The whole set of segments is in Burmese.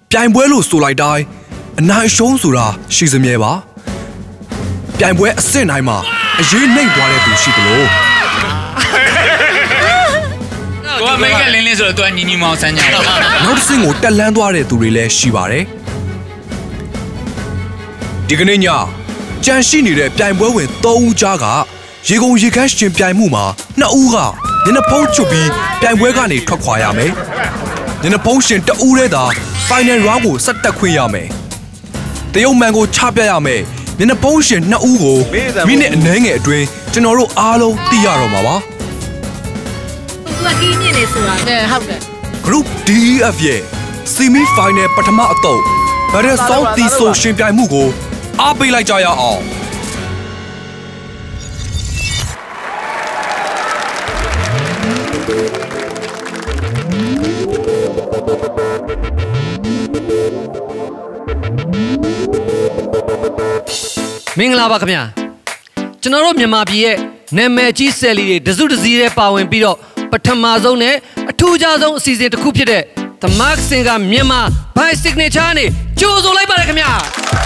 ပြိုင်ပွဲလို့ဆိုလိုက်တိုင်းအနိုင်ရှုံးဆိုတာရှိစမြဲပါပြိုင်ပွဲအဆင့်တိုင်းမှာအရေးနှိမ့်သွားတဲ့သူရှိသလိုကိုကမိတ်ကလင်းလင်းဆိုတော့သူကညီညီမောင်ဆန်းကြတယ်နောက်တစ်ဆင့်ကိုတက်လန်းသွားတဲ့သူတွေလည်းရှိပါတယ်ဒီကနေ့ညကြံရှိနေတဲ့ပြိုင်ပွဲဝင်3ဦးကြားကရေကုန်ရေခမ်းရှင်ပြိုင်မှုမှာ2ဦးကမျက်နှာဖုံးချွတ်ပြီးပြိုင်ပွဲကနေထွက်ခွာရမယ်မျက်နှာဖုံးရှင်2ဦးတည်းသာ Final Round ကိုဆက်တက်ခွင့်ရမယ်တရုတ်မှန်ကိုချပြရမယ်မျက်နှာဖုံးရှင်2ဦးကိုမိနစ်အနည်းငယ်အတွင်းကျွန်တော်တို့အားလုံးသိရတော့မှာပါသူကကြီးမြင့်နေဆိုတာဟုတ်တယ် Group DEF ရဲ့ Semi Final ပထမအတုပ် Battle Song တီဆိုရှင်ပြိုင်မှုကိုအားပေးလိုက်ကြရအောင်မင်္ဂလာပါခင်ဗျာကျွန်တော်တို့မြန်မာပြည်ရဲ့နာမည်ကြီးဆယ်လီတွေတစုတစည်းနဲ့ပါဝင်ပြီးတော့ပထမဆုံးနဲ့အထူးခြားဆုံးအစီအစဉ်တစ်ခုဖြစ်တဲ့ The Mark Singer မြန်မာ by Signature နဲ့ကြိုဆိုလိုက်ပါတယ်ခင်ဗျာ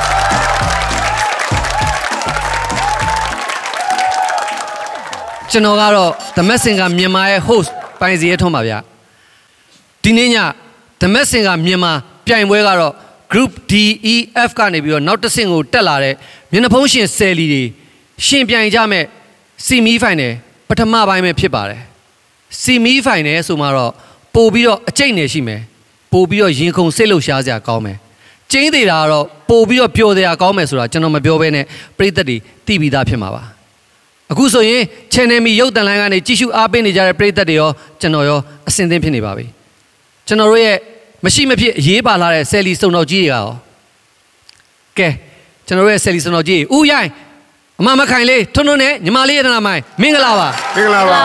ကျွန်တော်ကတော့ The Mark Singer မြန်မာရဲ့ host ပိုင်စီရဲထွန်းပါဗျာဒီနေ့ည The Mark Singer မြန်မာပြိုင်ပွဲကတော့ Group DEF ကနေပြီးတော့နောက်တစ်ဆင့်ကိုတက်လာတဲ့မျက်နှာဖုံးရှင်ဆယ်လီတွေရှင်ပြိုင်ကြမဲ့ Semi Final ပထမပိုင်းပဲဖြစ်ပါတယ် Semi Final ဆိုမှတော့ပို့ပြီးတော့အကျိတ်နေရှိမယ်ပို့ပြီးတော့ရင်ခုန်စိတ်လှုပ်ရှားစရာကောင်းမယ်ကျင်းသေးတာကတော့ပို့ပြီးတော့ပျော်စရာကောင်းမယ်ဆိုတာကျွန်တော်မပြောဘဲနဲ့ပရိသတ်တွေသိပြီးသားဖြစ်မှာပါအခုဆိုရင် Channel မီရုပ်သံလိုင်းကနေကြည့်ရှုအားပေးနေကြတဲ့ပရိသတ်တွေရောကျွန်တော်ရောအဆင်သင့်ဖြစ်နေပါပြီကျွန်တော်တို့ရဲ့မရှိမဖြစ်အရေးပါလာတဲ့ဆယ်လီစုံတော်ကြီးတွေကရောကဲကျွန်တော်တို့ရဲ့ဆယ်လီစုံတော်ကြီးဦးရိုင်းအမမခိုင်လေးထွန်းထွန်းနဲ့ညီမလေးရဲ့နာမိုင်းမင်္ဂလာပါမင်္ဂလာပါ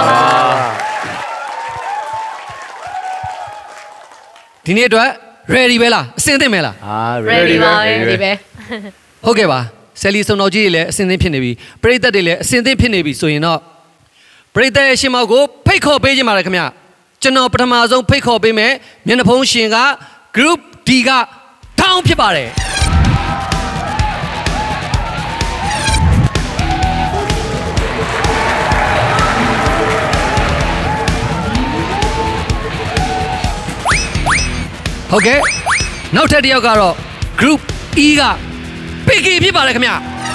ဒီနေ့အတွက် ready ပဲလားအဆင်သင့်ပဲလား ready ပါပဲ ready ပဲဟုတ်ကဲ့ပါဆယ်လီစုံတော်ကြီးတွေလည်းအဆင်သင့်ဖြစ်နေပြီပရိသတ်တွေလည်းအဆင်သင့်ဖြစ်နေပြီဆိုရင်တော့ပရိသတ်ရဲ့ရှင်မောက်ကိုဖိတ်ခေါ်ပေးခြင်းပါတယ်ခင်ဗျကျွန်တော်ပထမဆုံးဖိတ်ခေါ်ပေးမယ်မျက်နှာဖုံးရှင်က Group D ကထောင်းဖြစ်ပါတယ်ဟုတ်ကဲ့နောက်ထပ်တစ်ယောက်ကတော့ Group E က PK ဖြစ်ပါတယ်ခင်ဗျ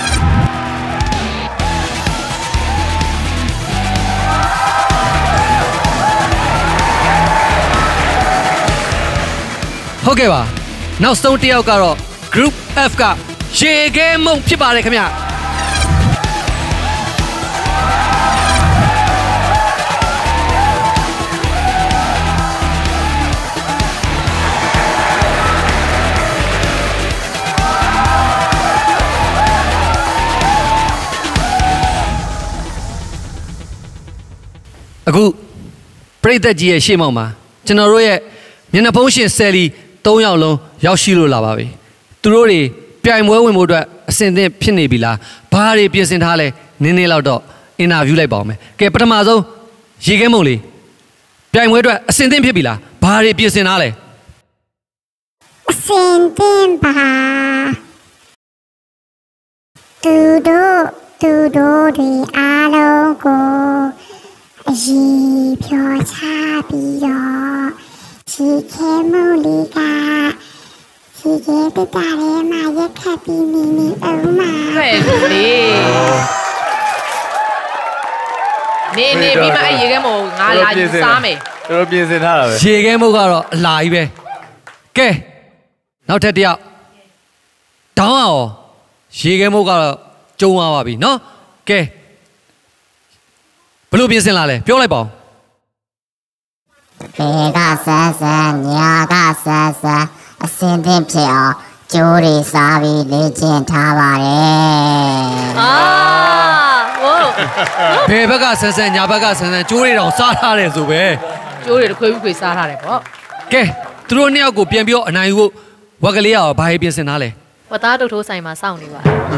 ဟုတ်ကဲ့ပါနောက်ဆုံးတစ်ယောက်ကတော့ Group F ကရေခဲမုံဖြစ်ပါတယ်ခင်ဗျအခုပရိသတ်ကြီးရဲ့ရှေ့မှောက်မှာကျွန်တော်တို့ရဲ့မျက်နှာဖုံးရှင်ဆယ်လီ3ယောက်လုံးရောက်ရှိလို့လာပါပြီသူတို့တွေပြိုင်ပွဲဝင်ဖို့အတွက်အဆင်သင့်ဖြစ်နေပြီလားဘာတွေပြင်ဆင်ထားလဲနင်းနေလောက်တော့အင်တာဗျူးလိုက်ပါအောင်မယ်ကဲပထမဆုံးရေခဲမုံလေးပြိုင်ပွဲအတွက်အဆင်သင့်ဖြစ်ပြီလားဘာတွေပြင်ဆင်ထားလဲအဆင်သင့်ပါသူတို့တွေအားလုံးကိုအရေးဖြောချပြီးတော့ရှိခဲမိုးလေးကရှိခဲတတရဲမှာရက်ခတ်ပြီးနေအောင်မှာတွေ့လေနေပြီးမှအဲ့ရေခဲမို့ငါလာစားမယ်တော်ပြင်ဆင်ထားတာပဲရေခဲမို့ကတော့အလာကြီးပဲကဲနောက်ထပ်တစ်ယောက်တောင်းအောင်ရေခဲမို့ကတော့ကျုံသွားပါပြီနော်ကဲဘယ်လိုပြင်ဆင်လာလဲပြောလိုက်ပါဦးဘေကဆန်းဆန်းညာကဆန်းဆန်းအစင်သင့်ဖြစ်အောင်ကျိုးတွေစားပြီးလေ့ကျင့်ထားပါတယ်ဘယ်ဘက်ကဆန်းဆန်းညာဘက်ကဆန်းဆန်းကျိုးတွေတောင်စားထားတယ်ဆိုပဲကျိုးတွေတစ်ခွေခွေစားထားတယ်ပေါ့ကဲသူတို့နှစ်ယောက်ကိုပြန်ပြီးတော့အနိုင်ယူဖို့ဝက်ကလေးရောဘာရေးပြင်ဆင်ထားလဲဝတ်သားတုတ်ထိုးဆိုင်မှာစောင့်နေပါ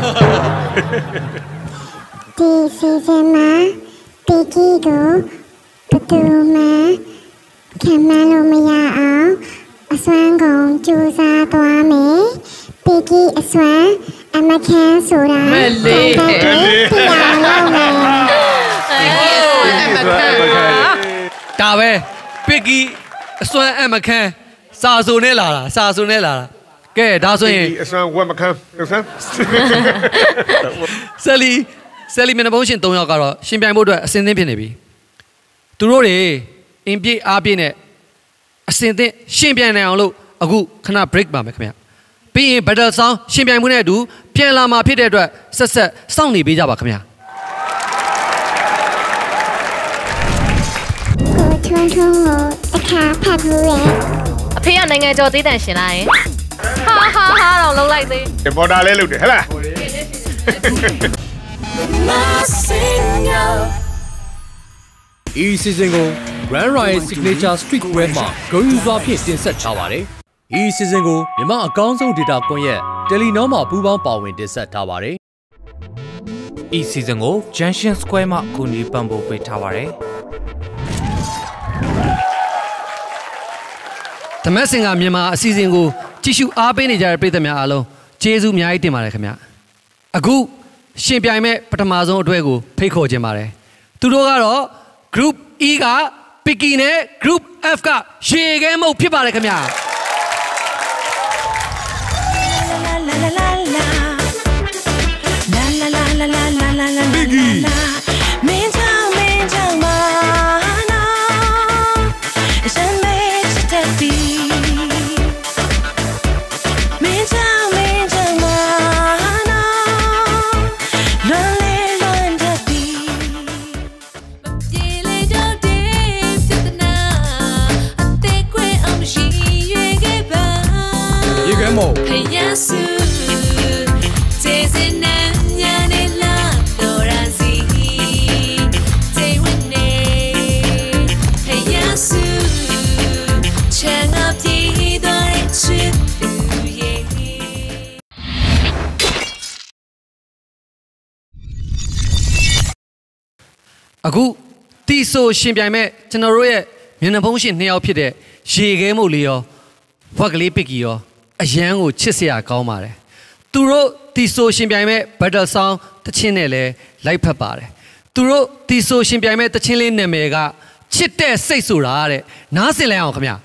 ဒီစီဇန်မှာပီကီကိုဘယ်သူမှခံမလို့မရအောင်အစွမ်းကုန်ကြိုးစားသွားမယ်ပီကီအစွမ်းအမခန်းဆိုတာမဲ့လေးတရားလုံးမယ်အမခန်းဒါပဲပစ်ကီအစွမ်းအမခန်းစာဆိုနဲ့လာတာစာဆိုနဲ့လာတာကဲဒါဆိုရင်အစွမ်းဝက်မခန်းဟုတ်စမ်းဆယ်လီမျက်နှာဖုံးရှင်3ယောက်ကတော့ရှင်ပြိုင်ဖို့အတွက်အစင်းသင်းဖြစ်နေပြီသူတို့တွေအင်ပြည့်အားပြည့်နဲ့အစင်းသင်းရှင်ပြိုင်နိုင်အောင်လို့အခုခဏ break ပါမယ်ခင်ဗျပြီးရင် battle song ရှင်ပြိုင်မှုနဲ့အတူပြန်လာမှာဖြစ်တဲ့အတွက်ဆက်စောင့်နေပေးကြပါခင်ဗျကိုထွန်းထွန်းကိုအခါဖတ်ဘူးရဲ့အဖေကနိုင်ငံကျော်သေးတန်ရှင်လာရင်ဟာတော့လုံးလိုက်သေးပေါ်တာလဲလုပ်တယ်ဟဲ့လားဤ season ကို Grand Riot Signature Street Wear မှာဂုဏ်ယူစွာဖြင့်တင်ဆက်ထားပါတယ်။ဤ season ကိုမြန်မာအကောင်းဆုံး data ကွန်ရက် Telenor မှာပူးပေါင်းပါဝင်တင်ဆက်ထားပါတယ်။ဤ season ကို Junction Square မှာကူညီပံ့ပိုးပေးထားပါတယ်။ဓမတ်စင်ကမြန်မာအစီအစဉ်ကိုကြည့်ရှုအားပေးနေကြတဲ့ပရိသတ်များအားလုံးကျေးဇူးအများကြီးတင်ပါတယ်ခင်ဗျ။အခုရှင်ပြိုင်မဲ့ပထမဆုံးအတွက်ကိုဖိတ်ခေါ်ခြင်းပါတယ်။သူတို့ကတော့ Group E က Picky နဲ့ Group F ကရေခဲမုတ်ဖြစ်ပါတယ်ခင်ဗျာ Picky မင်းကြောင့်မနာအစမ်းမေးချစ်တဲ့ဒီမင်းကြောင့်မနာလွန်လေလွန်တဲ့ဒီပြေလေတော့ဒီစတနာအသေးခွေအောင်ရှိရွေခဲ့ပါရေခဲမုတ်ဖျက်စုကျေစင်နဲ့အခုတီဆိုရှင်ပြိုင်မဲ့ကျွန်တော်တို့ရဲ့မျက်နှာဖုံးရှင်2ယောက်ဖြစ်တဲ့ရေခဲမုတ်လေးရောဝက်ကလေးပစ်ကီရောအရန်ကိုချစ်စရာကောင်းပါတယ်သူတို့တီဆိုရှင်ပြိုင်မဲ့ battle song တချင်းနဲ့လည်းလိုက်ဖက်ပါတယ်သူတို့တီဆိုရှင်ပြိုင်မဲ့တချင်းလေးနာမည်ကချစ်တဲ့စိတ်ဆိုတာတဲ့နားဆင်လိုက်အောင်ခင်ဗျာ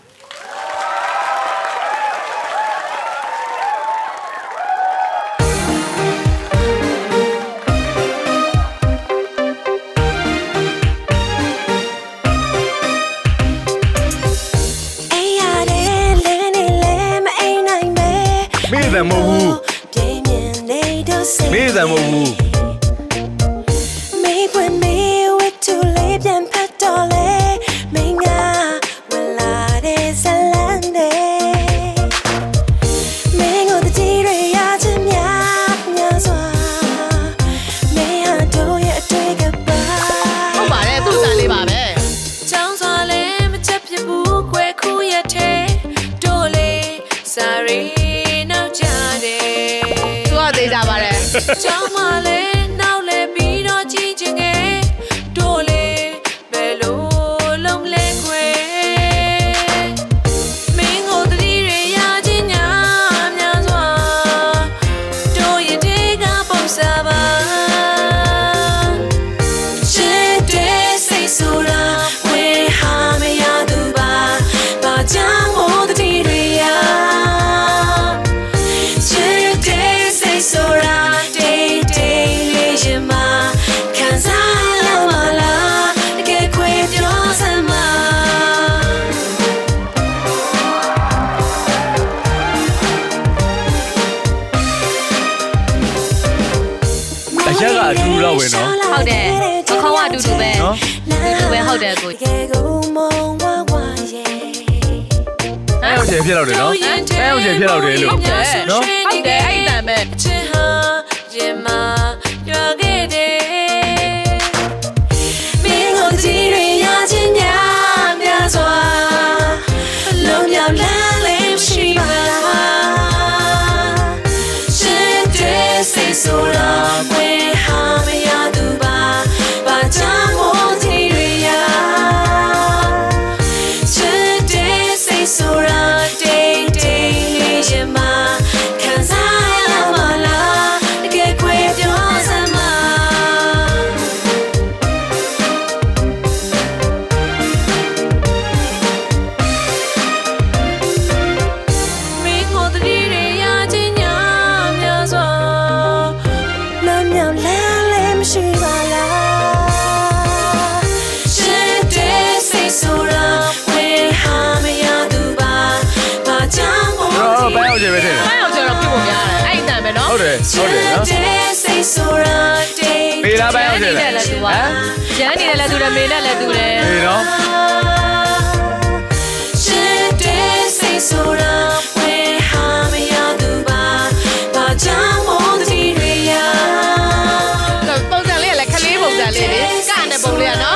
မဟုတ်ဘူးမေးတယ်မဟုတ်ဘူးမေးခွင့်မေးဝတ်တူလေးပြန်ဖတ်တော့လေမင်းကဝလာတဲ့ဇလန်တဲ့မင်းကိုတကြီးရရချင်းများစွာမင်းဟာတို့ရဲ့အတွေ့ကပါဟုတ်ပါတယ်သူ့စံလေးပါပဲចောင်းစွာလည်းမချက်ဖြစ်ဘူးခွဲခုရတဲ့တို့လေစာရီသေးကြပါတယ်ကျောင်းမလေးနောက်လဲပြီးတော့ကြည့်ချင်ငယ်တို့လေဘယ်လိုလုံးလဲခွဲမင်းကိုတတိရရချင်းညာများစွာတို့ရဲ့တေကပုံစားပါချစ်တဲ့စိတ်ဆိုတာဝေဟာမရသူပါဘာကြောင့်မို့တတိရရဆိုတာတေးတေးလေးရှင်မခံစားရမလားတကယ်ခွေပြောစမ်းမအရက်ကအတူတော့ဝင်နော်ဟုတ်တယ်အခေါင်းကအတူတူပဲဟုတ်တယ်ကိုအဲ့ဟုတ်တယ်ဖြစ်တော့တယ်နော်အဲ့ဟုတ်တယ်ဖြစ်တော့တယ်လို့နော်ဟုတ်တယ်အဲ့တန်ပဲချစ်ဟာရင်မရွာခဲ့တယ်မင်းကိုကြည့်ရရချင်းများစွာလုံးမြောက်လန်းလေးရှိပါချစ်တဲ့စိတ်ဆိုတာဝေဟာမရသူပါဘာကြောင့်မို့ကြည့်ရချစ်တဲ့စိတ်ဆိုတာမေလာပဲဟုတ်တယ်လားလည်းသူကရန်နေတယ်လည်းသူတယ်မေနဲ့လည်းသူတယ်အေးနော်ပုံစံလေးကလည်းခလေးပုံစံလေးလေကနေပုံလေးကနော်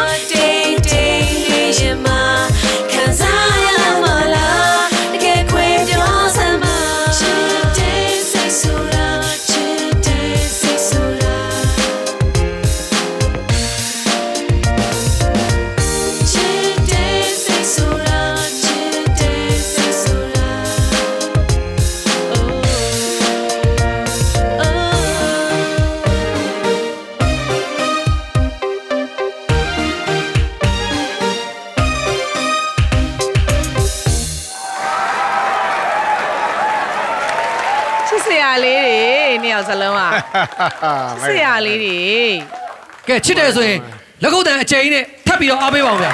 စလုံးอ่ะဆရာလေးတွေကဲချစ်တယ်ဆိုရင်လက်ကုပ်တန်အကျိန်နဲ့ထပ်ပြီးတော့အားပေးပါအောင်ဗျာ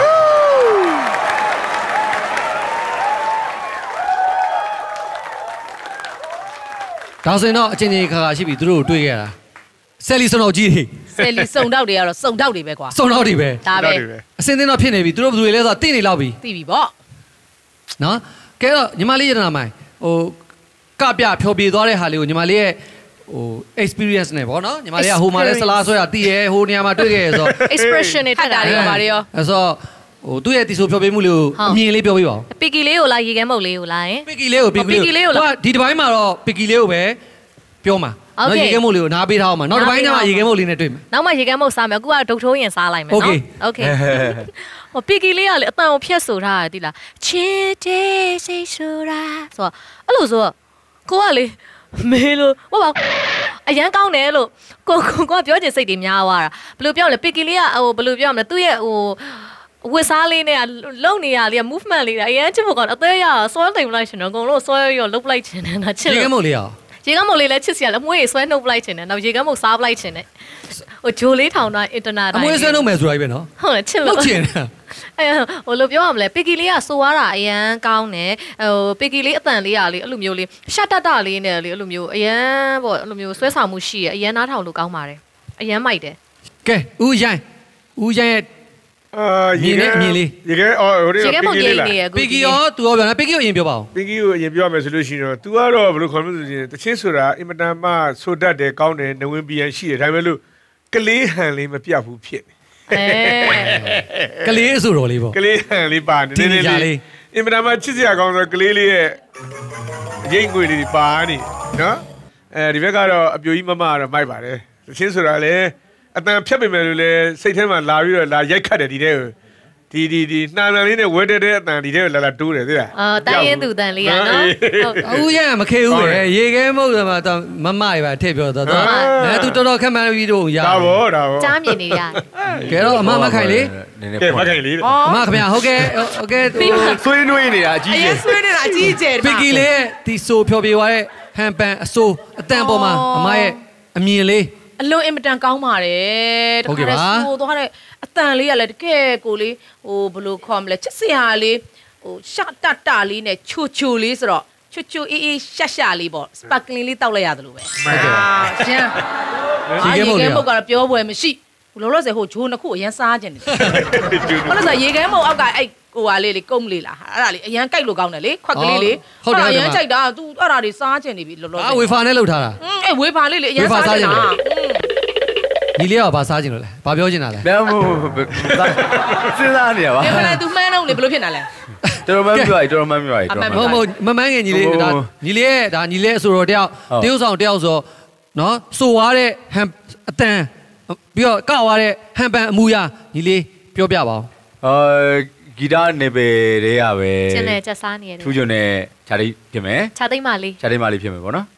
ဒါဆိုရင်တော့အချင်းချင်းခါခါရှိပြီသူတို့ကိုတွေ့ခဲ့တာဆယ်လီစုံတော့ကြီးတွေဆယ်လီစုံတော့တွေကတော့စုံတော့တွေပဲကွာစုံတော့တွေပဲဒါပဲအစင်းသင်းတော့ဖြစ်နေပြီသူတို့ဘယ်သူတွေလဲဆိုတော့သိနေလောက်ပြီသိပြီပေါ့နော်ကဲတော့ညီမလေးရတနာမိုင်ဟိုကပြဖြောပြေသွားတဲ့ဟာလေးကိုညီမလေးရဲ့ဟို experience နဲ့ဗောနော်ညီမလေးကဟိုမှာလဲဆလားဆွဲတာတည်ရဲဟိုနေရာမှာတွေ့ခဲ့ရဆို expression တွေထပ်တာတွေပါရောအဲ့ဆိုဟိုသူ့ရဲ့တီဆိုဖြောပြေမှုလေးကိုအမြင်လေးပြောပြပါဦးပီကီလေးကိုလားရေခဲမုတ်လေးကိုလားပီကီလေးကိုသူကဒီတစ်ပိုင်းမှာတော့ပီကီလေးကိုပဲပြောမှာနော်ရေခဲမုတ်လေးကိုနားပေးထားအောင်မှာနောက်တစ်ပိုင်းကျမှရေခဲမုတ်လေးနဲ့တွေ့မယ်နောက်မှရေခဲမုတ်စားမယ်အခုကဒုတ်ထိုးရင်စားလိုက်မယ်နော်โอเคဟိုပီကီလေးကလေအတန်ကိုဖြတ်ဆိုထားတယ်တိလားချစ်တဲ့စိတ်ဆိုတာဆိုတော့အဲ့လိုဆိုကိုကလေမေလို့ဟောပါအရန်ကောင်းတယ်လို့ကိုကပြောချင်စိတ်တွေများသွားတာဘယ်လိုပြောလဲပီကီလေးကဟိုဘယ်လိုပြောမလဲသူ့ရဲ့ဟိုဝစ်စားလေးနဲ့လုံနေရလေးက movement လေးအရန်ချစ်ဖို့ကောင်းအသေးရဆွဲသိမ်လိုက်ချင်တယ်အကုန်လုံးဆွဲရောလှုပ်လိုက်ချင်တယ်နော်ချစ်လို့ရေကမုတ်လေးရောရေကမုတ်လေးလည်းချစ်စရာလည်းအမွေးဆွဲနှုတ်လိုက်ချင်တယ်နောက်ရေကမုတ်စားပလိုက်ချင်တယ်ဟိုဂျိုလေးထောင်တော့အင်တာနက်တိုင်းအမွေးဆွဲနှုတ်မယ်ဆိုတာကြီးပဲနော်ဟုတ်တယ်ချစ်လို့ချင်တယ်ဟိုလိုပြောရမလဲပီကီလေးကစိုးရတာအရန်ကောင်းတယ်ဟိုပီကီလေးအတန်လေးကလေအဲ့လိုမျိုးလေးရှက်တလေးနဲ့လေအဲ့လိုမျိုးအရန်ပေါ့အဲ့လိုမျိုးဆွဲဆောင်မှုရှိရအရန်နားထောင်လို့ကောင်းပါတယ်အရန်မိုက်တယ်ကဲဦးရိုင်းရဲ့ရေခဲအမြင်လေးရေခဲဟိုရေခဲပီကီလေးလားပီကီရောသူရောပြောနော်ပီကီကိုအရင်ပြောပါဦးပီကီကိုအရင်ပြောရမယ်ဆိုလို့ရှိရင်တော့ तू ကတော့ဘယ်လိုခေါ်မလဲဆိုရင်တချင်းဆိုတာအင်မတန်မှဆိုတတ်တယ်ကောင်းတယ်နဝင်ပြန်ရှိတယ်ဒါပေမဲ့လို့ကလေးဟန်လေးမပြတ်ဘူးဖြစ်နေကလေးဆိုတော့လေးပေါ့ကလေးဟန်လေးပါနေနေလေးအင်မတန်မှချစ်စရာကောင်းဆိုကလေးလေးရဲ့ရိတ်ငွေလေးပါနေနော်ဒီဘက်ကတော့အပြိုကြီးမမကတော့မိုက်ပါတယ်တချင်းဆိုတာလေအတန်ဖြတ်ပေမဲ့လို့လေစိတ်ထဲမှာလာပြီးတော့လာရိုက်ခတ်တယ်ဒီတဲ့ဒီနှာတန်လေးနဲ့ဝဲတဲတဲ့အတန်ဒီတဲ့လာတိုးတယ်သိလားတိုင်းရင်သူတန်လေးရနော်ဟုတ်ရမခေဘူးလေရေခဲမုတ်မှာတော့မမရပါထည့်ပြောတော့သူတော်တော်ခက်မှန်းပြီးတော့ရဒါဗောကြားမြင်နေရကဲတော့အမမခိုင်လေးကဲမခိုင်လေးအမခင်ဗျာဟုတ်ကဲဆွေးနွေးနေတာအကြီးကျယ်ဆွေးနေတာအကြီးကျယ်ပီကီလေးဒီဆိုဖြောပြေသွားတဲ့ဟန်ပန်အစိုးအတန်ပေါ်မှာအမရဲ့အမြင်လေးအလုံးအင်မတန်ကောင်းပါတယ်တခါတည်းဆိုသွားတဲ့အတန်လေးကလည်းတကယ်ကိုလေးဟိုဘယ်လိုခေါ်မလဲချစ်စရာလေးဟိုရှတတလေးနဲ့ချိုလေးဆိုတော့ချိုအေးရှာလေးပေါ့စပါကလင်းလေးတောက်လိုက်ရတယ်လို့ပဲရှင်းရေခဲမုတ်ကတော့ပြောပွဲမရှိဘလို့လို့ဆိုဟိုဂျိုးနှစ်ခုအရန်စားကျင်တယ်ဘာလို့ဆိုရေခဲမုတ်အောက်ကအဲ့ဟိုဟာလေးကုန်းလေးလားအဲ့ဒါလေးအရန်ကြိုက်လို့ကောင်းတယ်လေခွက်ကလေးလေဟုတ်တယ်အရန်ကြိုက်တာ तू အဲ့ဒါတွေစားကျင်နေပြီလောလောဝေဖာနဲ့လှုပ်ထားတာအဲ့ဝေဖာလေးလေအရန်စားကျင်တာဒီလေးကဘာစားကျင်လို့လဲဘာပြောကျင်တာလဲဘယ်မဟုတ်စဉ်းစားနေရပါဘယ်နဲ့ तू မှန်းတော့လေဘလို့ဖြစ်နေတာလဲတော်တော်မှန်းပြောရတော်တော်မှန်းပြောရမမှန်းငယ်ညီလေးဒါညီလေးရဲ့ဒါညီလေးအဆိုတော်တယောက်တရုပ်ဆောင်တယောက်ဆိုနော်စိုးွားတဲ့ဟန်အတန်ပြီးတော့ကောက်သွားတဲ့ဟန်ပန်အမူအရာညီလေးပြောပြပါဦးဂီတနေပေတွေကပဲကျန်တယ်ချက်စားနေရတယ်ထူးချွန်တဲ့ခြာတိဖြစ်မယ်ခြာသိမ့်မလေးဖြစ်မယ်ပေါ့နော်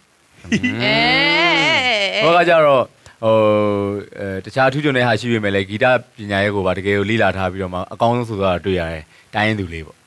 ဟောကကြတော့ဟိုတခြားထူးချွန်တဲ့ဟာရှိပေမဲ့လည်းဂီတပညာရေးကိုပါတကယ်ကိုလေ့လာထားပြီးတော့မှအကောင်းဆုံးဆိုတာတွေ့ရတယ်တိုင်းရင်သူလေးပေါ့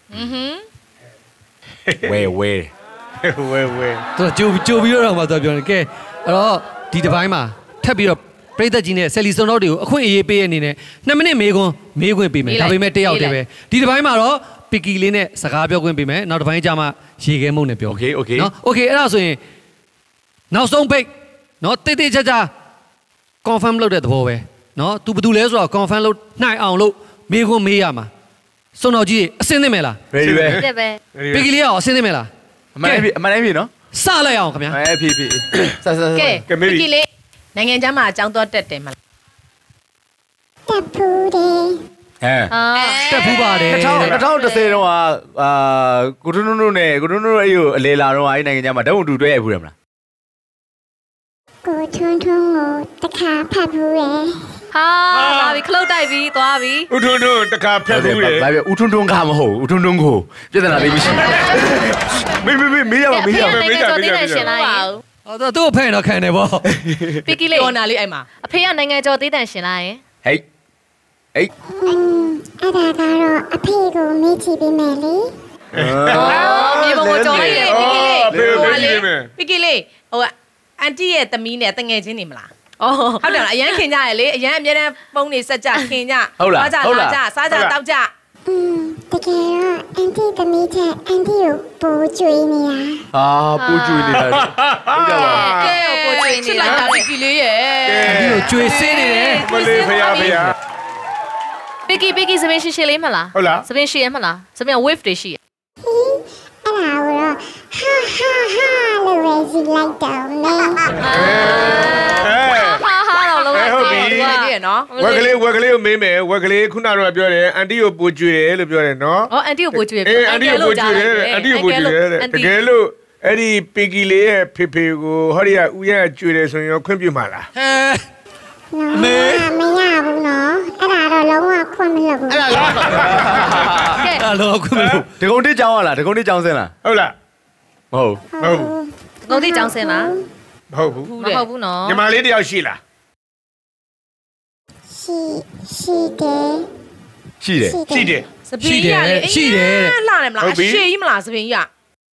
ဝဲသူကြိုပြီးတော့မှသူပြောနေကဲအဲ့တော့ဒီတစ်ပိုင်းမှာထပ်ပြီးတော့ပရိသတ်ကြီးနဲ့ဆယ်လီစုံတော့တွေကိုအခွင့်အရေးပေးရနေနဲ့2မိနစ်မေးခွင့်ပေးမယ်ဒါပေမဲ့တယောက်တည်းပဲဒီတစ်ပိုင်းမှာတော့ပီကီလေးနဲ့စကားပြောခွင့်ပေးမယ်နောက်တစ်ပိုင်းကျမှရေခဲမုတ်နဲ့ပြောโอเคနော်โอเคအဲ့ဒါဆိုရင်နောက်ဆုံးပိတ်နော်တိတ်တိတ်ချာချာ confirm လုပ်တဲ့သဘောပဲနော် तू ဘယ်သူလဲဆိုတော့ confirm လုပ်နိုင်အောင်လို့မေးခွန်းမေးရမှာစုံတော်ကြီးအစင်းသင့်မယ်လား ready ပဲပီကီလေးရောအစင်းသင့်မယ်လားအမှန်တိုင်းပြီနော်စလိုက်အောင်ခင်ဗျာဖြည်းကဲပီကီလေးနိုင်ငံခြားမှာအကြောင်းတော့တက်တယ်မလားတက်ဖူးတယ်တက်ဖူးပါတယ် 2010တုန်းကကိုထွန်းတို့နဲ့ကိုထွန်းတို့အဲ့ကိုအလေလာတော့အဲ့နိုင်ငံခြားမှာဓာတ်ပုံတူတွဲရိုက်ဖူးတယ်မလားကိုထွန်းကိုတခါဖတ်ဖူးတယ်ဟာလာပြီခလုတ်တိုက်ပြီသွားပြီဦးထွန်းတခါဖတ်ဖူးတယ်ဘာပြဦးထွန်းကမဟုတ်ဦးထွန်းကိုပြဿနာလေးမရှိမေးရပါမေးရှင်လိုက်သူ့ဖဲ့တော့ခံတယ်ဗောပီကီလေးကော်နာလေးအဲ့မှာအဖေကနိုင်ငံကျော်သေးတန်ရှင်လိုက်ရင်ဟေးအဲ့ဒါကတော့အဖေကိုမေးကြည့်ပေးမယ်လေမြေပုံကိုကြော်လိုက်တယ်ပီကီလေးဟိုအန်တီရဲ့သမီးနဲ့တငယ်ချင်းနေမလားဟုတ်တယ်လားအရန်ခင်ကြရလေအရန်အမြဲတမ်းဖုန်းနေဆက်ကြခင်ကြသွားကြလာကြစားကြတောက်ကြတကယ်တော့အန်တီသမီးတဲ့အန်တီကိုပိုးကျွေးနေတာပိုးကျွေးနေတာဟုတ်ကြပါကဲပိုးကျွေးနေတာပီကီလေးရဲ့အန်တီကိုကျွေးစင်းနေတယ်မလေးဖယားပီကီစပင်းရှိလေးမလားဟုတ်လားစပင်းရှိရမလားစပင်း wave တွေရှိရအဲ့ဒါကိုတော့လို့ပဲစီလိုက်တော့လေဟာတော့လုံးဝဟုတ်ပြီနော်ဝက်ကလေးကိုမေးမယ်ဝက်ကလေးခုနကတော့ပြောတယ်အန်တီကိုပိုးကျွေးတယ်လို့ပြောတယ်နော်အန်တီကိုပိုးကျွေးအန်တီကိုပိုးကျွေးတယ်တကယ်လို့အဲ့ဒီပီကီလေးရဲ့ဖေကိုဟောဒီကဦးရကျွေးတယ်ဆိုရင်ရောခွင့်ပြုမှာလားမရဘူးနော်အဲ့ဒါတော့လုံးဝခွင့်မလုပ်ဘူးအဲ့ဒါလုံးဝခွင့်မလုပ်ဒဂုံတိကြောင်းလားဒဂုံတိကြောင်းစင်းလားဟုတ်လားမဟုတ်ဒဂုံတိကြောင်းစင်းလားမဟုတ်ဘူးနော်ညီမလေးတယောက်ရှိလားရှိတယ်စပင်းကြီးလေရှိတယ်လှတယ်မလားအရှေ့ကြီးမလားစပင်းကြီး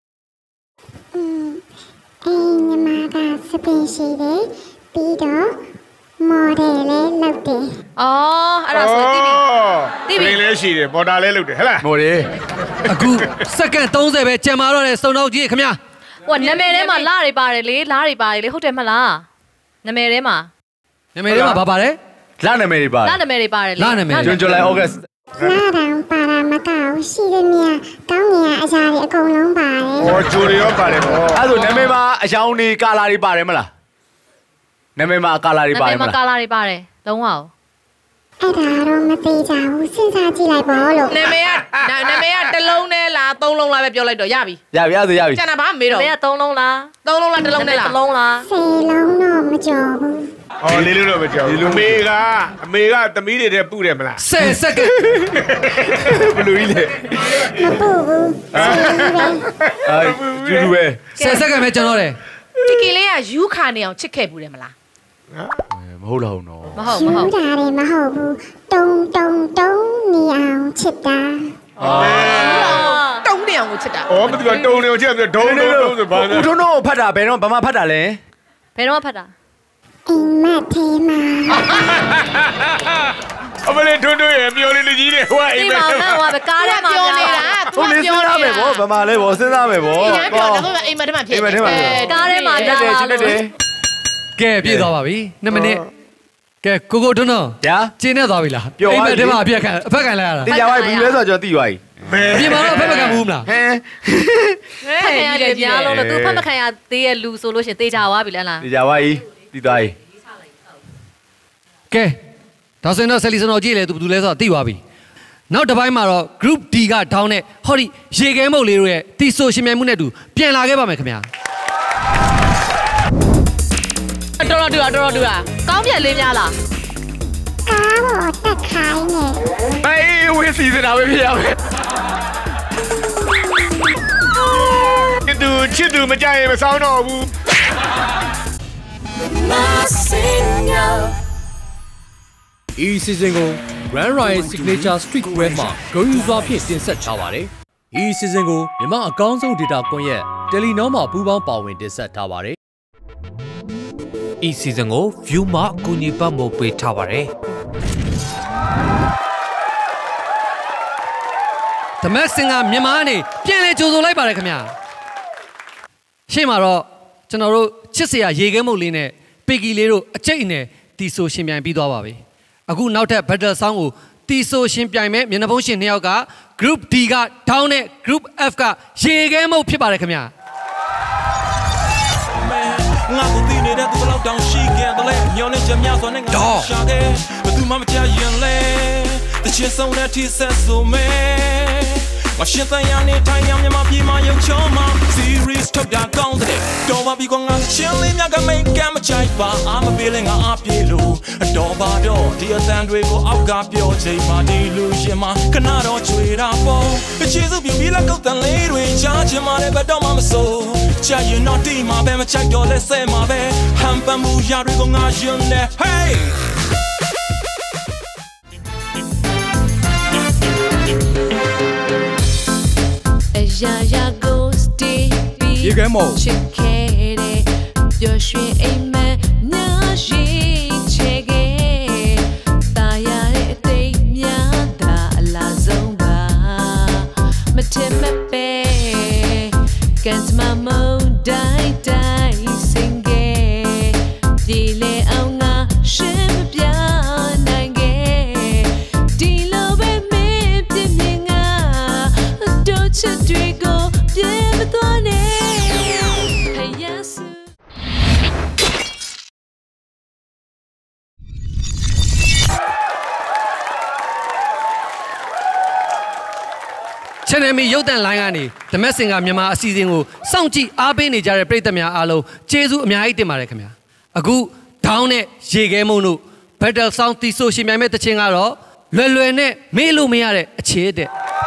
ညီမကစပင်းရှိတယ်ပြီးတော့မော်ဒယ်လေးလုပ်တယ်အဲ့ဒါဆိုတိပြီလေးရှိတယ်ပေါ်တာလေးလုပ်တယ်ဟဲ့လားမော်ဒယ်အခုစက္ကန့်30ပဲကြံမာတော့တယ်စုံတော့ကြီးခင်ဗျာဟိုနာမည်ထဲမှာလာတွေပါတယ်လေလားတွေပါတယ်လေဟုတ်တယ်မလားနာမည်ထဲမှာဘာပါတယ်လာနာမည်တွေပါတယ်လာနာမည်တွေပါတယ်လေလာနာမည်ဇွန်လိုက်ဩဂတ်လာတောင်ပါတာမကောက်ရှိသမျှကောင်းငင်အရာတွေအကုန်လုံးပါတယ်ဂျိုတွေရောပါတယ်ဗောအဲ့ဆိုနာမည်မှာအယောင်တွေကာလာတွေပါတယ်မလားနာမည်မှာကာလာတွေပါတယ်မလားနာမည်မှာကာလာတွေပါတယ်လုံးဝအဲ့ဒါတော့မသိကြဘူးစဉ်းစားကြည့်လိုက်ပါလို့နာမည်ကတစ်လုံးနဲ့လားသုံးလုံးလားပဲပြောလိုက်တော့ရပြီရပြီကျန်တာဘာမေးတော့နာမည်ကသုံးလုံးလားတစ်လုံးနဲ့လား 10လုံးတော့မကြော်ဘူးလေးလို့တော့မကြောက်ဘူးအမေကသမီးတွေတည်းပူတယ်မလား 10စက္ကန့်ဘလူကြီးလေမပူဘူးကျူပဲ 10စက္ကန့်ပဲကျွန်တော်တယ်ဒီကလေးကယူခါနေအောင်ချစ်ခဲ့ဘူးတယ်မလားမဟုတ်တော့နော်မဟုတ်တာတယ်မဟုတ်ဘူးတုံနေအောင်ချစ်တာတုံနေအောင်ကိုချစ်တာမသူကတုံနေအောင်ချစ်တယ်ဒုံဆိုဘာလဲဦးထွန်းတို့ဖတ်တာဘယ်တော့ဘာမှဖတ်တာလဲဘယ်တော့ဖတ်တာအိမ်မက်သေးမှာအမလေးထွန်းရဲ့မျောလေးလူကြီးတွေဟိုအိမ်မက်ဟိုပဲကားထဲမှာပြောနေတာဟုတ်လေးစဉ်းစားမယ်ဗောဗမာလဲဗောစဉ်းစားမယ်ဗောပြောတယ်ဟိုအိမ်မက်ထဲမှာဖြစ်ကားထဲမှာချစ်တယ်ကဲပြည့်သွားပါပြီ2မိနစ်ကဲကိုထွန်းတော့ကျင်းနေသွားပြီလားအိမ်မက်ထဲမှာအဖက်ခံလိုက်ရတာတရားဝိုင်းဘူးလဲဆိုတော့ကျွန်တော်သိသွားပြီပြင်မှာတော့ဖက်မခံဘူးမလားဖက်ခံရတယ်ပြားလုံးလို့ तू ဖက်မခံရသေးရဲ့လူဆိုလို့ရှင်တေချာသွားပြီလားတရားဝိုင်းသိသွားပြီကဲဒါဆိုရင်တော့ဆယ်လီစနော်ကြည့်လေသူဘယ်သူလဲဆိုတော့သိသွားပြီနောက်တစ်ပိုင်းမှာတော့ group D ကဒေါင်းနဲ့ဟောဒီရေခဲမုတ်လေးတို့ရဲ့တီဆိုရှင်မြိုင်မှုနဲ့တူပြန်လာခဲ့ပါမယ်ခင်ဗျာတော်တူတာကောင်းပြန်လေးများလားကားပေါ်တက်ခိုင်းနေအေးဝေးစီစတာပဲဖြစ်ရမယ်ချစ်သူမကြရင်မဆောင်တော့ဘူးဤ season ကို Grand Riot Signature Streetwear မှာဂုဏ်ယူစွာဖြင့်တင်ဆက်ထားပါတယ်။ဤ season ကိုမြန်မာအကောင်းဆုံး data ကွန်ရက် Telenor မှာပူးပေါင်းပါဝင်တင်ဆက်ထားပါတယ်။ဤ season ကို View မှာအကူအညီပံ့ပိုးပေးထားပါတယ်။ The Max Singer မြန်မာအနေပြန်လည်ကြိုဆိုလိုက်ပါတယ်ခင်ဗျာ။ရှေ့မှာတော့ကျွန်တော်တို့ချစ်စရာရေခဲမုတ်လေးနဲ့ပေကီလေးတို့အကျိတ်နဲ့တီဆိုရှင်ပြိုင်ပြီးသွားပါပြီအခုနောက်ထပ် battle song ကိုတီဆိုရှင်ပြိုင်မဲ့မျက်နှာဖုံးရှင်2ယောက်က group D က down နဲ့ group F ကရေခဲမုတ်ဖြစ်ပါတယ်ခင်ဗျာငါကိုသိနေတဲ့သူလောက်တောင်ရှိခဲ့တယ်လေညောင်းနေကြများစွာနဲ့ငါရှာခဲ့ဘယ်သူမှမကြရင်လေတချင်ဆုံးတဲ့ထိဆက်ဆိုမဲမရှင်းတဲ့ရနေထိုင်ရမြမပြေမရုံချောမှာ series ထုတ်တာကောင်းတဲ့တော်ပါပြီကွာငါချင်းလေးများကမိတ်ကမချိုက်ပါအားမပေးလဲငါအပြေလို့တော်ပါတော့ဒီအတန်တွေကိုအောက်ကပြောချိန်မှာဒီလူရှင်မှာခဏတော့ချွေတာပေါ့အခြေစုပြပြီးလက်ကုတ်တန်လေးတွေကြားချင်မှာလည်းဘယ်တော့မှမစိုးချာရင်တော့ဒီမှာပဲမချိုက်တော့လဲဆဲမှာပဲဟန်ပမှုရတွေကိုငါရှင်နေ hey Ya ghosti ရေခဲမုတ် chekere pyo shwe aiman nya shi chege ta ya de athai mya da ala song ba ma tin ma pe kan ma mo dai dai singe di le aung nga shin ma pya nai ge di lo be me pin pin nga do chat dwi go pye ma twa ne Channel ရုပ်သံလိုင်းကနေဓမတ်စင်ကမြန်မာအစီအစဉ်ကိုစောင့်ကြည့်အားပေးနေကြတဲ့ပရိသတ်များအားလုံးကျေးဇူးအများကြီးတင်ပါတယ်ခင်ဗျာအခု down နဲ့ရေခဲမုံတို့ battle song တီဆိုရှင်ပြိုင်မဲ့တခြင်းကတော့လွယ်လွယ်နဲ့မေ့လို့မရတဲ့အခြေတဲ့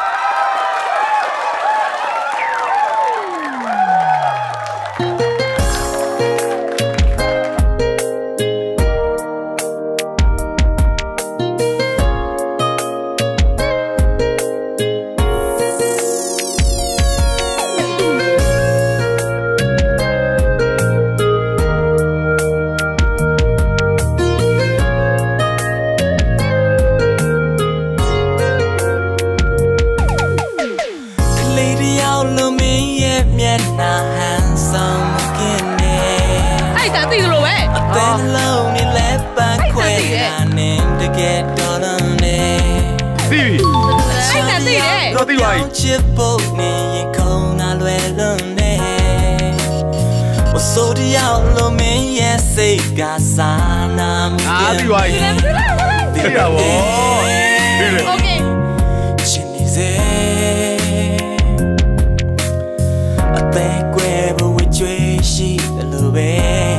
ချစ်ဖို့နေရင်ခုံနာလွယ်လွန်းနေဝဆိုတယောက်လုံးမင်းရဲ့စိတ်ကစာနာမင်းပြီးပါပြီပြီးတာဗောပြီးတယ် Okay ရှင်နေစေအသက်ကွယ်ဘဝကျွေးရှိတယ်လို့ပဲ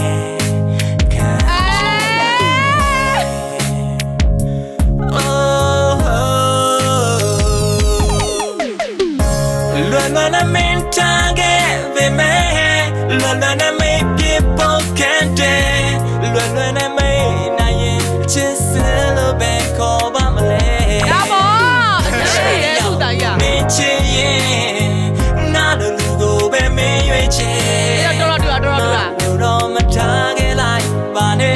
Lana me target the man Lana me people can't dare Lana me na yin just a little bit call ba male Bravo အဲ့ဒါလေသူတာရ Me che na lu go be me yue che တော်တော့မ target like ba ne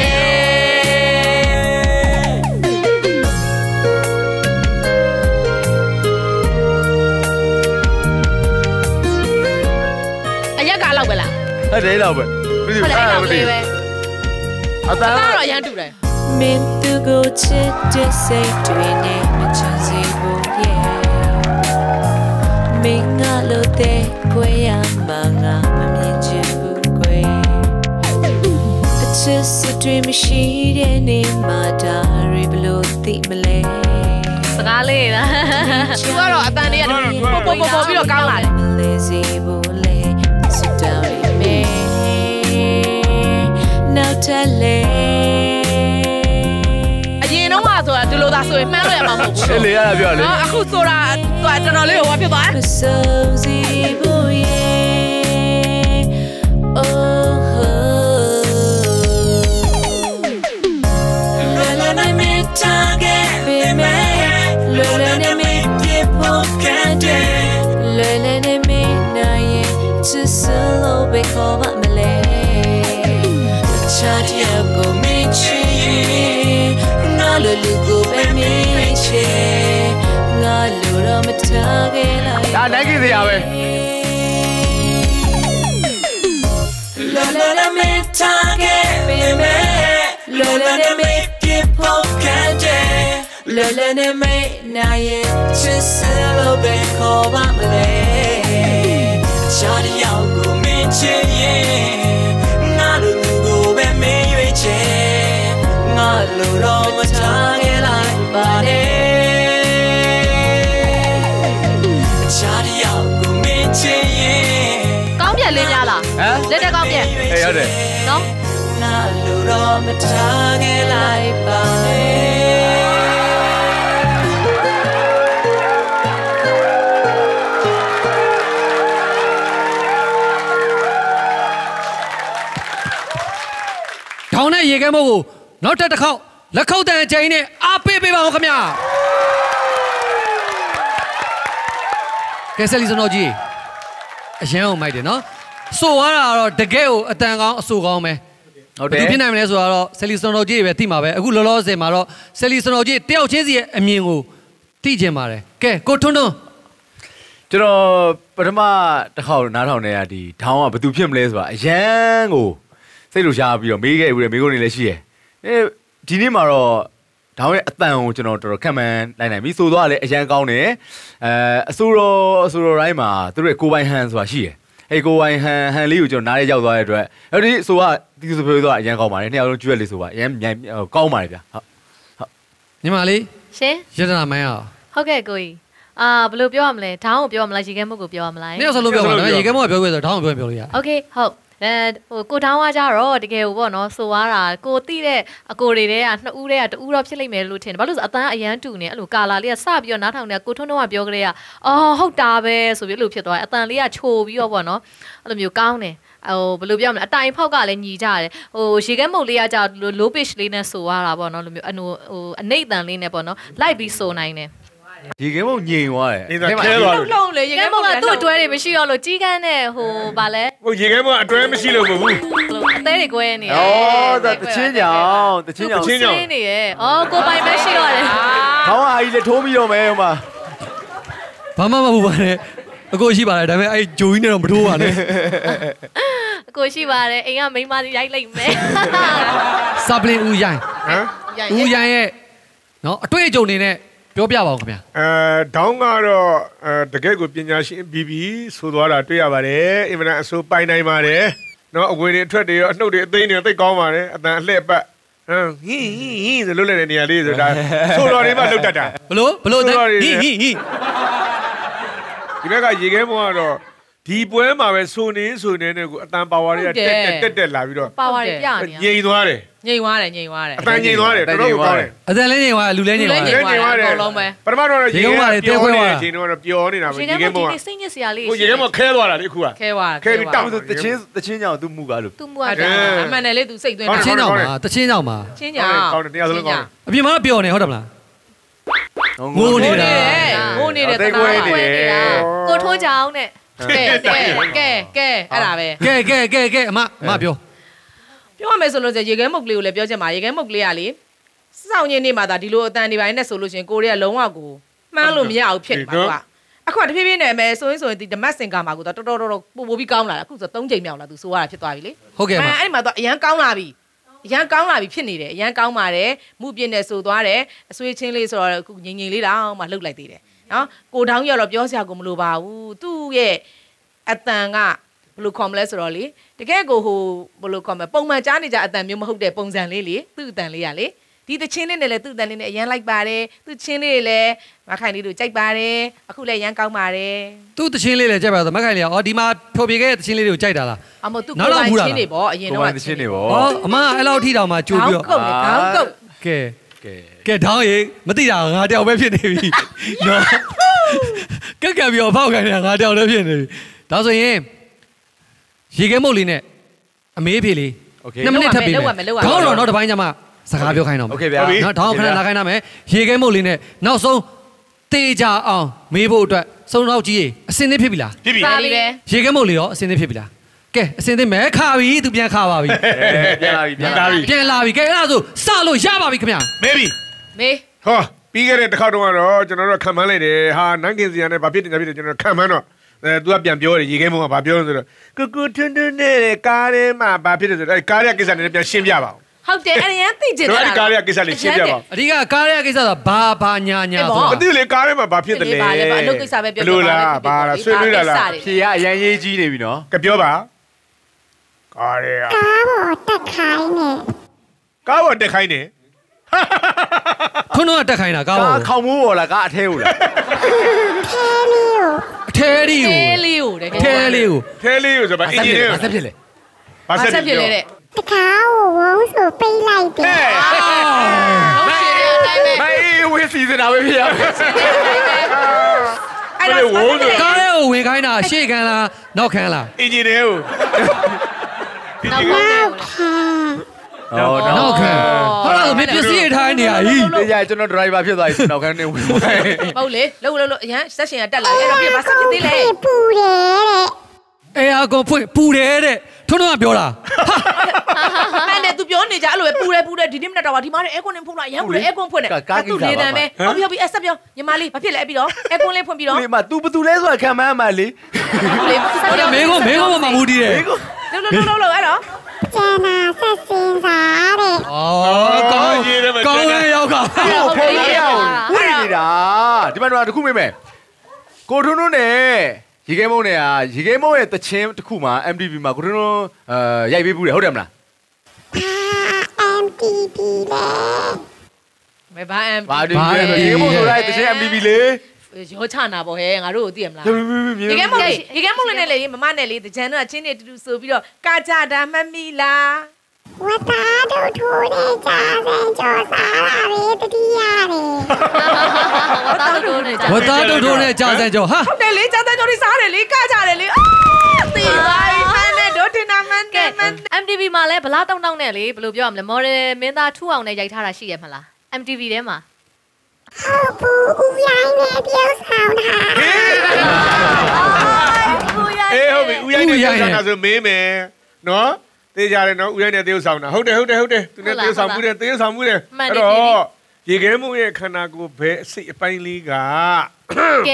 အဲ့ဒါတော့ပဲပြီးပြီအဲ့ဒါပဲအတန်းတော့ရမ်းတူတယ်မင်းသူကိုချစ်တဲ့စိတ်တွေနဲ့မချင်စေဘူးရဲ့မင်းငါလို့တဲ့ကိုရမှာငါမမြင်ချင်ဘူးကွယ်အချစ်စစ်တွေမရှိတဲ့နေမှာဒါရီဘလို့သိမလဲစကားလေးလားသူကတော့အတန်လေးကပေါ်ပြီးတော့ကောင်းလာတယ်လေစီဘူးလေစစ်တောင်းme now tell အရင်တော့မှဆိုတာဒီလိုသာဆိုရင်မှန်းလို့ရမှာမဟုတ်ဘူးလေရတာပြောလေအခုဆိုတာတော်တော်လေးကိုဝါဖြစ်သွားတယ် Call my Malay. Chat ya go me chi. Na lo lu go be me chi. Na lo ro ma tage la. Da nai ki siya be. La la la me tage be me. island and me now yeah just a little bit call my malay Charlie out go me yeah not a go be me yeah not lo my tongue like body Charlie out go me yeah ကောင်းပြက်လေးများလားလက်တက်ကောင်းပြက်ဟေးဟုတ်တယ်နော် not lo my tongue like body ထောင်နဲ့ရေခဲမို့ကိုနောက်တစ်ခေါက်လက်ခုပ်တန်အချိန်နဲ့အားပေးပေးပါဦးခင်ဗျာကဲဆက်လီစနိုကြီးအရန်အောင်မိုက်တယ်နော်ဆိုသွားတာကတော့တကယ်ကိုအတန်ကောင်းအဆိုကောင်းပဲဟုတ်တယ်ဘယ်လိုဖြစ်နိုင်မလဲဆိုတော့ဆက်လီစနိုကြီးပဲသိမှာပဲအခုလောလောဆယ်မှာတော့ဆက်လီစနိုကြီးတယောက်ချင်းစီရဲ့အမြင်ကိုသိချင်ပါတယ်ကဲကိုထွန်းထွန်းကျွန်တော်ပထမတစ်ခေါက်နားထောင်နေတာဒီထောင်ကဘယ်သူဖြစ်မလဲဆိုတာအရန်ကိုစိတ်လိုရှားပြီးတော့မေးခဲ့ဦးတယ်မေးခွန်းတွေလည်းရှိရယ်ဒီနေ့မှာတော့ထောင်ရဲ့အတန်ကိုကျွန်တော်တော်တော်ခံမှန်းလိုက်နိုင်ပြီဆိုတော့လည်းအရန်ကောင်းတယ်အဆိုတော်တိုင်းမှာသူတို့ရဲ့ကိုပိုင်ဟန်ဆိုတာရှိရယ်အဲ့ကိုပိုင်ဟန်လေးကိုကျွန်တော်နားရဲရောက်သွားတဲ့အတွက်အဲ့ဒီဆိုကဒီဆိုပြောတော့အရန်ကောင်းပါတယ်နှစ်ယောက်လုံးကျွတ်လေးဆိုပါအရန်ကောင်းပါတယ်ဗျာဟုတ်ညီမလေးရှင်ရတနာမိုင်းအောင်ဟုတ်ကဲ့ကိုကြီးဘယ်လိုပြောရမလဲထောင်းကိုပြောရမလားရေခဲမုတ်ကိုပြောရမလားနှစ်ယောက်စလုံးပြောပါတော့ရေခဲမုတ်ကပြောခွင့်ဆိုတော့ထောင်းကိုပြောလို့ရโอเคဟုတ်ကိုထောင်းကကြတော့တကယ်ကိုပေါ့နော်ဆိုသွားတာကိုတိတဲ့အကိုတွေတဲ့ကနှစ်ဦးတဲ့ကတူတော့ဖြစ်လိမ့်မယ်လို့ထင်တယ်ဘာလို့ဆိုအတန်းအရန်တူနေအဲ့လိုကာလာလေးကစပြီးတော့နားထောင်နေတာကိုထွန်းတော့ကပြောကြတဲ့ကဟုတ်တာပဲဆိုပြီးလို့ဖြစ်သွားတယ်အတန်လေးကချိုပြီးတော့ပေါ့နော်အဲ့လိုမျိုးကောင်းတယ်ဘယ်လိုပြောမလဲအတိုင်ဖောက်ကလည်းညီကြတယ်ရေခဲမုတ်လေးကကြာlow pitch လေးနဲ့ဆိုရတာပေါ့နော်လိုမျိုးအနိမ့်တန်လေးနဲ့ပေါ့နော်လိုက်ပြီးဆိုနိုင်တယ်ဒီကဲမို့ညင်သွားတယ်ခဲသွားတယ်လုံးလေရေခဲမုတ်ကသူ့အတွဲတွေမရှိတော့လို့ကြီးကန်းနဲ့ဗာလဲရေခဲမုတ်အတွဲမရှိလို့မဟုတ်ဘူးအသေးတွေကွဲနေတယ်ဒါတချင်းကြောင်နေရဲ့ကိုပိုင်ပဲရှိတော့တယ်ခေါင်းအားကြီးလည်းထိုးပြီးတော့မယ်ဟိုမှာဘာမှမဟုတ်ပါနဲ့အကိုရှိပါတယ်ဒါပေမဲ့အဲ့ဂျိုကြီးနဲ့တော့မထိုးပါနဲ့အကိုရှိပါတယ်အိမ်ကမိန်းမရိုက်လိုက်မယ်စပလင်ဦးရိုင်းဦးရိုင်းရဲ့နော်အတွေ့အကြုံတွေနဲ့ပြောပြပါဦးခင်ဗျာဒေါင်းကတော့တကယ်ကိုပညာရှင်ပြီးပြီးဆိုသွားတာတွေ့ရပါတယ်အင်မတန်အဆိုပိုင်နိုင်ပါတယ်နော်အဝေးတွေအထွက်တွေရောအနှုတ်တွေအသိတွေသိကောင်းပါတယ်အတန်အလှည့်ပတ်ဟင်းဆိုလွတ်လပ်တဲ့နေရာလေးဆိုတာဆိုတော်တွေမှလှုပ်တတ်တာဘလို့ဟင်းဒီဘက်ကရေခဲမောကတော့ဒီပွဲမှာပဲဆိုနေနဲ့ကိုအတန်ပါဝါတွေကတက်လာပြီးတော့ပါဝါတွေပြနေငြိမ်သွားတယ်အတန်ငြိမ်သွားတယ်တော်တော်ကောင်းတယ်အတန်လည်းငြိမ်သွားလူလည်းငြိမ်သွားတယ်အကုန်လုံးပဲပထမတော့ရေခဲမောကပြောနေတဲ့အချိန်တော့ပျော်နေတာပဲရေခဲမောကစိတ်ညစ်စရာလေးကိုရေခဲမောခဲသွားတာလေအခုကခဲပြီးတောက်တချင်းကြောင်သူမှုကလို့သူမှုကတော့အမှန်တယ်လေသူစိတ်သွင်းတာတချင်းကြောင်မှာချင်းကြောင်ကောင်းတယ်တရားစလုံးကောင်းတယ်အပြင်မှာပျော်နေဟုတ်တယ်မလားငိုနေတာကိုထိုးကြအောင်နဲ့ကဲအဲ့ဒါပဲကဲအမပြောရမယ်ဆိုလို့ရေခဲမုတ်ကလေးကိုလည်းပြောချင်ပါရေခဲမုတ်ကလေးကလေစောင့်ရင်းနေမှာဒါဒီလိုအတန်ဒီပိုင်းနဲ့ဆိုလို့ရှင်ကိုရီးယားလုံးဝကိုမှန်းလို့မရအောင်ဖြစ်နေပါကွာအခုတဖြည်းဖြည်းနဲ့မယ်ဆိုရင်ဒီဓမတ်စင်ကာမှာကိုတော်ပိုပြီးကောင်းလာတာအခုဆို3ချိန်မြောက်လာသူဆိုရတာဖြစ်သွားပြီလေဟုတ်ကဲ့ပါအဲ့ဒီမှာတော့အရန်ကောင်းလာပြီဖြစ်နေတယ်အရန်ကောင်းပါတယ်မှုပြင်းနဲ့ဆိုသွားတယ်အဆွေးချင်းလေးဆိုတော့အခုငြိမ်လေးတောင်မှလှုပ်လိုက်သေးတယ်နော်ကိုတောင်းရတော့ပြောစရာကိုမလိုပါဘူးသူ့ရဲ့အတန်ကဘယ်လိုခေါ်မလဲဆိုတော့လေတကယ်ကိုဘယ်လိုခေါ်မလဲပုံမှန်ကြားနေကြအတန်မျိုးမဟုတ်တဲ့ပုံစံလေးလေသူ့အတန်လေးကလေဒီတချင်းလေးနဲ့လည်းသူ့အတန်လေးနဲ့အရန်လိုက်ပါတယ်သူ့ချင်းလေးလည်းမခိုင်လေးတို့ကြိုက်ပါတယ်အခုလည်းရန်ကောင်းပါတယ်သူ့တချင်းလေးလည်းကြိုက်ပါတော့မခိုင်လေးကဒီမှာဖြော်ပြခဲ့တဲ့တချင်းလေးတွေကိုကြိုက်တာလားအမသူ့ကိုယ်ပိုင်ချင်းတွေပေါ့အရင်တော့တချင်းတွေပေါ့အမအဲ့လောက်ထိတောင်မှကြိုးပြီးတော့ခေါင်းကုတ်ကဲတောင်းရေမသိတာငါတယောက်ပဲဖြစ်နေပြီနော်ကက်ပြီးတော့ဖောက်ခိုင်းနေတာငါတယောက်လည်းဖြစ်နေပြီဒါဆိုရင်ရေခဲမုတ်လေးနဲ့အမေးဖေးလေး2မိနစ်ထပ်ပြီးမယ်ခေါင်းတော့နောက်တစ်ပိုင်းကျမှစကားပြောခိုင်းတော့မယ်နော်တောင်းခဏနားခိုင်းရမယ်ရေခဲမုတ်လေးနဲ့နောက်ဆုံးတေးကြအောင်မေးဖို့အတွက်စုံတော့ကြီးရေအစင်းသစ်ဖြစ်ပြီလားဖြစ်ပြီရေခဲမုတ်လေးရောအစင်းသစ်ဖြစ်ပြီလားကဲအစင်းသစ်မဲခါပြီသူပြန်ခါပါပြီပြန်လာပြီကဲအဲ့ဒါဆိုစလို့ရပါပြီခင်ဗျာမေးပြီဟောပြီးခဲ့တဲ့တစ်ခေါက်တုန်းကတော့ကျွန်တော်တို့ခံမှန်းလိုက်တယ်ဟာနန်းကင်စီရနဲ့ဘာဖြစ်တယ်ကျွန်တော်ခံမှန်းတော့သူကပြန်ပြောတယ်ရေခဲမုံကဘာပြောလဲဆိုတော့ကူထွန်းနဲ့ကားထဲမှာဘာဖြစ်တယ်ဆိုတော့ကားရဲ့ကိစ္စနဲ့ပြန်ရှင်းပြပါဦးဟဟုတ်တယ်အဲ့ရန်သိကျင်တာဒီကားရဲ့ကိစ္စလေးရှင်းပြပါအဓိကကားရဲ့ကိစ္စဆိုဘာညာဆိုမသိလေကားထဲမှာဘာဖြစ်တယ်လဲဘာလဲဘာအလုပ်ကိစ္စပဲပြောလို့လားဘာလားဆွေးနွေးလာလားဖြေရအရင်ရေးကြီးနေပြီနော်ကပြောပါကားရဲကားပေါ်တက်ခိုင်းနေကားပေါ်တက်ခိုင်းနေခုနကတက်ခိုင်းတာကားပေါ်ခေါင်မိုးပေါ်လားကားအထဲကိုလားထဲလေးကိုထဲလေးကိုဆိုပါအင်ဂျင်နီယာဘာဆက်ဖြစ်လဲဘာဆက်ဖြစ်လဲတဲ့တကားကိုဝုန်းဆိုပိတ်လိုက်တယ်မေးဝေးစီစနာပဲဖြစ်ရမယ်အဲ့ဒါဝုန်းဆိုကားလေးကိုဝင်ခိုင်းတာရှေ့ခံလားနောက်ခံလားအင်ဂျင်နီယာကိုနောက်ခံဟုတ်လားမပစ္စည်းထိုင်းနေရကြီးတရားကျွန်တော်ဒရိုင်ဘာဖြစ်သွားပြီနောက်ခံနေဝင်ဟုတ်လေလို့အရန်ဆက်ရှင်ကတက်လာတယ်အဲ့တော့ပြပါဆက်ဖြစ်သေးလေပူတယ်တဲ့အေးအကောင်ဖွင့်ပူတယ်တဲ့ထုံးတော့ပြောတာအဲ့နဲ့ तू ပြောနေကြအဲ့လိုပဲပူတယ်ဒီနေ့မနေ့တော့ဒီမှာအဲကွန်နဲ့ဖုန်းလာရမ်းပူတယ်အဲကွန်ဖွင့်တယ်သူနေတယ်ပဲဟုတ်ပြီအဆက်ပြောညီမလေးဘာဖြစ်လဲပြီးတော့အဲကွန်လေးဖွင့်ပြီးတော့ဒီမှာ तू ဘသူလဲဆိုတာခံမမှန်လေဟုတ်တယ်မေကိုမမူတည်တယ်လို့အဲ့တော့ကျန်တာဆက်စင်းစားတဲ့ကောင်းရရောက်ကဖုန်းရအောင်ဝိနေတာဒီမှာတော့တခုမေးမယ်ကိုထွန်းထွန်းနဲ့ရေခဲမုံနဲ့ရေခဲမုံရဲ့တချင်းတစ်ခုမှာ MTV မှာကိုထွန်းထွန်းရိုက်ပေးဘူးတယ်ဟုတ်တယ်မလား MTV လေဘာ MTV ရေခဲမုံဆိုတဲ့တချင်း MTV လေရောချနာပေါ့ဟဲ့ငါတို့ကိုသိရမလားရေခဲမုံလေးနဲ့လေမမနဲ့လေတကြံတော့ချင်းတွေတူတူဆိုပြီးတော့ကာကြတာမှတ်မိလားဝတ်သားတို့ထိုးနေကြစင်ကြောစားလာပြီတတိရတယ်ဝတ်သားတို့ထိုးနေကြစင်ကြောဟာဟုတ်တယ်လေကြစင်ကြောတွေစားတယ်လေကာကြတယ်လေတေးပါမနဲ့တို့တင်နာမန်ကဲ MTV မှာလဲဗလားတောင်းတောင်းနဲ့လေဘယ်လိုပြောရမလဲမော်ဒယ်မင်းသားထူအောင်နဲ့ရိုက်ထားတာရှိရမလား MTV ထဲမှာဟုတ်ဘူးဦးရိုင်းနဲ့ပြောဆောင်တာဟုတ်ပြီဦးရိုင်းနဲ့ပြောဆောင်တာဆိုမေးမယ်နော်တေးကြတယ်နော်ဦးရိုင်းနဲ့တေးဆောင်တာဟုတ်တယ်သူနဲ့တေးဆောင်မှုတယ်အဲ့တော့ရေခဲမှုရဲ့ခန္ဓာကိုယ်ဘယ်အစိတ်အပိုင်းလေးကကဲ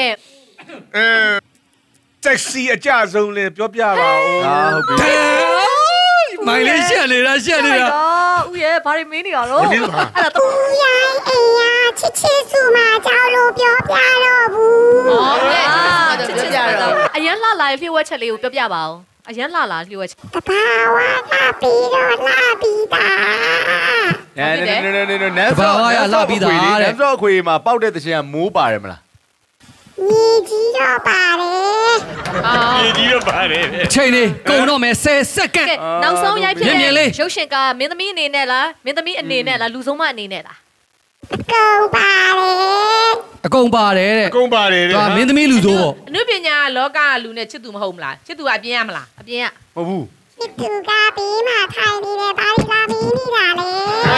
ဆက်စီအကြဆုံးလေပြောပြပါဦးဟုတ်ပြီမိုင်လေးရှက်နေတာဦးရဲ့ဘာတွေမင်းနေရတော့အဲ့ဒါဦးရိုင်းအိမ်ရချစ်စုမှာကြောက်လို့ပြောပြတော့ဘူးဟုတ်ကဲ့ချစ်ကြတော့အရန်လှလာရဲ့ဖြည့်ဝက်ချက်လေးကိုပြောပြပါဦးအရန်လှလာဖြည့်ဝက်ချက်တဘာဝကပြီးတော့လှပြီးတာနန်းစောလှပြီးတာနန်းစောခွေမှာပေါက်တဲ့တချင်ကမိုးပါတယ်မလားမြေကြီးတော့ပါတယ်မြေကြီးတော့ပါတယ်အချိန်လေးကုန်တော့မယ်10စက္ကန့်နောက်ဆုံးရိုက်ဖြစ်တဲ့ရုပ်ရှင်ကမင်းသမီးအနေနဲ့လားမင်းသမီးအနေနဲ့လားလူဆုံးမအနေနဲ့လားအကုန်ပါတယ်တဲ့ဒါမင်းသမီးလူဆိုပေါ့အနုပညာလောကလူနဲ့ချစ်သူမဟုတ်မလားချစ်သူကအပြင်ရမလားအပြင်ကမဟုတ်ဘူးချစ်သူကပြီးမှထိုင်နေတယ်ဘာလို့လာပြီးနေတာလဲ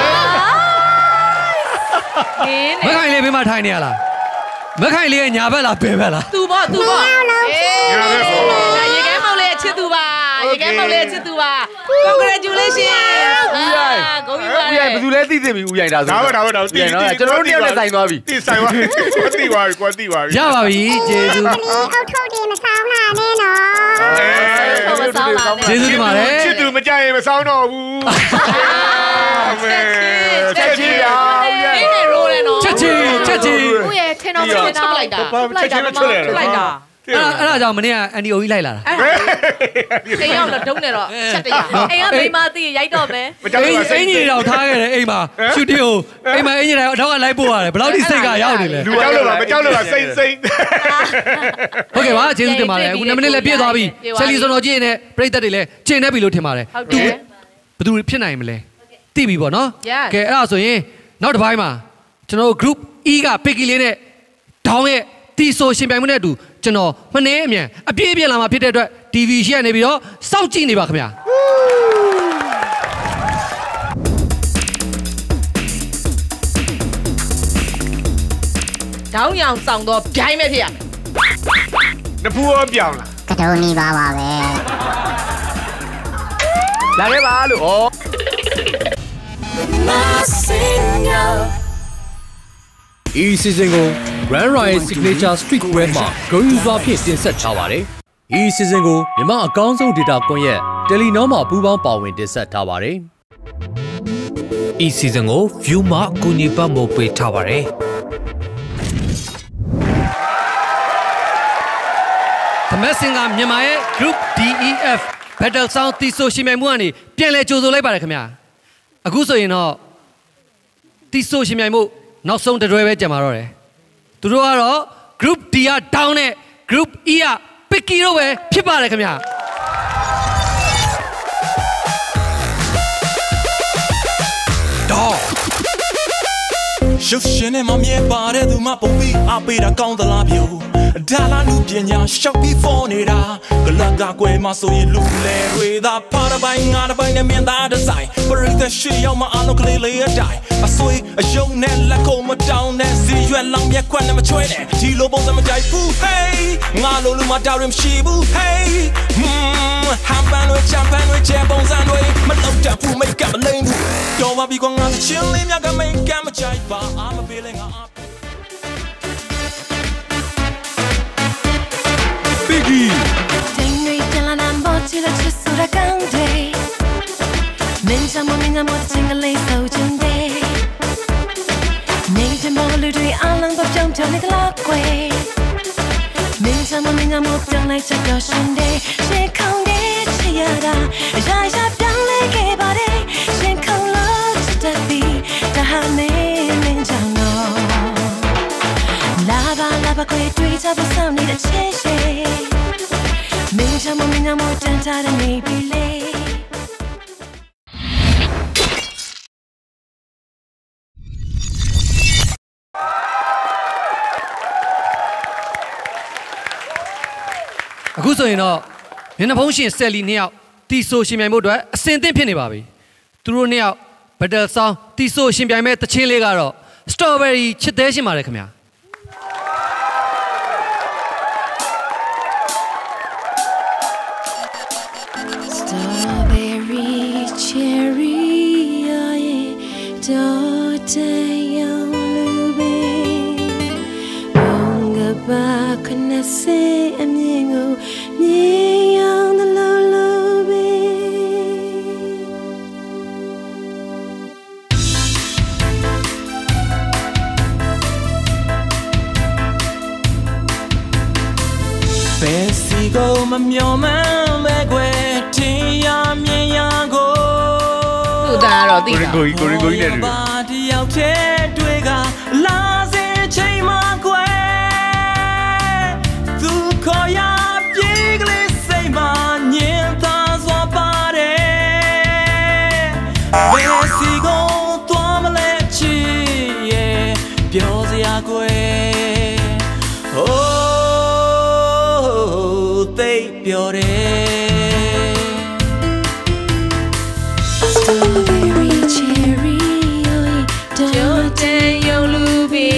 မခိုင်လေးပြီးမှထိုင်နေရလားမခိုင်လေးရဲ့ညာဘက်လားဘယ်ဘက်လားသူပေါ့ရေခဲမောင်လေးချစ်သူပါရေခဲမောင်လေးချစ်သူပါ congratulation ဦးရိုင်းဘယ်သူလဲသိသိပြီဦးရိုင်းဒါဆိုဒါပဲကျွန်တော်တို့တယောက်နဲ့ဆိုင်သွားပြီဆိုင်သွားသိပါပြီရပါပြီကျေးဇူးအုတ်ထုတ်တယ်မဆောင်လာနဲ့နော်ကျေးဇူးတင်ပါတယ်ချစ်သူမကြရင်မဆောင်တော့ဘူးချက်ချင်းရဦးရိုင်းရိုးတယ်နော်ချက်ချင်းဦးရဲ့ထင်တော့ချက်လိုက်တာအဲ့ဒါကြောင့်မနေ့ကအန်ဒီအိုကြီးလိုက်လာတာအိမ်ရောက်တော့ဒုံးနေတော့ချက်တရအိမ်ကမိမသိရိုက်တော့မယ်အင်ကြီးတော့ထားခဲ့တယ်အိမ်မှာရှူတီကိုအိမ်မှာအင်ကြီးတော့တော့လိုက်ပို့ရတယ်ဘယ်လောက်ထိစိတ်ကရောက်နေလဲလူကြောက်လို့မကြောက်လို့စိတ်ဟုတ်ကဲ့ပါကျေးဇူးတင်ပါတယ်အခု2မိနစ်လည်းပြည့်သွားပြီဆယ်လီစွန်တော်ကြီးနဲ့ပြိသက်တွေလည်းကျင့်နေပြီလို့ထင်ပါတယ်သူဘယ်သူဖြစ်နိုင်မလဲသိပြီပေါ့နော်ကဲအဲ့ဒါဆိုရင်နောက်တစ်ပိုင်းမှာကျွန်တော် group E က Picky လေးနဲ့ဒေါင်းရဲ့တီဆိုရှင်ပြိုင်မှုနဲ့အတူကျွန်တော်မနှဲအမြန်အပြည့်အပြည့်လာမှာဖြစ်တဲ့အတွက် TV ရှိရနေပြီးတော့စောင့်ကြည့်နေပါခင်ဗျာဒေါင်းရောင်ဆောင်တော့ဗျိုင်းမဲ့ဖြစ်ရမယ်နဖူးရောပြောင်းလားကတုံးနေပါပဲလာခဲ့ပါလို့ဤ season ကို Grand Riot Signature Streetwear မှာဂုဏ်ယူစွာဖြင့်တင်ဆက်ထားပါတယ်။ဤ season ကိုမြန်မာအကောင်းဆုံး data ကွန်ရက် Telenor မှာပူးပေါင်းပါဝင်တင်ဆက်ထားပါတယ်။ဤ season ကို view မှာအကူအညီပံ့ပိုးပေးထားပါတယ်သမက်စင်ကမြန်မာရဲ့ Group DEF Battle Sound တီဆိုရှင်မြိုင်မှုကနေပြန်လဲကြိုဆိုလိုက်ပါတယ်ခင်ဗျာအခုဆိုရင်တော့တီဆိုရှင်မြိုင်မှုနောက်ဆုံးတတွဲပဲကြံပါတော့တယ်သူတို့ကတော့ Group D က down နဲ့ Group E က Picky တို့ပဲဖြစ်ပါတယ်ခင်ဗျာရုပ်ရှင်နဲ့မမြဲပါတဲ့သူမှပုံပြီးအပေးတာကောင်းသလားပြိုဒါလာလူပညာရှောက်ပြီးဖော်နေတာကလကကွယ်မဆိုရင်လူလဲတွေသာပါတပိုင်းငါတပိုင်းနဲ့မြင်သားဒီဇိုင်းပရိသတ်ရှိရောက်မှအလုံးကလေးလေးအတိုင်းအဆွေအယုံနဲ့လက်ခုံမတောင်းနဲ့စီရွက်လောင်ပြက်ခွက်နဲ့မချွဲနဲ့ဒီလိုပုံစံမကြိုက်ဘူး hey ငါလိုလူမတာရင်မရှိဘူး hey ဟမ်ပန်တွေချမ်ပန်တွေချဲပုံစံတွေမလောက်တဘူးမိတ်ကမလိမ့်ဘူးတော်ပါပြီကွာငါချင်းလေးမြတ်ကမိတ်ကမကြိုက်ပါI'm a feeling Biggie တင်းရီတလာနံဘောချီလက်ချစရကန်ဒေးမင်းချမချင်းကလေးဆိုချင်ဒေးနေချမလူတွေအလံတော့ကြောင်ချနေကလာကွယ်မင်းချမပြောင်းလိုက်ချက်တော့ရှင်ဒေးရှင်ခေါင်းဒေးချရတာရာရာပြောင်းလဲခဲ့ပါတယ်ရှင်ခေါင်းလို့ချစ်တဲ့ဒါဟာနေမင်းချောင်းတော့လာပါခွေတွေ့ချဖို့စောင့်နေတဲ့ချင်းရှင်မင်းချမတန်တာနေပြီလေအခုဆိုရင်တော့မျက်နှာဖုံးရှင်ဆယ်လီနှစ်ယောက်တီဆိုရှင်ပြိုင်မှုအတွက်အစင်သင့်ဖြစ်နေပါပြီသူတို့နှစ်ယောက် Battle Sound တီဆိုရှင်ပြိုင်မဲ့တချင်းလေးကတော့ Strawberry ချစ်သေးရှင်ပါတယ်ခင်ဗျာစေအမြင်ကိုမြင်ရောက်သလိုလိုပဲဘယ်စီကိုမမျောမှန်းပဲကွယ်ထင်ရမြင်ရကိုသူ့သားတော့သိတာကိုကြီးနဲ့တူပါတယောက်တည်းတွေ့ကလာစေချိန်မှာကွယ်ခေါ်ရပြေးကလေးစိတ်မှာညင်သာစွာပါတယ်ဘယ်စီကိုသွားမလဲချစ်ရဲ့ပြောစရာကွယ်ဟိုးသိပြောတယ် Strawberry cherry don't you love me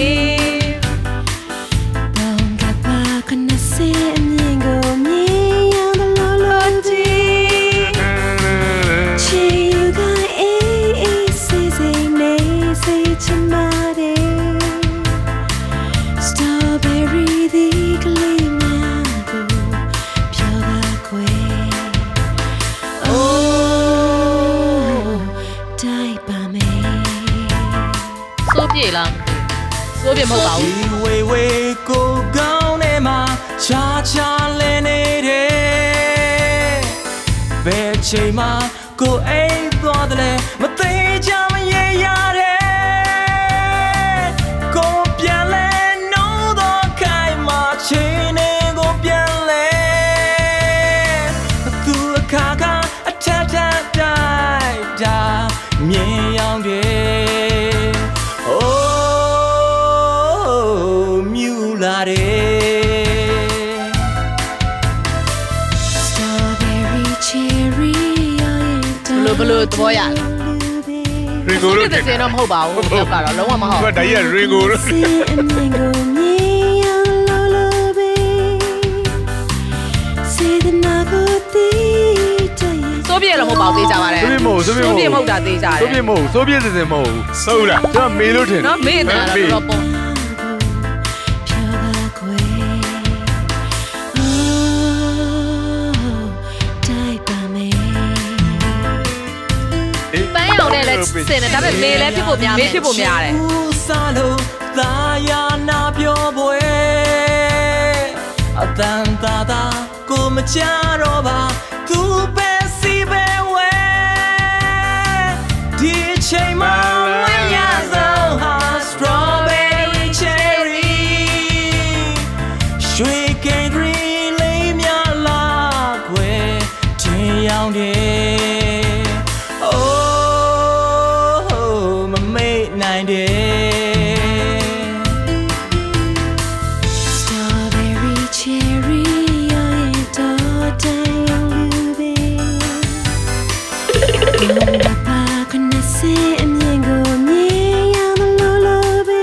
ဆိုပြမဟုတ်ပါဘူးဝေဝေကိုကောင်းနေမှာချာချာလဲနေတယ်ဘယ်ချိန်မှာကိုအိမ်သွားတယ်မသိကြမရေရတယ်ကိုပြန်လဲနိုးတော့ခိုင်မှာချိန်နေကိုပြန်လဲသူအခါကအထက်တိုက်တာမြင်ရောက်တယ်ဘလို့သဘောရရီကိုလို့တဲ့စင်တော့မဟုတ်ပါဘူးတော့ကတော့လုံးဝမဟုတ်ဘူးဒါကြီးကရီကိုလို့ဆိုပြေတော့မဟုတ်ပါဘူးသေးကြပါတယ်ဆိုပြေမဟုတ်တာသေးကြတယ်ဆိုပြေမဟုတ်ဟုတ်လားကျွန်တော်မေးလို့ထင်နော်မေးနေတာတော့ပေါ့စင်တယ်ဒါပေမဲ့မေလည်းဖြစ်ဖို့များမေဖြစ်ဖို့များတယ်စားလို့သာယာနာပြောပွဲအတန်တာတာကိုမချတော့ပါသူပဲစီပဲဝဲဒီချိန်မှာမရဆုံးဟာ strawberry cherry ရွှေကိန်းရီလေးများလာခွေထင်ရောင်တယ် oh မမေ့နိုင်တယ် Strawberry cherry your daughter lube Papa connasse amigo mia lube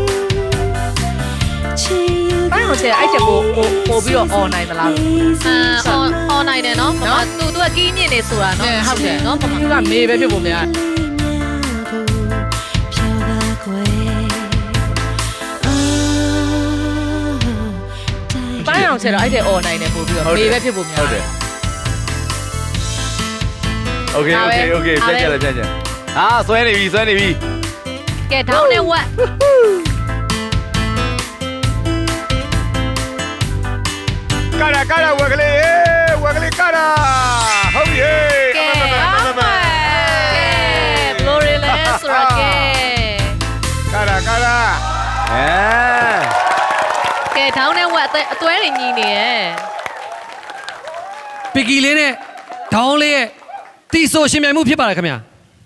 ဘာလို့လဲအဲ့ချက်ပို့ပြီးတော့ online မလား online တယ်နော်သူကကီးမြင့်နေဆိုတာနော်ဟုတ်တယ်နော်သူကမေပဲဖြစ်ဖို့များဘာအောင်ချက်တော့အဲ့တဲ့ online နဲ့ပို့ပြီးတော့မေပဲဖြစ်ဖို့များဟုတ်တယ် Okay ပြကြတယ်ဆွဲနေပြီကဲထောင်းနဲ့ဝက်ကာရာဝက်ကလေးကာရာဟုတ်ပြီကဲဘလိုရဲလဲဆိုရကဲကာရာကဲထောင်းနဲ့ဝက်အသွဲတွေညီနေရဲ့ပီကီလေးနဲ့ဒေါင်းလေးရဲ့တီဆိုရှင်မြိုင်မှုဖြစ်ပါတယ်ခင်ဗျာ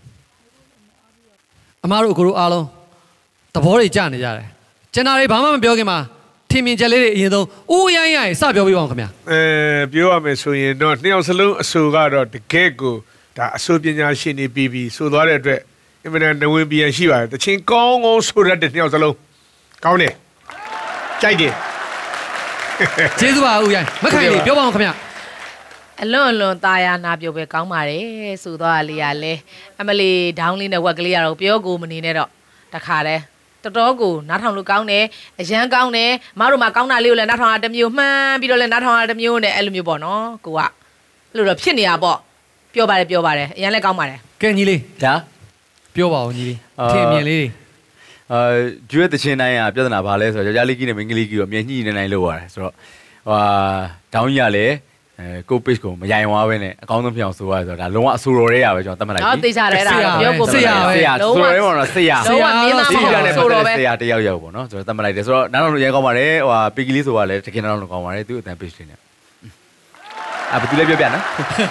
အမားတို့အကိုတို့အားလုံးသဘောတွေကြနေကြတယ်ကျန်တာတွေဘာမှမပြောခင်မှာထင်မြင်ချက်လေးတွေအရင်ဆုံးဦးရိုင်းရိုင်းစပြောပြပါအောင်ခင်ဗျာပြောရမယ်ဆိုရင်တော့နှစ်ယောက်စလုံးအဆိုကတော့တကယ်ကိုဒါအဆိုပညာရှင်တွေပြီးဆိုသွားတဲ့အတွက်အင်မတန်နဝင်ပြန်ရှိပါတယ်တချင်းကောင်းဆိုရတဲ့နှစ်ယောက်စလုံးကောင်းတယ်ကြိုက်တယ်ကျေးဇူးပါဦးရိုင်းမခိုင်လေးပြောပါအောင်ခင်ဗျာအလွန်ตาယာနာပြုတ်ပဲကောင်းပါတယ်ဆိုတော့လေးရလဲအမလီဒေါင်းလေးနဲ့ဝက်ကလေးရတော့ပြောကိုမနေနဲ့တော့တခါတည်းတော်တော်ကိုနားထောင်လို့ကောင်းတယ်အရန်ကောင်းတယ်မတို့မှာကောင်းတာလေးကိုလည်းနားထောင်တာတစ်မျိုးမှန်းပြီးတော့လည်းနားထောင်တာတစ်မျိုးနဲ့အဲ့လိုမျိုးပေါ့နော်ကိုကအဲ့လိုတော့ဖြစ်နေတာပေါ့ပြောပါတယ်အရန်လည်းကောင်းပါတယ်ကဲညီလေးဒါပြောပါဦးညီလေးထင်မြင်လေးကျွေးတချင်းတိုင်းကပြဿနာဘာလဲဆိုတော့ယောက်ျားလေးကြီးနဲ့မိန်းကလေးကြီးတော့အမြင်ညှိနေနိုင်လို့ရတယ်ဆိုတော့ဒေါင်းကြီးကလည်းကို page ကိုမယိုင်ဝါပဲနဲ့အကောင်းဆုံးဖြစ်အောင်ဆိုရတယ်ဆိုတော့ဒါလုံးဝအဆူတော်ရဲရပဲကျွန်တော်သတ်မှတ်လိုက်ပြီဟုတ်သိကြတယ်ဒါပြောကိုဆရာဆူတော်ရဲပေါ့နော်ဆရာလုံးဝမင်းသားပေါ့ဆရာတယောက်ပေါ့နော်ဆိုတော့သတ်မှတ်လိုက်တယ်ဆိုတော့နားထောင်လို့ရဲကောင်းပါတယ်ပီကီလေးဆိုတာလည်းတကယ်နားထောင်လို့ကောင်းပါတယ်သူအတန် page လေးနဲ့ဘယ်သူလဲပြောပြနော်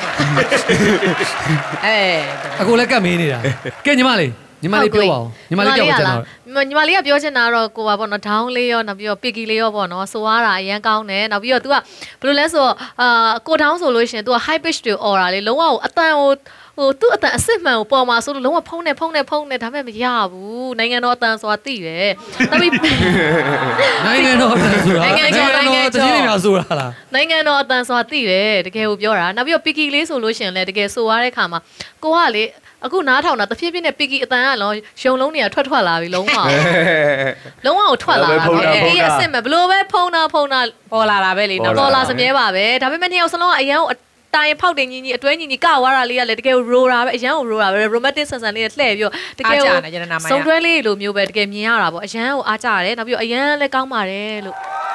အကိုလည်းကတ်မင်းနေတာကဲညီမလေးပြောပါဦးညီမလေးပြောချင်တာညီမလေးကပြောချင်တာတော့ကိုပါပေါ့နော်ဒေါင်းလေးရောနောက်ပြီးတော့ပီကီလေးရောပေါ့နော်ဆိုရတာအရန်ကောင်းတယ်နောက်ပြီးတော့ तू ကဘယ်လိုလဲဆိုတော့ကိုဒေါင်းဆိုလို့ရှိရင် तू က high pitch တွေ aura လေးလုံးဝအတန်ကိုသူ့အတန်အစစ်မှန်ကိုပေါ်မှာဆိုလို့လုံးဝဖုံးနေဒါပေမဲ့မရဘူးနိုင်ငံတော်အတန်ဆိုတာသိတယ်ဒါပေမဲ့နိုင်ငံတော်အတန်ဆိုတာနိုင်ငံတော်တကြီးတွေများဆိုတာလားနိုင်ငံတော်အတန်ဆိုတာသိတယ်တကယ်ကိုပြောတာနောက်ပြီးတော့ပီကီလေးဆိုလို့ရှိရင်လည်းတကယ်ဆိုရတဲ့ခါမှာကိုကလေအခုနားထောင်တာတဖြည်းဖြည်းနဲ့ပီကီအတန်ကလောရှုံလုံးတွေကထွက်လာပြီလုံးဝကိုထွက်လာတာအေးအစစ်မဲ့ဘလို့ပဲဖုံးတာပေါ်လာတာပဲလေနော်ပေါ်လာစမြဲပါပဲဒါပေမဲ့နှစ်ယောက်စလုံးကအရန်ကိုတိုင်ဖောက်တင်ညီအတွဲညီကဝါတာလေးကလည်းတကယ်ရိုးတာပဲအရန်ကိုရိုးတာပဲ romantic ဆန်လေးနဲ့လှည့်ပြီးတော့တကယ်ကိုစုံတွဲလေးလိုမျိုးပဲတကယ်မြင်ရတာပေါ့အရန်ကိုအားကြရတယ်နောက်ပြီးတော့အရန်လည်းကောင်းပါတယ်လို့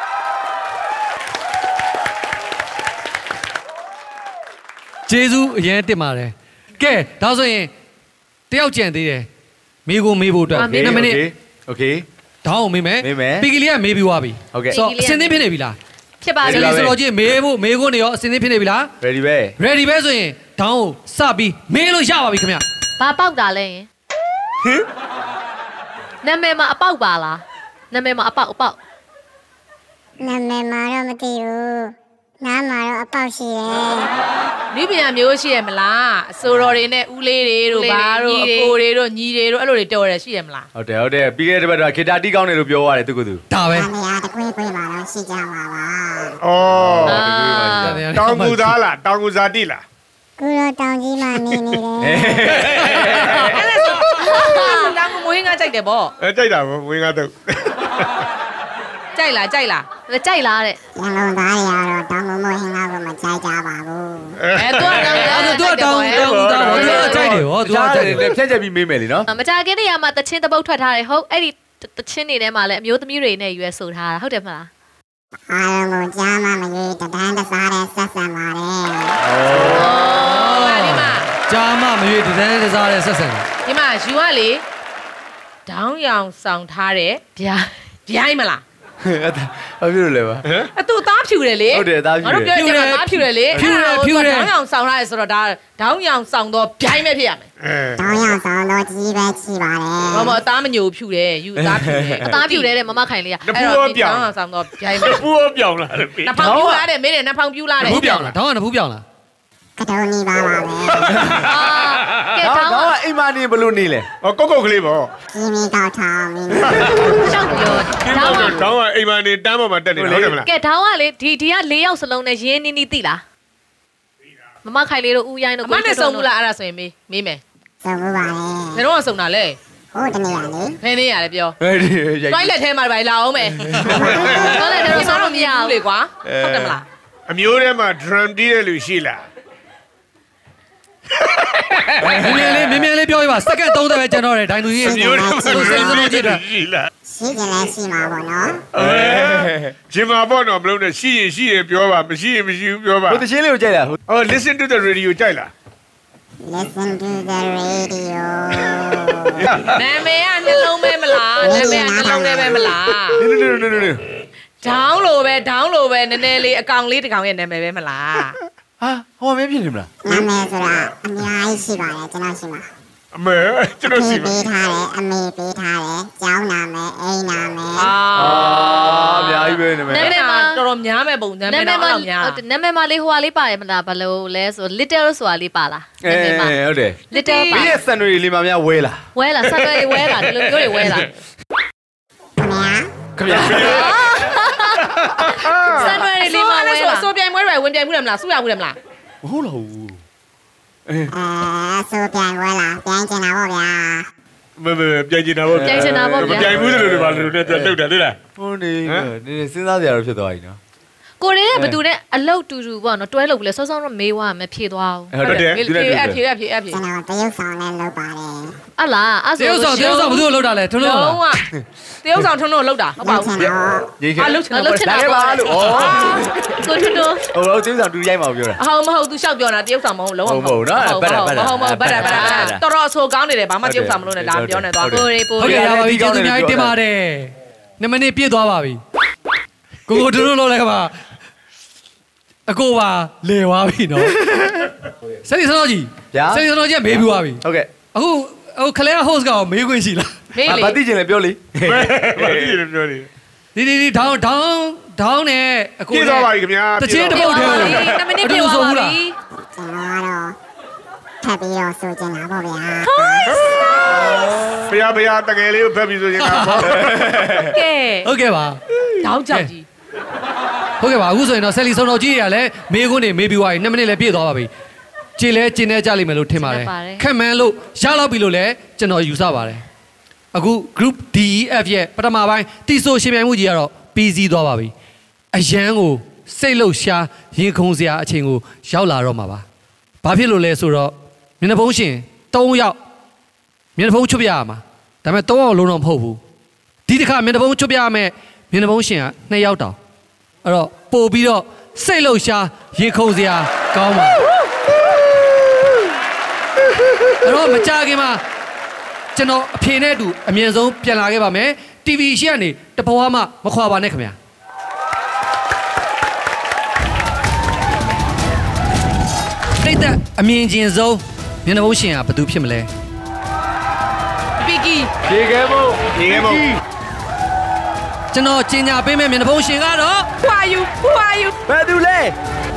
ကျေးဇူးအရန်တင်ပါတယ်ကဲဒါဆိုရင်တယောက်ကြံသေးတယ်မေးဖို့အတွက် 2မိနစ်โอเคဒေါင်းကိုမေးမယ်ပီကီလေးကမေးပြီးသွားပြီဟုတ်ကဲ့ဆိုတော့အစင်းသင်းဖြစ်နေပြီလားဖြစ်ပါပြီဆိုတော့ကြည့်မေးခွန်းနေရောအစင်းသင်းဖြစ်နေပြီလား ready ပဲဆိုရင်ဒေါင်းကိုစပြီးမေးလို့ရပါပြီခင်ဗျဘာပေါက်တာလဲနာမည်မှာအပေါက်ပါလားနာမည်မှာအပေါက်နာမည်မှာတော့မသိဘူးနားမှာတော့အပေါက်ရှိတယ်မိဖုရားမျိုးရှိရမလားအစိုးရတွေနဲ့ဦးလေးတွေတို့ဘာတို့အကိုတွေတို့ညီတွေတို့အဲ့လိုတွေတော်တယ်ရှိရမလားဟုတ်တယ်ပြီးခဲ့တဲ့ဘက်တော့ခေတ္တတီးကောင်းတယ်လို့ပြောရတယ်သူကသူဒါပဲနေရာတကွေးမှာတော့ရှိကြပါပါတောင်ကူသားလားတောင်ကူဇာတိလားကူတော့တောင်ကြီးမှာနေနေတယ်အဲ့ဒါဆိုတောင်ကူမွေးငါကြိုက်တယ်ဗောကြိုက်တာဗောမွေးငါတော့ကြိုက်လားတဲ့ရန်လုံးသားတွေကတော့တောင်ကူမို့ဟင်းကားကိုမကြိုက်ကြပါဘူးသူကတောင်းတာဟောသူကကြိုက်တယ်ဟောသူကကြိုက်တယ်ဖြတ်ချက်ပြီးမေးမယ်လीနော်မကြခင်တည်းကမှတချင်းတပုတ်ထွက်ထားတယ်ဟုတ်အဲ့ဒီတချင်းတွေထဲမှာလည်းအမျိုးသမီးတွေနဲ့ရွယ်ဆိုထားတာဟုတ်တယ်မလားအားလုံးကိုကြားမမရွေးတန်းတစားတဲ့ဆက်ဆံပါတယ်ဒီမှာကြားမမရွေးတန်းတစားတဲ့ဆက်ဆံတယ်ဒီမှာယူကလေဒေါင်းရောင်ဆောင်ထားတဲ့ဗျာဗျိုင်းမလားဘာဖြစ်လို့လဲပါအတူသားဖြူတယ်လေဟုတ်တယ်သားဖြူတယ်ဖြူတယ်သားဖြူတယ်လေဖြူတယ်ဒေါင်းရောင်ဆောင်ထားရဲဆိုတော့ဒါဒေါင်းရောင်ဆောင်တော့ဗျိုင်းပဲဖြစ်ရမယ်ဒေါင်းရောင်ဆောင်တော့ကြီးပဲချီပါတယ်မအသားမညိုဖြူတယ်ယူသားဖြူတယ်အသားဖြူတယ်တဲ့မမခိုင်လေးကအဲ့တော့ဒေါင်းရောင်ဆောင်တော့ဗျိုင်းပဲပူရောပြောင်းလာတယ်နှဖောင်ပြူလာတယ်မင်းနဲ့နှဖောင်ပြူလာတယ်ဘူးပြောင်းလားဒေါင်းကနှဖူးပြောင်းလားကတုံးနေပါပဲကဲဒေါင်းကအိမ်မနေဘလို့နေလဲဟောကုတ်ကလေးပေါ့ကြီးမီကောက်ထားမင်းရှောက်ပြောဒေါင်းကအိမ်မနေတန်းပေါ်မှာတက်နေဟုတ်တယ်မလားကဲဒေါင်းကလေဒီက၄ယောက်စလုံးနဲ့ရင်းနီးနီးသိလားမမခိုင်လေးတို့ဦးရိုင်းတို့အမနဲ့စုံဘူးလားအဲ့ဒါဆိုရင်မေးမယ်စုံဘူးပါလေဘယ်တော့စုံတာလဲဟုတ်တနေရလေဖင်းနေရတယ်ပြောတွိုင်းလက်ထဲမှာပဲလာအောင်မယ်တွိုင်းလက်ထဲတော့ဆောင်းလို့မရဘူးလေကွာဟုတ်တယ်မလားအမျိုးထဲမှာ drum တီးတဲ့လူရှိလားမြင်လေးပြောပြပါစက္ကန့်30ပဲကျွန်တော်တယ်ဒိုင်လူကြီးအမျိုးထဲမှာ drum တီးတဲ့လူရှိလားရှိကြလဲရှိမှာပေါ့နော်ဂျင်မာပေါ့နော်မလို့နဲ့ရှိရင်ပြောပါမရှိရင်မရှိဘူးပြောပါဟိုတချင်းလေးကိုကြိုက်လား listen to the radio ကြိုက်လား Listen to the radio နာမည်ကနှလုံးပဲမလားနာမည်ကနှလုံးလေးပဲမလားဒေါင်းလိုပဲနည်းနည်းလေးအကောင်လေးတစ်ကောင်ရဲ့နာမည်ပဲမလားဟာဟောမင်းဖြစ်နေမလားနာမည်ဆိုတာအများကြီးရှိပါတယ်ကျွန်တော်ရှိမှာအမေကျွန်တော်ရှိပေးထားတယ်အမေပေးထားတယ်ကျောင်းနာမည်အိမ်နာမည်အများကြီးပဲနာမည်မှာတော်တော်များမဲ့ပုံနာမည်တော့အောင်များဟုတ်နာမည်မှာလေးဟိုဟာလေးပါတယ်မလားဘယ်လိုလဲဆို little ဆိုတာလေးပါလားနာမည်မှာဟုတ်တယ် little ပါဒီစံတွေလေးမှာများဝဲလားစံတွေဝဲလားဒီလိုမျိုးတွေဝဲလားခင်ဗျာစံတွေလေးမှာဝဲလားဆိုပြိုင်ပွဲတွေဝင်ပြိုင်မှုတယ်မလားစုရမှုတယ်မလားမဟုတ်လားဘူးဆိုပြိုင်ပွဲလားပြိုင်ချင်တာပေါ့ဗျာမပြိုင်ချင်တာပေါ့ပြိုင်ချင်တာပေါ့ဗျာမပြိုင်ဘူးလို့တွေပါလို့နဲ့လှုပ်တာလေလားဟုတ်နေစဉ်းစားကြရတော့ဖြစ်သွားပြီနော်ကိုရဲကဘသူနဲ့အလုတ်တူပေါ့နော်တွဲလုတ်ပြီလေစောစောတော့မေးွားမဖြေသွားဘူးဟုတ်တယ်ဖြေကျွန်တော်တရုပ်ဆောင်နဲ့လုပ်ပါတယ်အလားအဲ့ဆိုတရုပ်ဆောင်ဘယ်သူ့ကိုလုပ်တာလဲထွန်းလို့လုံးဝတရုပ်ဆောင်ထွန်းလို့လုပ်တာဟုတ်ပါဘူးလှုပ်ချင်တာပါလို့ကိုထွန်းတို့ဟိုတရုပ်ဆောင်တူရိုက်မှာပြောတာမဟုတ်သူရှောက်ပြောတာတရုပ်ဆောင်မဟုတ်လုံးဝမဟုတ်နော်ဘတ်တာတော်တော်ဆိုကောင်းနေတယ်ဘာမှတရုပ်ဆောင်မလို့နဲ့လာပြောနေသွားပိုးဟုတ်ကဲ့ရပါပြီကျေးဇူးအများကြီးတင်ပါတယ်2မိနစ်ပြည့်သွားပါပြီကိုထွန်းလို့လည်းပါအကိုပါလေသွားပြီနော်ဆယ်လီစတော်ကြီးဆယ်လီစတော်ကြီးမေးပြီးသွားပြီဟုတ်ကဲ့အခုခလဲ host ကမေးခွင့်ရှိလားမေးလေဘာသိချင်လဲပြောလေဘာသိချင်လဲပြောလေဒီဒေါင်းနဲ့အကိုပြေးသွားပါပြီခင်ဗျာတချင်းတစ်ပုတ်တည်း 2မိနစ်ပြေးသွားပါပြီကျွန်တော်ကတော့ထပ်ပြီးတော့ဆိုချင်တာပေါ့ဗျာဘုရားတကယ်လေးကိုဖက်ပြီးဆိုချင်တာပေါ့ဟုတ်ကဲ့ပါဒေါင်းကြောက်ကြီးဟုတ်ကဲ့ပါအခုဆိုရင်တော့ဆယ်လီစုံတော်ကြီးတွေကလည်းမေးခွန်းတွေမေးပြီးသွားပြီ2မိနစ်လည်းပြည့်သွားပါပြီကျင်းနေကြလိမ့်မယ်လို့ထင်ပါတယ်ခက်မှန်းလို့ရလောက်ပြီလို့လည်းကျွန်တော်ယူဆပါတယ်အခု group DEF ရဲ့ပထမပိုင်းတီဆိုရှင်ပြိုင်မှုကြီးကတော့ပြီးစီးသွားပါပြီအရန်ကိုစိတ်လှုပ်ရှားရင်ခုန်စရာအချိန်ကိုရောက်လာတော့မှာပါဘာဖြစ်လို့လဲဆိုတော့မျက်နှာဖုံးရှင်3ယောက်မျက်နှာဖုံးချွတ်ပြရမှာဒါပေမဲ့3ယောက်လုံးတော့မဟုတ်ဘူးဒီတစ်ခါမျက်နှာဖုံးချွတ်ပြရမယ်မျက်နှာဖုံးရှင်က2ယောက်တောင်အဲ့တော့ပို့ပြီးတော့စိတ်လှုပ်ရှားရင်ခုန်စရာကောင်းပါအဲ့တော့မကြခင်မှာကျွန်တော်အဖေနဲ့အတူအမြင်ဆုံးပြန်လာခဲ့ပါမယ် TV ရှိကနေတပွားမှမခွာပါနဲ့ခင်ဗျာတိတ်တဲ့အမြင်ချင်းဆုံးမျက်နှာဖုံးရှင်ကဘယ်သူဖြစ်မလဲပီကီရေခဲမို့ကျွန်တော်ကြီးညာပေးမဲ့မျက်နှာဖုံးရှင်ကတော့ Who are you ဘယ်သူလဲ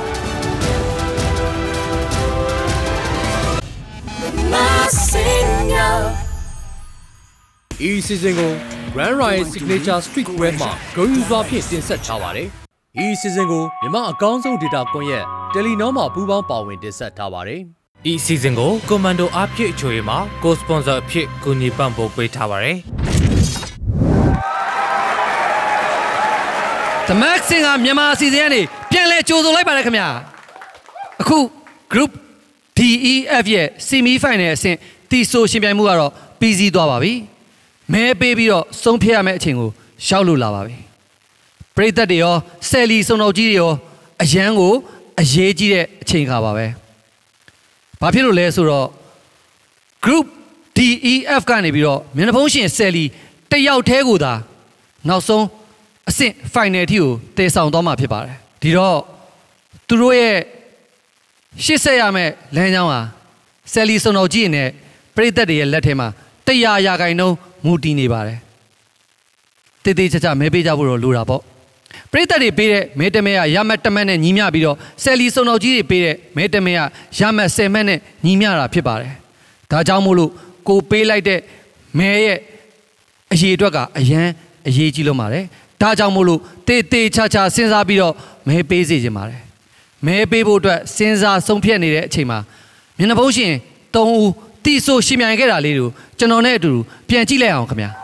ဤ season ကို Grand Rise Signature Streetwear မှာဂုဏ်ယူစွာဖြင့်တင်ဆက်ထားပါတယ်။ဤ season ကိုမြန်မာအကောင်းဆုံး data ကွန်ရက် Telenor မှာပူးပေါင်းပါဝင်တင်ဆက်ထားပါတယ်။ဤ season ကို Commando အဖြစ်အချိုရမှာ co-sponsor အဖြစ်ကူညီပံ့ပိုးပေးထားပါတယ်။ The Max ကမြန်မာအစီအစဉ်ကနေပြန်လဲကြိုးစုံလိုက်ပါလေခင်ဗျာအခု group DEF ရဲ့ semi final အဆင့်တီဆိုရှင်ပြိုင်မှုကတော့ပြီးစီးသွားပါပြီမဲပေးပြီးတော့ဆုံးဖြတ်ရမယ့်အချိန်ကိုရောက်လို့လာပါပြီပရိသတ်တွေရောဆယ်လီစုံတော်ကြီးတွေရောအရန်ကိုအရေးကြီးတဲ့အချိန်ခါပါပဲဘာဖြစ်လို့လဲဆိုတော့ group DEF ကနေပြီးတော့မျက်နှာဖုံးရှင်ဆယ်လီတယောက်တည်းကိုသာနောက်ဆုံးအဆင့် final အထိကိုတည်ဆောင်သွားမှာဖြစ်ပါတယ်ဒီတော့သူတို့ရဲ့ရှေ့ဆက်ရမယ့်လမ်းကြောင်းဟာဆယ်လီစုံတော်ကြီးနဲ့ပရိသတ်တွေရဲ့လက်ထဲမှာ100%မူတည်နေပါတယ်တေးသေးချာချာမဲပေးကြဖို့တော့လိုတာပေါ့ပရိသတ်တွေပေးတဲ့မဲတမဲကရမတ်တမတ်နဲ့ညီမျှပြီးတော့ဆယ်လီစုံတော်ကြီးတွေပေးတဲ့မဲတမဲကရမတ်10မတ်နဲ့ညီမျှတာဖြစ်ပါတယ်ဒါကြောင့်မို့လို့ကိုပေးလိုက်တဲ့မဲရဲ့အရေးအတွက်ကအရန်အရေးကြီးလို့ပါတယ်ဒါကြောင့်မို့လို့တေးချာချာစဉ်းစားပြီးတော့မဲပေးစေချင်ပါတယ်မဲပေးဖို့အတွက်စဉ်းစားဆုံးဖြတ်နေတဲ့အချိန်မှာမျက်နှာဖုံးရှင်3ဦးတီဆိုရှင်မြိုင်ခဲ့တာလေးတို့ကျွန်တော်နဲ့အတူပြန်ကြည့်လိုက်အောင်ခင်ဗျာ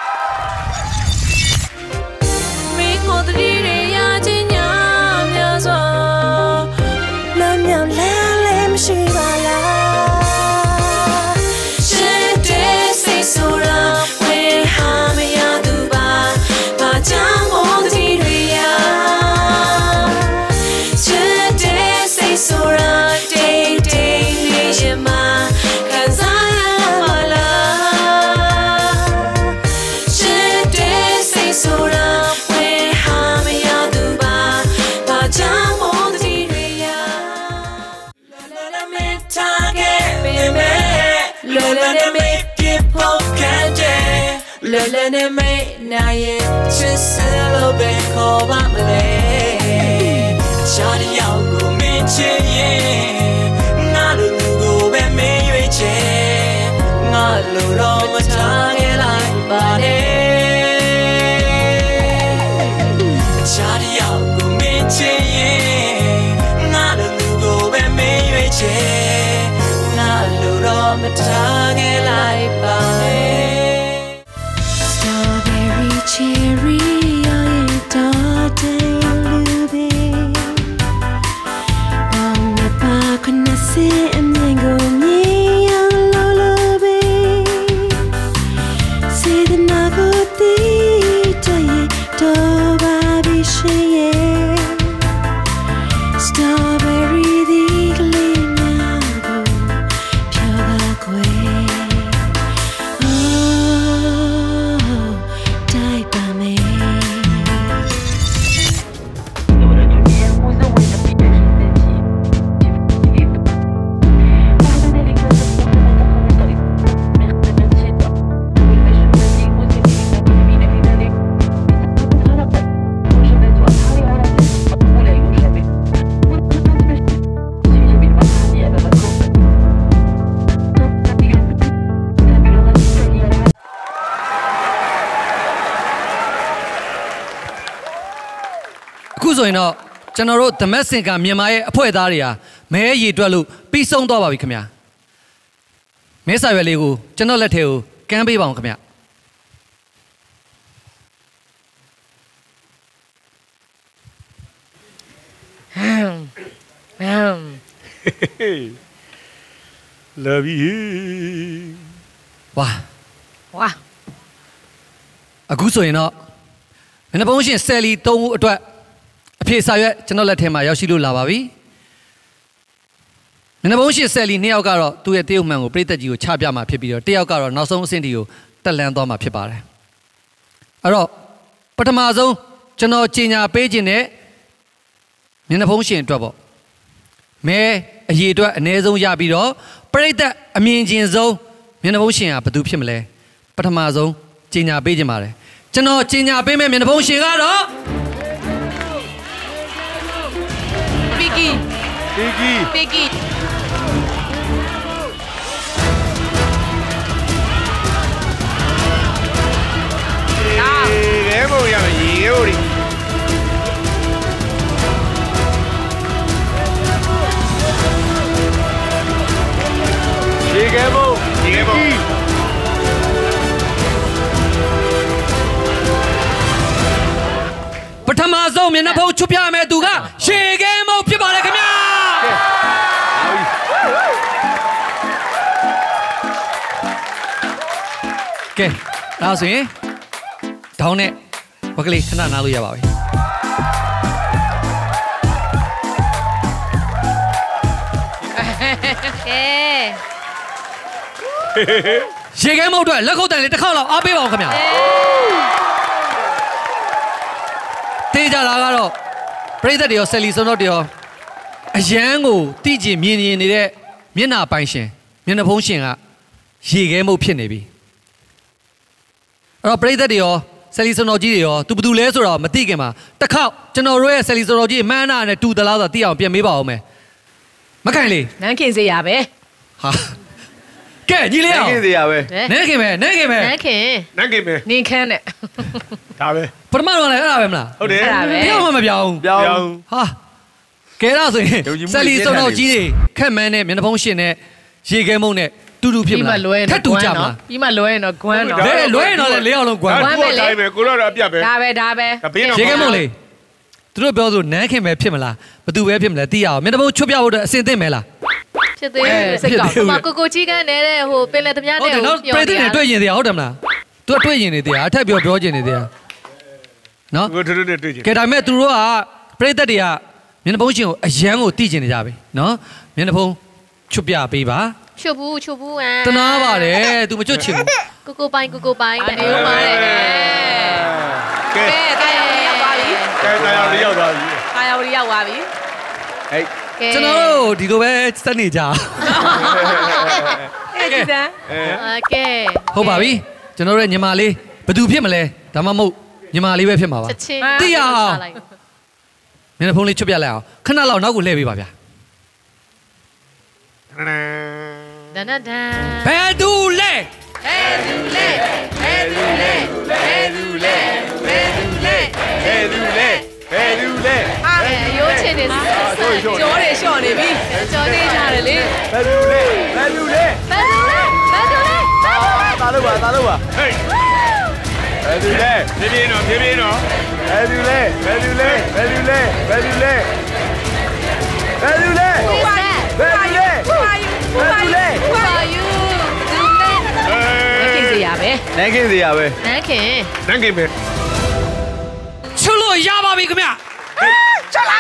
မင်းကိုတတိရရချင်းညာများစွာလမ်းမြောင်လမ်းလည်းမရှိပါလားရှစ်တဲ့စိတ်ဆိုးရာဝေဟာမရသူပါဘာကြောင့်မို့တတိရရရှစ်တဲ့စိတ်ဆိုးရာတေးတေးလေးရမခံစားရပါလားရှစ်တဲ့စိတ်ဆိုးရာဝေဟာမရသူပါဘာကြောင့်မို့တတိရရလာလာလာမထားခဲ့ပေမဲ့လာလာနဲ့မေးပြဖို့ခဲ့တယ်လာလာနဲ့မေးနိုင်ရဲ့ချစ်စလို့ပဲခေါ်ပါမလဲရှားရောက်ကိုမင်းချစ်ရဲ့ငါတို့လူကိုပဲမင်းရွေးချယ်ငါလိုတော့မထားခဲ့လိုက်ပါနဲ့ရှားရောက်ကိုမင်းချစ်ရဲ့ငါတို့လူကိုပဲမင်းရွေးချယ်ငါလိုတော့မထားခဲ့လိုက်ပါနဲ့ Strawberry cherry your daughter lube Mama pa kuna se amngo mi yang lo lube Se the nago ti taye do ba bi sheye Strawberry di glina go pya ba kwe Oh dai pa me အခုဆိုရင်တော့ကျွန်တော်တို့ The Messing ကမြန်မာရဲ့အဖွဲ့သားတွေဟာမဲရေတွက်လို့ပြီးဆုံးသွားပါပြီခင်ဗျာမဲစာရွက်လေးကိုကျွန်တော်လက်ထဲကိုကမ်းပေးပါအောင်ခင်ဗျာ Love you ဝါအခုဆိုရင်တော့မျက်နှာဖုံးရှင်ဆယ်လီ3ဦးအတွက်အဖြေစာရွက်ကျွန်တော်လက်ထဲမှာရောက်ရှိလို့လာပါပြီမျက်နှာဖုံးရှင်ဆယ်လီ2ယောက်ကတော့သူ့ရဲ့တရုတ်မှန်ကိုပြည်သက်ကြီးကိုချပြမှာဖြစ်ပြီးတော့တစ်ယောက်ကတော့နောက်ဆုံးအဆင့်တီကိုတက်လန်းသွားမှာဖြစ်ပါတယ်အဲ့တော့ပထမဆုံးကျွန်တော်ကြီးညာပေးခြင်းနဲ့မျက်နှာဖုံးရှင်အတွက်ပေါ့မဲအရေးအတွက်အနည်းဆုံးရပြီးတော့ပြည်သက်အမြင်ကျင်ဆုံးမျက်နှာဖုံးရှင်ကဘယ်သူဖြစ်မလဲပထမဆုံးကြီးညာပေးခြင်းပါတယ်ကျွန်တော်ကြီးညာပေးမဲ့မျက်နှာဖုံးရှင်ကတော့ Piggy ရေခဲမို့ရမယ်ရေခဲမို့ဒီရေခဲမို့ပထမဆုံးမျက်နှာဖုံးချွတ်ပြမယ်သူကရေခဲမုတ်ဖြစ်ပါလေခင်ဗျာကဲဒါဆိုရင်ဒေါင်းနဲ့ဘကလေးခဏနားလို့ရပါပြီကဲရေခဲမုတ်အတွက်လက်ခုပ်တန်လေးတစ်ခေါက်လောက်အားပေးပါဦးခင်ဗျာတေးကြတာကတော့ပရိသတ်တွေရောဆယ်လီစုံတော့တွေရောအရန်ကိုတိကျင်မြင်နေတဲ့မျက်နှာပိုင်ရှင်မျက်နှာဖုံးရှင်ကရေခဲမုတ်ဖြစ်နေပြီအဲ့တော့ပရိသတ်တွေရောဆယ်လီစုံတော်ကြီးတွေရောသူဘယ်သူလဲဆိုတော့မသိခင်မှာတစ်ခေါက်ကျွန်တော်တို့ရဲ့ဆယ်လီစုံတော်ကြီးမှန်းနာနဲ့တူသလားဆိုတော့သိအောင်ပြန်မေးပါဦးမယ်မခိုင်လေးနန်းခင်စေရပဲဟာကဲညီလေးအောင်နန်းခင်စေရပဲနန်းခင်ပဲနန်းခင်ပဲနန်းခင်ပဲနင်းခမ်းနဲ့ဒါပဲပထမတော့လည်းအဲ့ဒါပဲမလားဟုတ်တယ်အဲ့ဒါပဲတယောက်မှမပြောင်းဟာကဲတော့ဆိုရင်ဆယ်လီစုံတော်ကြီးတွေခက်မှန်းနဲ့မျက်နှာဖုံးရှင်နဲ့ရေခဲမုံနဲ့တူတူဖြစ်မလားထပ်တူကြမလားပြီးမှလွဲရင်တော့ဂွမ်းတော့လွဲရင်တော့လေးအောင်လုံးဂွမ်းပဲလေကိုတော့အပြတ်ပဲဒါပဲရေခဲမုံလေးသူတို့ပြောဆိုနန်းခင်ပဲဖြစ်မလားဘသူပဲဖြစ်မလဲသိရအောင်မျက်နှာဖုံးချွတ်ပြဖို့အတွက်အစင်သင့်မဲလားဖြစ်သေးတယ်စိတ်ကောက်ဟိုကိုကြီးကန်းနေတဲ့ဟိုပင်လယ်သမားနဲ့ဟိုပြောနေတယ်တွေ့ရင်တရားဟုတ်တယ်မလားသူကတွေ့ရင်နေတရားအထက်ပြောချင်နေတရားနော်ကိုတို့တွေ့ချင်ကဲဒါပေမဲ့သူတို့ကပရိသတ်တွေကမျက်နှာဖုံးရှင်ကိုအရန်ကိုသိချင်နေကြပြီနော်မျက်နှာဖုံးချွတ်ပြပေးပါချွတ်ဘူးတနာပါတယ် तू မချွတ်ချင်ဘူးကိုပိုင်တဲ့နေဦးပါတယ်ကဲတာယာဝရီရောက်သွားပြီတာယာဝရီရောက်သွားပြီဟဲ့ကျွန်တော်တို့ဒီလိုပဲစက်နေကြကဲဟုတ်ပါပြီကျွန်တော်တို့ညီမလေးဘသူဖြစ်မလဲဒါမှမဟုတ်ညီမလေးပဲဖြစ်မှာပါသိရအောင်မျက်နှာဖုံးလေးချွတ်ပြလိုက်အောင်ခဏလောက်နောက်ကိုလှည့်ပေးပါဗျာဒန်ဘယ်သူလဲရိုးချင်နေကြောတွေလျှော့နေပြီကြောသေးချတယ်လေဘယ်သူလဲသာလို့ပါဟေးဘယ်သူလဲပြေးနော်ဘယ်သူလဲနန်းခင်စေရပဲချွလို့ရပါပြီခင်ဗျချက်လိုက်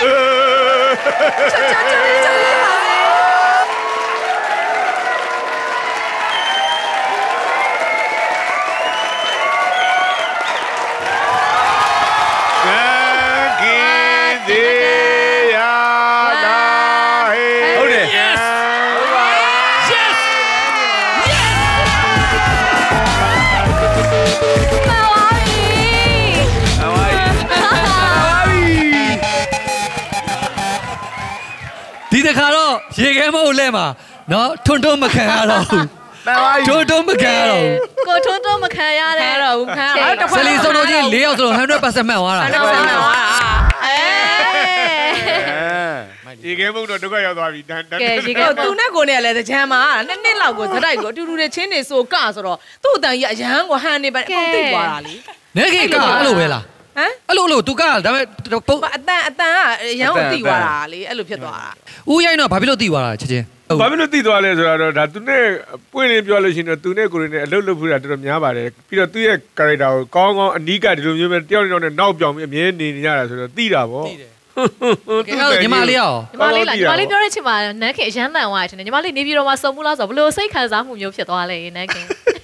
ဒီတခါတော့ရေခဲမုတ်လဲမှာနော်ထွန်းတွန်းမခံရတော့ဘူးထွန်းတွန်းမခံရတော့ဘူးကိုထွန်းတွန်းမခံရတဲ့တော့ဘူးခံရတော့ဆယ်လီစုံတော်ကြီး4ယောက်ဆိုတော့ 100% မှန်သွားတာရေခဲမုတ်တော့ဒုက္ခရောက်သွားပြီတန်ကဲရေခဲသူနဲ့ကိုနဲ့လည်းတကြမ်းမှာနှစ်လောက်ကိုဇက်တိုက်ကိုအတူတူတွေချင်းနေဆိုကဆိုတော့သူ့အတန်ကြီးအရန်ကိုဟန်နေပဲအကုန်သိသွားတာလေနေခေကအဲ့လိုပဲလားအဲ့လိုသူကဒါပေမဲ့အတန်ကအရန်ကိုသိသွားတာလေအဲ့လိုဖြစ်သွားတာဦးရိုင်းတော့ဘာဖြစ်လို့သိသွားတာချက်ချင်းဘာဖြစ်လို့သိသွားလဲဆိုတော့ဒါသူနဲ့ပွင့်လင်းပြောလို့ရှိရင်တော့သူနဲ့ကိုရင်းနဲ့အလုပ်လုပ်ဖို့တာတော်တော်များပါတယ်ပြီးတော့သူ့ရဲ့ character ကိုကောင်းကောင်းအနီးကဒီလိုမျိုးပဲတယောက်နဲ့နောက်ပြောင်ပြီးအမြဲနေနေရတာဆိုတော့သိတာပေါ့ကဲတော့ညီမလေးရောညီမလေးပြောတဲ့အချိန်မှာနန်းခင်အရန်မှန်သွားတယ်ညီမလေးနေပြည်တော်မှာစုံမှုလားဆိုတော့ဘလို့စိတ်ခံစားမှုမျိုးဖြစ်သွားလဲနန်းခင်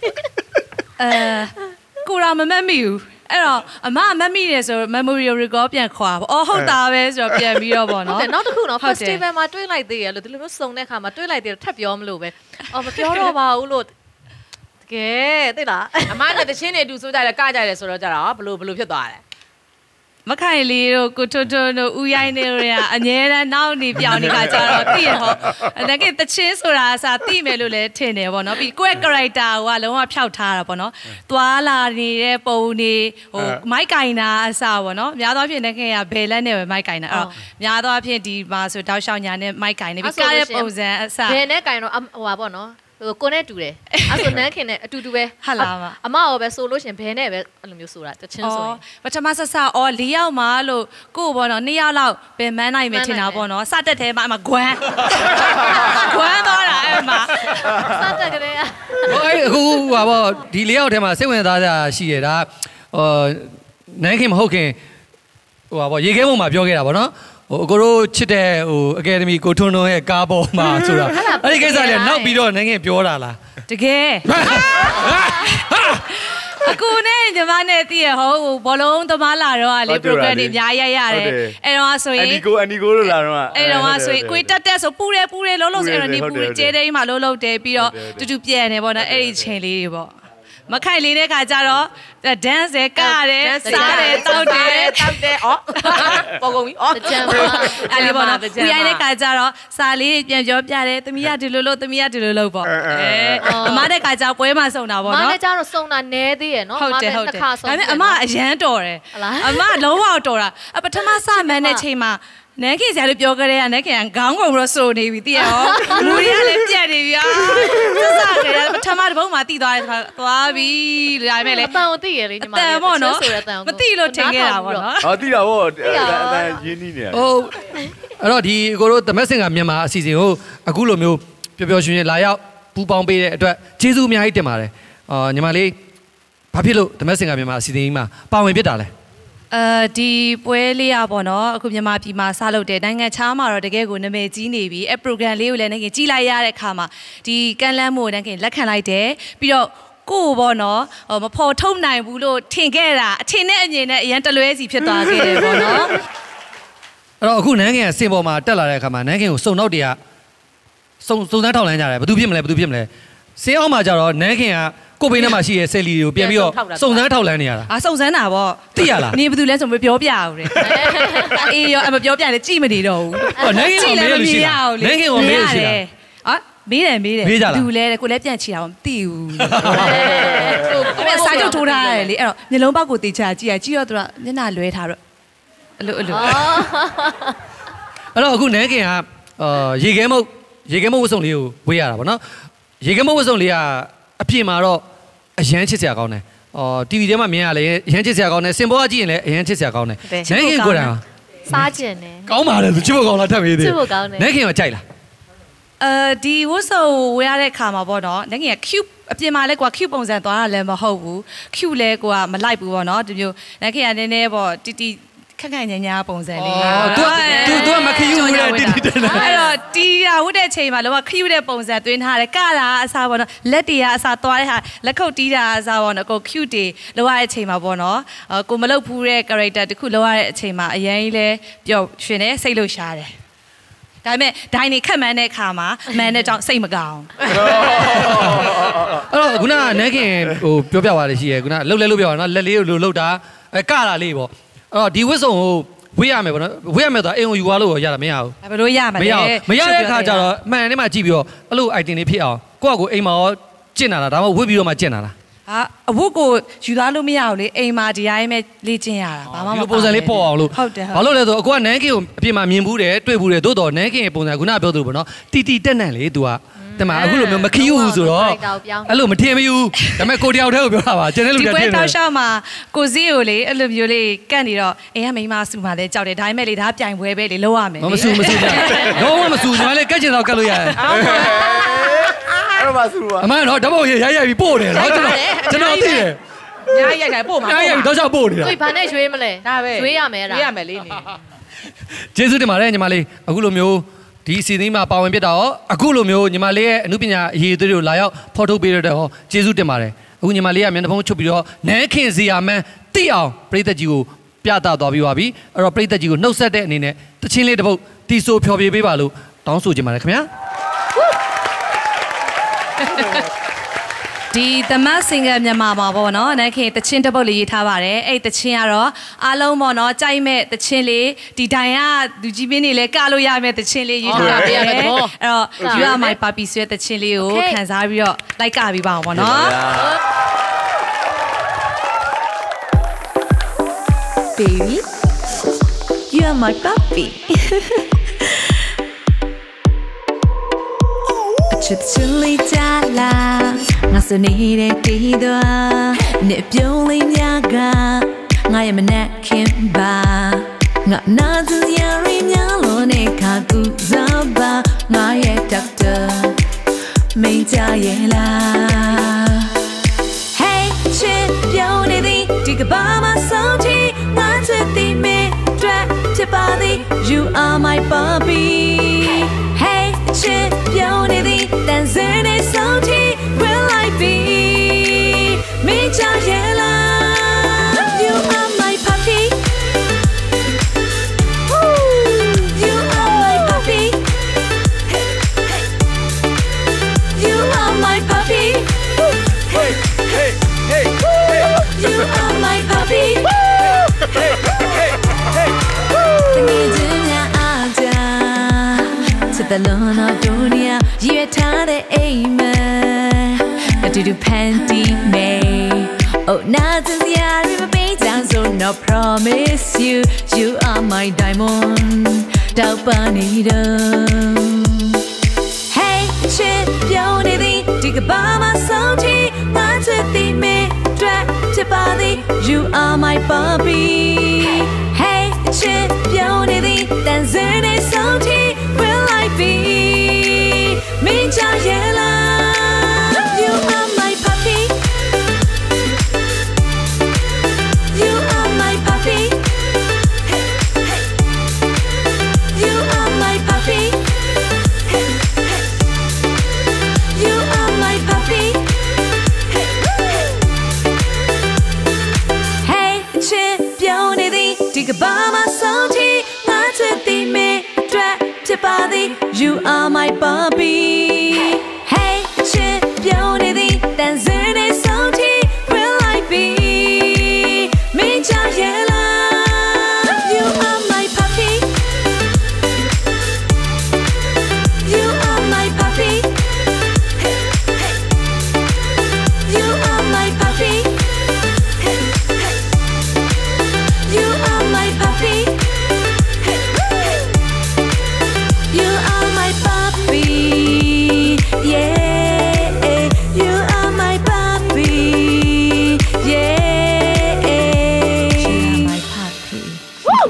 ကိုရာမမတ်မိဘူးအဲ့တော့အမမတ်မိတယ်ဆို memory recall ပြန်ခွာပေါ့အော်ဟုတ်တာပဲဆိုတော့ပြန်ပြီးတော့ပေါ့နော်ဟုတ်တယ်နောက်တစ်ခုနော် festival မှာတွေးလိုက်သေးရလို့ဒီလိုမျိုးစုံတဲ့ခါမှာတွေးလိုက်သေးတယ်ထပ်ပြောမလို့ပဲအော်မပြောတော့ပါဘူးလို့တကယ်သိလားအမနဲ့တချင်းတွေအတူဆိုကြတယ်ကကြတယ်ဆိုတော့ကြတော့ဘလို့ဖြစ်သွားတယ်မခိုင်လေးတို့ကိုထွန်းထွန်းတို့ဦးရိုင်းနေတို့ကအငဲတန်းနောက်နေပြောင်းနေခါကြတော့သိရဟောတကယ်တချင်းဆိုတာအစားသိမယ်လို့လည်းထင်တယ်ပေါ့နော်ပြီးကိုယ့် character ကလုံးဝဖျောက်ထားတာပေါ့နော်သွားလာနေတဲ့ပုံနေဟိုမိုက်ကင်တာအစားပေါ့နော်များသောအားဖြင့်တကယ်ကဘယ်လက်နဲ့ပဲမိုက်ကင်တာအဲ့တော့များသောအားဖြင့်ဒီမှာဆိုတောက်လျှောက်ညာနဲ့မိုက်ကင်နေပြီးကားရဲ့ပုံစံအစားဘယ်နဲ့ကင်တော့ဟိုပါပေါ့နော်ကိုနဲ့တူတယ်အဲ့ဆိုနန်းခင်နဲ့အတူတူပဲဟုတ်လားမအမရောပဲဆိုလို့ရှင်ဘယ်နဲ့ပဲအဲ့လိုမျိုးဆိုတာတချင်းဆိုရင်ပထမဆက်စအော်၄ယောက်မှလို့ကိုပေါ့နော်2ယောက်လောက်ပင်မန်းနိုင်မယ်ထင်တာပေါ့နော်စတက်သေးမှအမဂွမ်းသွားတာအဲ့မှာစတက်ကြတယ်အခုဟာပေါ့ဒီ၄ယောက်ထဲမှာစိတ်ဝင်စားတာရှိရတာနန်းခင်မဟုတ်ခင်ဟိုဟာပေါ့ရေခဲပုံမှာပြောခဲ့တာပေါ့နော်ဟိုအကိုတို့ချစ်တဲ့ဟိုအကယ်ဒမီကိုထွန်းထွန်းရဲ့ကားပေါ်မှာဆိုတာအဲ့ဒီကိစ္စလေးနောက်ပြီးတော့နန်းခင်ပြောတာလားတကယ်အကူနဲ့ညီမနဲ့တည့်ရဟိုဘောလုံးသမားလာတော့လေ program တွေအများကြီးရတယ်အဲ့တော့ဆိုရင်အနီကိုလို့လာတော့အဲ့တော့ဆိုရင်ကိုတက်ဆိုပူတယ်လုံးဆိုအဲ့တော့နေပူကျဲတဲ့မှာလုံးတယ်ပြီးတော့တူပြန်နေပေါ့နော်အဲ့ဒီချိန်လေးတွေပေါ့မခိုင်လေးတဲ့ခါကျတော့ dance တယ်ကတယ်စားတယ်တောက်တယ်အော်ပေါ်ကုန်ပြီအော်ကြံပါအဲ့ဒီပေါ့နော်ဒီရိုင်းတဲ့ခါကျတော့စားလေးပြန်ပြောပြတယ်သမီးကဒီလိုလို့သမီးကဒီလိုလို့ပေါ့အမတဲ့ခါကျပွဲမှာစုံတာပေါ့နော်မနဲ့ကျတော့စုံတာနဲသေးရနော်မနဲ့တစ်ခါစုံဒါပေမဲ့အမအရန်တော်တယ်အမလုံးဝတော်တာပထမစမှန်းတဲ့ချိန်မှာနန်းခင်ဆရာတို့ပြောကြတဲ့နန်းခင်ကခေါင်းကုန်ပြီးတော့စိုးနေပြီသိရရောလူတွေကလည်းပြက်နေပြီစစကြရပထမတစ်ပုံမှာတိသွားတယ်သွားပြီဒါပေမဲ့လေအတန်ကိုတိရလေညီမလေးဆိုရတဲ့အတန်မတိလို့ထင်ခဲ့တာပေါ့နော်တိတာပေါ့အတန်ရင်းနှီးနေဟုတ်အဲ့တော့ဒီကိုတို့သမက်စင်ကမြန်မာအစီအစဉ်ကိုအခုလိုမျိုးပျော်ပျော်ရွှင်ရွှင်လာရောက်ပူပေါင်းပေးတဲ့အတွက်ကျေးဇူးအများကြီးတင်ပါတယ်ညီမလေးဘာဖြစ်လို့သမက်စင်ကမြန်မာအစီအစဉ်ကြီးမှာပါဝင်ဖြစ်တာလဲဒီပွဲလေးရပေါ့နော်အခုမြန်မာပြည်မှာစလုပ်တယ်နိုင်ငံခြားမှာတော့တကယ်ကိုနာမည်ကြီးနေပြီအဲ့ program လေးကိုလည်းနိုင်ခင်ကြီးလိုက်ရတဲ့အခါမှာဒီကန့်လန့်မှုနိုင်ခင်လက်ခံလိုက်တယ်ပြီးတော့ကိုပေါ့နော်မဖော်ထုတ်နိုင်ဘူးလို့ထင်ခဲ့တာအထင်နဲ့အမြင်နဲ့အရန်တလွဲစီဖြစ်သွားခဲ့တယ်ပေါ့နော်အဲ့တော့အခုနန်းခင်ကစင်ပေါ်မှာတက်လာတဲ့အခါမှာနန်းခင်ကိုစုံနောက်တည်းကစုံစမ်းထောက်လန်းကြတယ်ဘယ်သူဖြစ်မလဲစင်အောင်မှာကြတော့နန်းခင်ကကိုဘေးထဲမှာရှိရဲ့ဆယ်လီတွေကိုပြန်ပြီးတော့စုံစမ်းထောက်လန်းနေရတာစုံစမ်းတာပေါ့သိရလားနေဘယ်သူလဲဆိုမပြောပြဘူးတဲ့အေးရောအမပြောပြတယ်ကြည့်မနေတော့ဘူးနန်းခင်ကမေးလို့ရှိတာနန်းခင်ကမေးလို့ရှိတာမေးတယ်သူလဲကိုလည်းပြန်ချီတာမသိဘူးကိုစာချုပ်ထိုးထားတယ်လေအဲ့တော့မျက်လုံးပေါက်ကိုတေချာကြည့်တော့သူကမျက်နှာလွဲထားတော့အဲ့လိုအဲ့တော့အခုနန်းခင်ကရေခဲမုတ်ဝတ်စုံလေးကိုဝေးရတာဗောနော်ရေခဲမုတ်ဝတ်စုံလေးကအပြင်မှာတော့အရန်ချစ်စရာကောင်းတယ်TV ထဲမှာမြင်ရလေအရန်ချစ်စရာကောင်းတယ်စင်ပေါ်ကကြည့်ရင်လည်းအရန်ချစ်စရာကောင်းတယ်နန်းခင်ကိုယ်တိုင်စားကျင်တယ်ကောင်းပါလေသူချစ်ဖို့ကောင်းလားထပ်မေးသေးချစ်ဖို့ကောင်းတယ်နန်းခင်ကကြိုက်လားဒီဝတ်စုံဝယ်ရတဲ့ခါမှာပေါ့နော်နန်းခင်က cute အပြင်မှာလဲကွာ cute ပုံစံသွားတာလည်းမဟုတ်ဘူး cute လဲကွာမလိုက်ဘူးပေါ့နော်ဒီမျိုးနန်းခင်ကနည်းနည်းပေါ့တီခက်ခက်ညာညာပုံစံလေးသူကမခယူတဲ့တိတိတန်းအဲ့တော့တီးတာဝတ်တဲ့ချိန်မှာလောကခယူတဲ့ပုံစံသွင်းထားတယ်ကတာအစားပေါ့နော်လက်တွေကအစားသွားတဲ့ဟာလက်ခုပ်တီးတာအစားပေါ့နော်ကို cute တွေလောရတဲ့အချိန်မှာပေါ့နော်ကိုမလုပ်ဘူးတဲ့ character တခုလောရတဲ့အချိန်မှာအရင်ကြီးလဲပျော်ရွှင်တယ်စိတ်လှုပ်ရှားတယ်ဒါပေမဲ့ဒိုင်းနေခက်မှန်းတဲ့ခါမှာမန်တဲ့ကြောင့်စိတ်မကောင်းအဲ့တော့ခုနကနန်းခင်ဟိုပြောပြပါလေရှိရယ်ခုနလှုပ်ပြောတာနော်လက်လေးကိုလှုပ်တာကတာလေးပေါ့အဲ့တော့ဒီဝတ်စုံကိုဝေးရမယ်ပေါ့နော်ဝေးရမယ်ဆိုတော့အိမ်ကိုယူသွားလို့ရတာမရဘူးဘယ်လိုရမလဲမရတဲ့အခါကျတော့မှန်ထဲမှာကြည့်ပြီးတော့အဲ့လို item လေးဖြစ်အောင်ကိုယ့်အကိုအိမ်မှာရောကျင့်လာတာဒါမှမဟုတ်ဝတ်ပြီးတော့မှကျင့်လာတာအဝတ်ကိုယူသွားလို့မရဘူးလေအိမ်မှာဒီတိုင်းပဲလေ့ကျင့်ရတာဘာမှမဟုတ်ဘူးဒီပုံစံလေးပေါ်အောင်လို့ဟုတ်တယ်ဘာလို့လဲဆိုတော့အကိုကနန်းခင်ကိုအပြင်မှာမြင်ဘူးတယ်တွေ့ဘူးတယ်သို့တော်နန်းခင်ရဲ့ပုံစံခုနပြောသလိုပေါ့နော်တီတက်နန့်လေ तू ကတမအခုလိုမျိုးမခီးဘူးဆိုတော့အဲ့လိုမထင်မယူဒါပေမဲ့ကိုတယောက်တည်းကိုပြောတာပါကျန်တဲ့လူတွေထင်တယ်ဒီပွဲတောက်လျှောက်မှာကိုစီးကိုလေအဲ့လိုမျိုးလေးကန့်နေတော့အိမ်ကမိန်းမဆူမှလည်းကြောက်တယ်ဒါပေမဲ့လေဒါပြိုင်ပွဲပဲလေလုံးဝမယ်မဆူကြလုံးဝမဆူညီမလေးကတ်ချင်တော့ကတ်လို့ရတယ်အဲ့တော့မဆူပါအမတော့ဓာတ်ပုံရိုက်ပြီးပို့တယ်နော်ကျွန်တော်သိတယ်ညာရိုက်တယ်ပို့မှာညာရိုက်ပြီးတော့ပို့နေတာကိုဘာနဲ့ရွေးမလဲဒါပဲရွေးရမယ်ရွေးရမယ်လေးနေကျေးဇူးတင်ပါတယ်ညီမလေးအခုလိုမျိုးဒီစီသီးမှာပါဝင်ပြတာရောအခုလိုမျိုးညီမလေးရဲ့အမှုပညာအရေးအသွေးတွေကိုလာရောက်ဖော်ထုတ်ပေးရတဲ့ဟောကျေးဇူးတင်ပါတယ်အခုညီမလေးကမျက်နှာဖုံးချုပ်ပြီးတော့နန်းခင်စီယာမန်းတိအောင်ပရိသတ်ကြီးကိုပြသသွားပြီးပါပြီအဲ့တော့ပရိသတ်ကြီးကိုနှုတ်ဆက်တဲ့အနေနဲ့တချင်းလေးတစ်ပုတ်တီဆိုဖျော်ဖြေပေးပါလို့တောင်းဆိုချင်ပါတယ်ခင်ဗျာဒီသမတ်စင်ကမြန်မာမှာပေါ့နော်နန်းခင်တချင်းတစ်ပုတ်လေးရေးထားပါတယ်အဲ့တချင်းကတော့အားလုံးပေါ့နော်ကြိုက်မဲ့တချင်းလေးဒီတိုင်ကလူကြီးမင်းတွေလည်းကလို့ရမဲ့တချင်းလေးရေးထားပါမယ်အဲ့တော့ You Are My Puppy ဆိုတဲ့တချင်းလေးကိုခံစားပြီးတော့လိုက်ကပြီးပါအောင်ပေါ့နော် Baby You Are My Puppy ချစ်ချစ်လေးကြလားငါစနေတဲ့တီးသွားနေပြုံးလေးများကငါရဲ့မနဲ့ခင်ပါငါနာသူရရင်များလို့နေခါကူစားပါငါရဲ့ဒေါက်တာမင်းကြရဲ့လား Hey ချစ်ပြုံးနေသည်ဒီကဘာမဆုံးချီငါချစ်သည်မင်းတွေ့ဖြစ်ပါသည် You are my puppy Hey ချစ်ပြုံးနေသည်တန်စင်းနေဆုံးချီ Will I be မင်းကြရဲ့လား You are my puppy You are my puppy You are my puppy Hey hey hey You are my puppy Hey hey hey The Luna Dunia, you are the amen. But you do panty may. Oh, not the other baby down, so no promise you. You are my diamond, Dalbanito. Hey, chip, Yonity, dig a bomb, salty, not a theme, drag to body. You are my puppy. Hey, chip, Yonity, dancing is salty. Will I be? Minja yela, you are my puppy. You are my puppy. Hey, hey. You are my puppy. Hey, hey. You are my puppy. Hey, hey. Hey, chip, yonity, dig a bomb, salty, not a theme. Body, you are my puppy. Hey, chip, yonity, dancing is salty. Will I be? Minja yela, you are my puppy. You are my puppy. Hey, hey. You are my puppy. Hey, hey. You are my puppy. You are my puppy, yeah. You are my puppy, yeah. You are my puppy. Woo!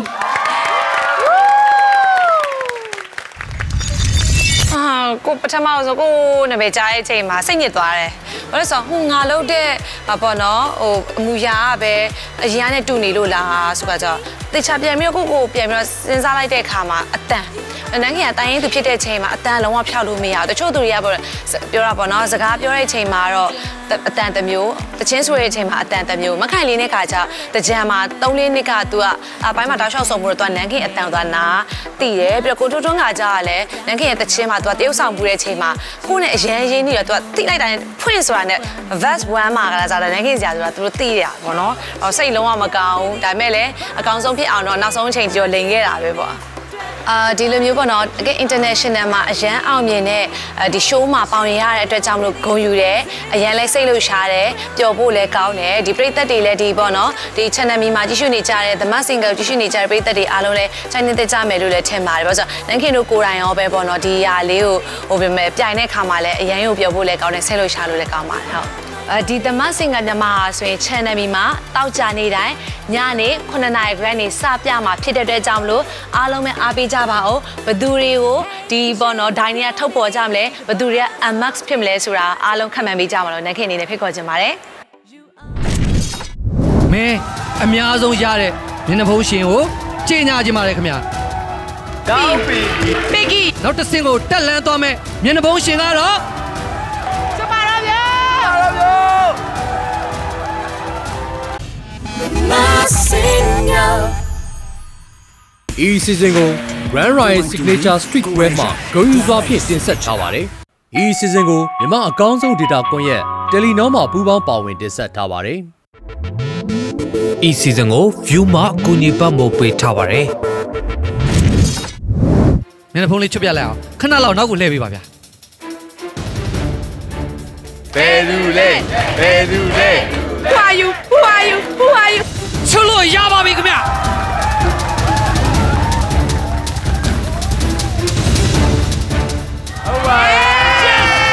Ah, ကိုပထမဆုံးကိုနဘေကြားရဲ့အချိန်မှာစိတ်ညစ်သွားတယ်။ဘာလို့ဆိုတော့ငါလုပ်တဲ့ပေါ့နော်ဟိုအမူအရာကပဲအရင်ကနဲ့တူနေလို့လားဆိုတော့တေချာပြန်ပြီးတော့ကိုပြန်ပြီးတော့စဉ်းစားလိုက်တဲ့အခါမှာအတန်နန်းခင်ကတိုင်းရင်းသူဖြစ်တဲ့ချိန်မှာအတန်လုံးဝဖြောက်လို့မရဘူးတချို့သူတွေကပြောတာပေါ့နော်စကားပြောတဲ့ချိန်မှာတော့အတန်တစ်မျိုးတချင်းဆိုတဲ့အချိန်မှာအတန်တစ်မျိုးမခိုင်လေးနဲ့ခါကျတကြံမှာ3-4နှစ်ကသူကအပိုင်းမှာတောက်လျှောက်ဆုံးမှုတော့သူကနန်းခင်အတန်သွားနာတည်တယ်ပြီးတော့ကိုထွန်းခါကျကလည်းနန်းခင်ရဲ့တချင်းမှာသူကတရုပ်ဆောင်ပူတဲ့ချိန်မှာကိုနဲ့အရန်ရင်းနေတော့သူကတိလိုက်တိုင်းဖွင့်ဆိုတာနဲ့ verse 1မှာကလည်းဆိုတာနန်းခင်ဆရာဆိုတာသူတို့သိရပါတော့နော်စိတ်လုံးဝမကောင်းဘူးဒါပေမဲ့လည်းအကောင်းဆုံးဖြစ်အောင်တော့နောက်ဆုံးအချိန်ကျော်လိန်ခဲ့တာပဲပေါ့ဒီလိုမျိုးပေါ့နော်တကယ် international မှာအရန်အောင်မြင်တဲ့ဒီ show မှာပေါင်ရရတဲ့အတွက်ကြောင့်မလို့ဂုဏ်ယူတယ်အရန်လဲစိတ်လှုပ်ရှားတယ်ပျော်ဖို့လဲကောင်းတယ်ဒီပရိသတ်တွေလည်းဒီပေါ့နော်ဒီ channel မီမှာကြည့်ရှုနေကြတဲ့ The Mask Singer ကြည့်ရှုနေကြတဲ့ပရိသတ်တွေအားလုံးလည်းချိုင်းနေကြမယ်လို့လည်းထင်ပါတယ်ဘာလို့ဆိုတော့နန်းခင်တို့ကိုယ်တိုင်ရောပဲပေါ့နော်ဒီဟာလေးကိုဟိုပြင်မဲ့ပြိုင်တဲ့ခါမှာလည်းအရန်ကိုပျော်ဖို့လဲကောင်းတယ်စိတ်လှုပ်ရှားလို့လည်းကောင်းပါတယ်ဟုတ်ဒီ The Mask Singer မြန်မာဆိုရင် channel မီမှာတောက်ကြနေတိုင်းညနေ9 နာရီခန့်နေစပြမှာဖြစ်တဲ့အတွက်ကြောင့်မလို့အားလုံးပဲအားပေးကြပါဦးဘသူတွေကိုဒီပေါ့နော်ဒိုင်းတွေကထုတ်ပေါ်ကြမလဲဘသူတွေက unmax ဖြစ်မလဲဆိုတာအားလုံးခန့်မှန်းပေးကြပါလို့နန်းခင်အနေနဲ့ဖိတ်ခေါ်ချင်ပါတယ်မင်းအများဆုံးရတဲ့မျက်နှာဖုံးရှင်ကိုကြေညာခြင်းပါတယ်ခင်ဗျာတောင်းပီကီနောက်တစ်ဆင့်ကိုတက်လန်းသွားမယ်မျက်နှာဖုံးရှင်ကတော့ဤ season ကို Grand Riot Signature Streetwear မှာဂုဏ်ယူစွာဖြင့်တင်ဆက်ထားပါတယ်။ဤ season ကိုမြန်မာအကောင်းဆုံး data ကွန်ရက် Telenor မှာပူးပေါင်းပါဝင်တင်ဆက်ထားပါတယ်။ဤ season ကို View မှာအကူအညီပံ့ပိုးပေးထားပါတယ်။မျက်နှာဖုံးလေးချွတ်ပြလိုက်အောင်ခဏလောက်နောက်ကိုလှည့်ပေးပါဗျာ။ဘယ်သူလဲဘယ်သူလဲ Who are you Who are you Who are you ချလို့ရပါပြီခင်ဗျာဟုတ်ပါ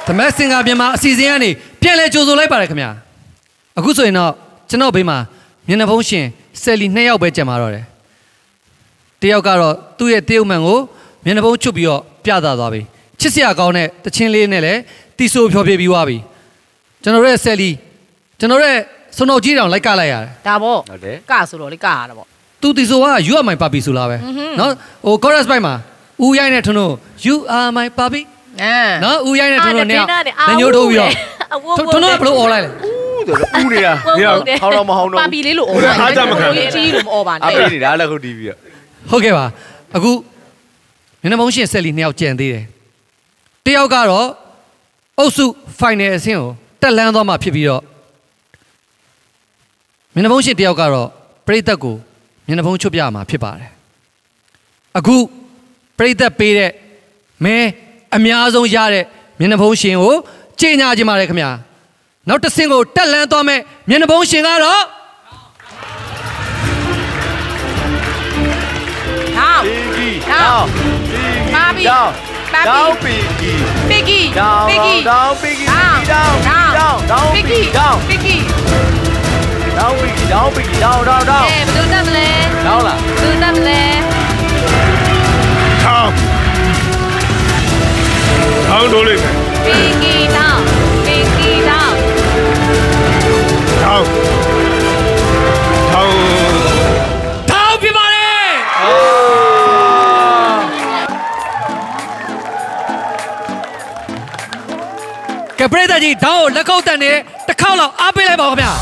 သမက်စင်ကမြန်မာအစီအစဉ်ကနေပြန်လဲကြိုဆိုလိုက်ပါတယ်ခင်ဗျာအခုဆိုရင်တော့ကျွန်တော်ဘေးမှာမျက်နှာဖုံးရှင်ဆယ်လီ2ယောက်ပဲကြံပါတော့တယ်တယောက်ကတော့သူ့ရဲ့တရုတ်မှန်ကိုမျက်နှာဖုံးချွတ်ပြီးတော့ပြသသွားပြီချစ်စရာကောင်းတဲ့တချင်းလေးနဲ့လည်းတီဆိုဖြောပြပြီးသွားပြီကျွန်တော်ရဲ့ဆယ်လီကျွန်တော်ရဲ့စုံတော်ကြီးတောင်လိုက်ကလိုက်ရတယ်ဒါပေါ့ဟုတ်တယ်ကဆိုတော့လေကရတာပေါ့သူတီဆိုက you are my puppy ဆိုလားပဲနော်ဟို chorus ပိုင်းမှာဦးရိုင်းနဲ့ထွန်းတို့ you are my puppy နော်ဦးရိုင်းနဲ့ထွန်းတို့နဲ့ညို့ထိုးပြီးတော့ထွန်းတို့ကဘလို့អော်လိုက်လဲဦးတယ်ဦးနေတာဟောင်းတော့မဟောင်းတော့ပါပီလေးလို့អော်လိုက်အားကြမခံဘူးကြီးလို့မអော်ပါနဲ့အပေးနေတာလည်းခုတီးပြီးတော့ဟုတ်ကဲ့ပါအခုမျက်နှာဖုံးရှင်ဆယ်လီ2ယောက်ကြံသေးတယ်တယောက်ကတော့အုပ်စု final အဆင့်ကိုတက်လန်းသွားမှဖြစ်ပြီးတော့မျက်နှာဖုံးရှင်တယောက်ကတော့ပရိသတ်ကိုမျက်နှာဖုံးချွတ်ပြမှာဖြစ်ပါတယ်အခုပရိသတ်ပေးတဲ့မဲအများဆုံးရတဲ့မျက်နှာဖုံးရှင်ကိုကြေညာခြင်းပါတယ်ခင်ဗျာနောက်တစ်ဆင့်ကိုတက်လန်းသွားမဲ့မျက်နှာဖုံးရှင်ကတော့ပါပီပီကီတောင်းပီကီတောင်းပီကီတောင်းဘယ်လိုတက်မလဲတောင်းလားဘယ်လိုတက်မလဲထောင်းတို့လိမ့်မယ်ပီကီတောင်းပြပါလေကပရိသတ်ကြီးတောင်းကိုလက်ခုပ်တန်နေတစ်ခေါက်လောက်အားပေးလိုက်ပါဦးခင်ဗျာ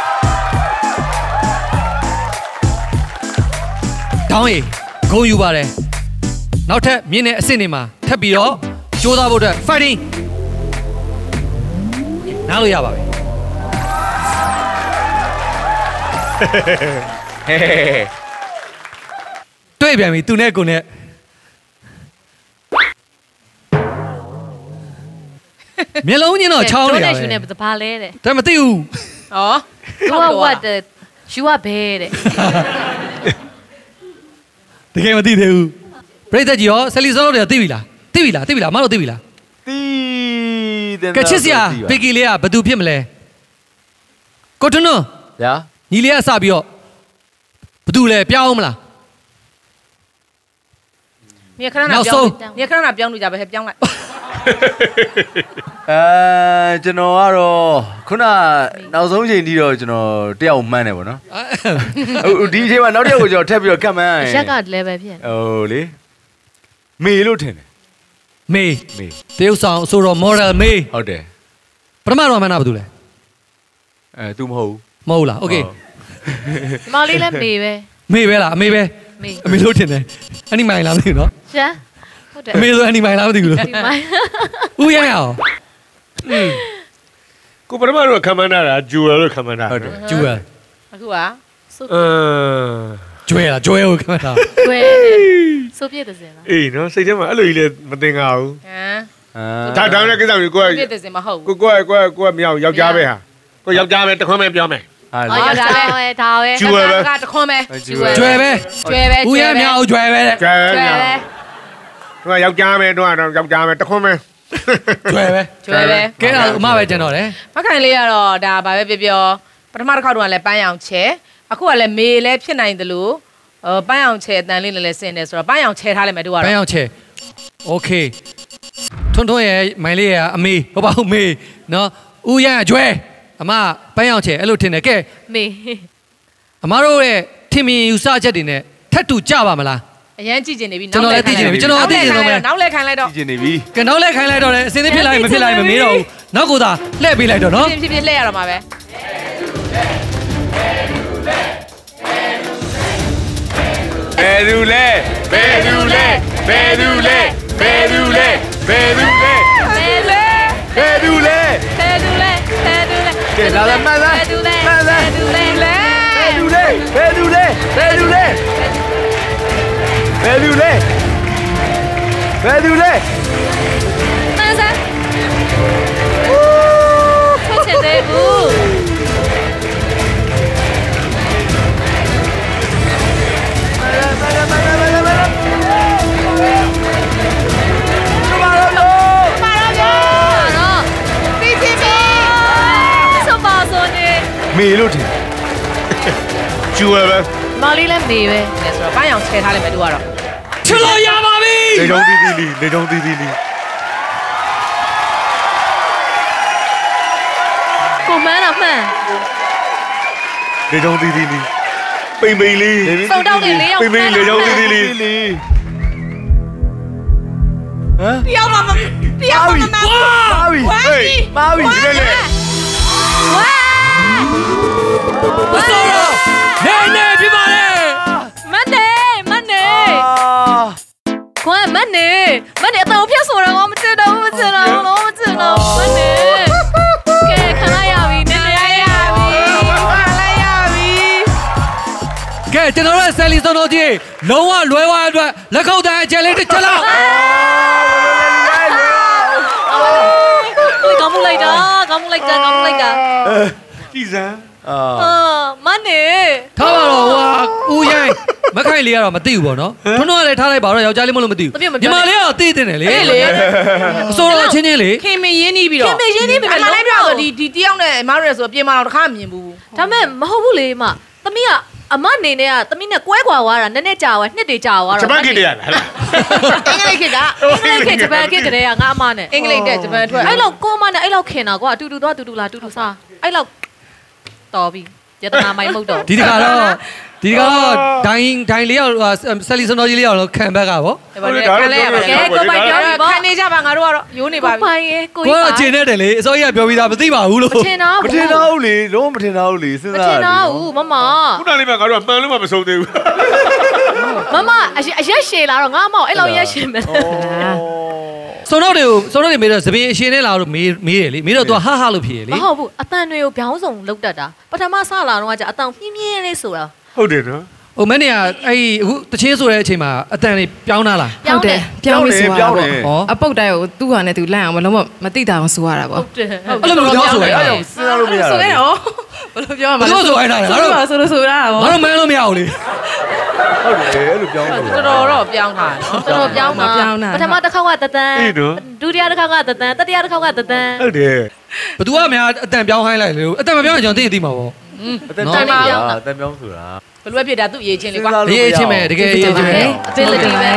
တောင်းရေဂုံယူပါတယ်နောက်ထပ်မြင်းတဲ့အဆင့်တွေမှာထပ်ပြီးတော့ကြိုးစားဖို့အတွက် fighting နားလို့ရပါပြီတွေ့ပြန်ပြီသူနဲ့ကိုနဲ့မျက်လုံးချင်းတော့ချောင်းနေတယ်ရှင်နဲ့ဘာလဲတဲ့ဒါမသိဘူးဩ you are what you are ဘဲတဲ့တကယ်မသိသေးဘူးပရိသတ်ကြီးရောဆယ်လီစောတို့သိပြီလားမတို့သိပြီလားသိတယ်ကချစ်စရာပီကီလေးကဘယ်သူဖြစ်မလဲကိုထွန်းနော်ဗျာညီလေးကစပြီးတော့ဘယ်သူလဲပြောင်းအောင်မလားမြေခဏနာပြောင်းလို့ကြပဲဟဲ့ပြောင်းလိုက်ကျွန်တော်ကတော့ခုနနောက်ဆုံးချိန်ထိတော့ကျွန်တော်တယောက်မှန်းတယ်ပေါ့နော်ဒီအချိန်မှာနောက်တစ်ယောက်ကိုကျွန်တော်ထပ်ပြီးတော့ကတ်မှန်းရက်ကလည်းပဲဖြစ်ဟိုလေမေလို့ထင်တယ်မေတရုတ်ဆောင်ဆိုတော့ model မေဟုတ်တယ်ပထမတော့မှန်းတာဘာလို့လဲသူမဟုတ်ဘူးလားโอเคမောင်လေးလည်းမေပဲလားအမေလို့ထင်တယ်အနီမိုင်လားမသိဘူးနော်ရှာဟုတ်တယ်အမေဆိုအနီမိုင်လားမသိဘူးလို့ဦးရအောင်ကိုပထမတော့ခံမှန်းတာဂျူဝယ်လို့ခံမှန်းတာဟုတ်တယ်ဂျူဝယ်အခုကကျွဲလားကျွဲကိုခံမှန်းတာကျွဲဆိုပြည့်တဲ့စင်လားအေးနော်စိတ်ထဲမှာအဲ့လိုကြီးလည်းမတင်ကြဘူးဒါတောင်းတဲ့ကိစ္စကိုကိုကပြည့်တဲ့စင်မဟုတ်ဘူးကိုကမြောက်ယောက်ျားပဲဟာကိုယောက်ျားပဲတခွန်းပဲပြောမယ်ဒါပဲဂျူဝယ်ပဲကတခွန်းပဲကျွဲပဲဦးရမြောက်ကျွဲပဲသူကယောက်ျားပဲတော့ယောက်ျားပဲတခွန်းပဲကျွဲပဲကဲအမပဲကျန်တော့တယ်မခိုင်လေးကတော့ဒါဘာပဲပြောပထမတစ်ခေါက်တုန်းကလည်းပန်းရောင်ချဲအခုကလည်းမေလည်းဖြစ်နိုင်တယ်လို့ပန်းရောင်ချဲအတန်လေးလည်းဆင်းတယ်ဆိုတော့ပန်းရောင်ချဲထားလိုက်မယ်တို့ကတော့ပန်းရောင်ချဲโอเคထွန်းရဲ့မိုင်လေးရဲ့အမေဟုတ်ပါဦးမေနော်ဦးရကျွဲအမပန်းရောင်ချဲအဲ့လိုထင်တယ်ကဲမေအမတို့ရဲ့ထင်မြင်ယူဆချက်တွေနဲ့ထပ်တူကြပါမလားအရန်ကြည့်ကျင်နေပြီကျွန်တော်လည်းသိကျင်နေပြီကျွန်တော်အသိကျင်တော့မယ်နောက်လဲခိုင်းလိုက်တော့ကြည့်ကျင်နေပြီကဲနောက်လဲခိုင်းလိုက်တော့လေအစင်းသေးဖြစ်လိုက်မဖြစ်လိုက်မမေးတော့ဘူးနောက်ကိုသာလှည့်ပေးလိုက်တော့နော်ဖြစ်လှည့်ရတော့မှာပဲဘယ်သူလဲကဲလာလာမလာဘယ်သူလဲမဆာထွက်ချင်တယ်ဘူးမေလို့ထင်ကျူပဲမောင်လေးလည်းမေပဲဆိုတော့ပန်းအောင်ချဲထားလိုက်မယ်သူကတော့ချစ်လို့ရပါပြီလေတုံးတီးတီးလီလေတုံးတီးတီးလီကိုမန်းတော့မှန်လေတုံးတီးတီးလီပိန်ပိန်လေးစုံတော့လေလေးအောင်ပိန်ပိန်လေတုံးတီးတီးလီဟမ်တယောက်မှမတယောက်မှမမာဘီမာဘီဒီလေဝါမစောတော့နေပြပါလေမနေခွန်းမနေအတောင်ဖြတ်ဆိုတော့မချင်တော့မနေကဲခဏရပြီနေရပြီကဲကျွန်တော်တို့ဆယ်လီစုံတော်ကြီးလုံးဝလွဲသွားတဲ့အတွက်လက်ခုပ်တန်းအကျယ်လေးတစ်ချက်လောက်ကောင်းမှုလိုက်တာကြည်စမ်းမနေထားပါတော့ဦးရိုင်းမခိုင်လေးကတော့မသိဘူးပေါ့နော်ထွန်းထွန်းကလည်းထားလိုက်ပါတော့ယောက်ျားလေးမလို့မသိဘူးညီမလေးကတော့သိတယ်လေအစိုးရချင်းချင်းလေခင်မင်းရင်းနှီးပြီးတော့အမှန်တိုင်းပြောဆိုဒီတယောက်နဲ့အမရဆိုပြင်မအောင်တစ်ခါမမြင်ဘူးဒါမဲ့မဟုတ်ဘူးလေသမီးကအမနေနဲ့ကသမီးနဲ့ကွဲကွာသွားတာနည်းနည်းကြာသွားနှစ်တွေကြာသွားတော့ဂျပန်ခေတ်တည်းရလားအင်္ဂလိပ်ခေတ်ဂျပန်ခေတ်ကလေးကငါအမနဲ့အင်္ဂလိပ်တဲ့ဂျပန်ထွက်အဲ့လောက်ကိုမနဲ့အဲ့လောက်ခင်တာကွာအတူတူသွားအတူတူလာအတူတူစားအဲ့လောက်တော်ပြီယတနာမိုင်းမဟုတ်တော့ဒီတခါတော့ဒိုင်းလေးရောက်ဆက်လီစတော်ကြီးလေးရောက်တော့ခံဘက်ကဗောခံလဲရပါကဲကိုပိုင်ပြောပြီဗောခံနေကြပါငါတို့ကတော့ရိုးနေပါပြီကိုပိုင်ရေကိုကြီးပါကိုကျင်နေတယ်လေအစိုးရပြောပြီးသားမသိပါဘူးလို့မထင်တော့ဘူးလေလုံးမထင်တော့ဘူးလေစဉ်းစားမထင်တော့ဘူးမမခုနလေးမှငါတို့ကမှန်လို့မှမဆုံးသေးဘူးမမအရက်ရှည်လာတော့ငါမောက်အဲ့လောက်ရက်ရှည်မယ်စုံတော့တွေမေးတော့သပင်အရှင်နဲ့လာတော့မေးတယ်လေမေးတော့သူကဟာလို့ဖြေတယ်လေမဟုတ်ဘူးအတန်တွေကိုပြောင်းစုံလောက်တတ်တာပထမစလာတော့ကကြာအတန်ပြင်းပြင်းလေးဆိုတာဟုတ်တယ်နော်ဟိုမနေ့ကအဲ့အခုတချင်းဆိုတဲ့အချိန်မှာအတန်လေးပြောင်းလာလားဟုတ်တယ်ပြောင်းပြီဆိုတော့အပုတ်တိုင်းကိုသူ့ဟာနဲ့သူလန့်အောင်မလုံးမသိတာအောင်ဆိုရတာပေါ့ဟုတ်တယ်အဲ့လိုမျိုးပြောဆိုရတာစဉ်းစားလို့မရဘူးဆိုရတော့ဘယ်လိုပြောရမလဲဆိုရတာငါတို့ဆိုလို့ဆိုတာပေါ့ငါတို့မန်းလို့မရဘူးလေဟုတ်တယ်အဲ့လိုပြောင်းလို့တော်တော့ပြောင်းတာတော်တော်ပြောင်းတာပထမတစ်ခေါက်ကတန်ဒုတိယတစ်ခေါက်ကတန်တတိယတစ်ခေါက်ကတန်ဟုတ်တယ်ဘသူကများအတန်ပြောင်းဟိုင်းလိုက်လေအတန်မပြောင်းရင်ကျွန်တော်သိမှာပေါ့အတန်ပြောင်းဆိုတာဘယ်လိုဖြစ်တာသူ့ရေးချင်းလေးကွာရေးချင်းပဲတကယ်ရေးချင်းပဲ ability ပဲ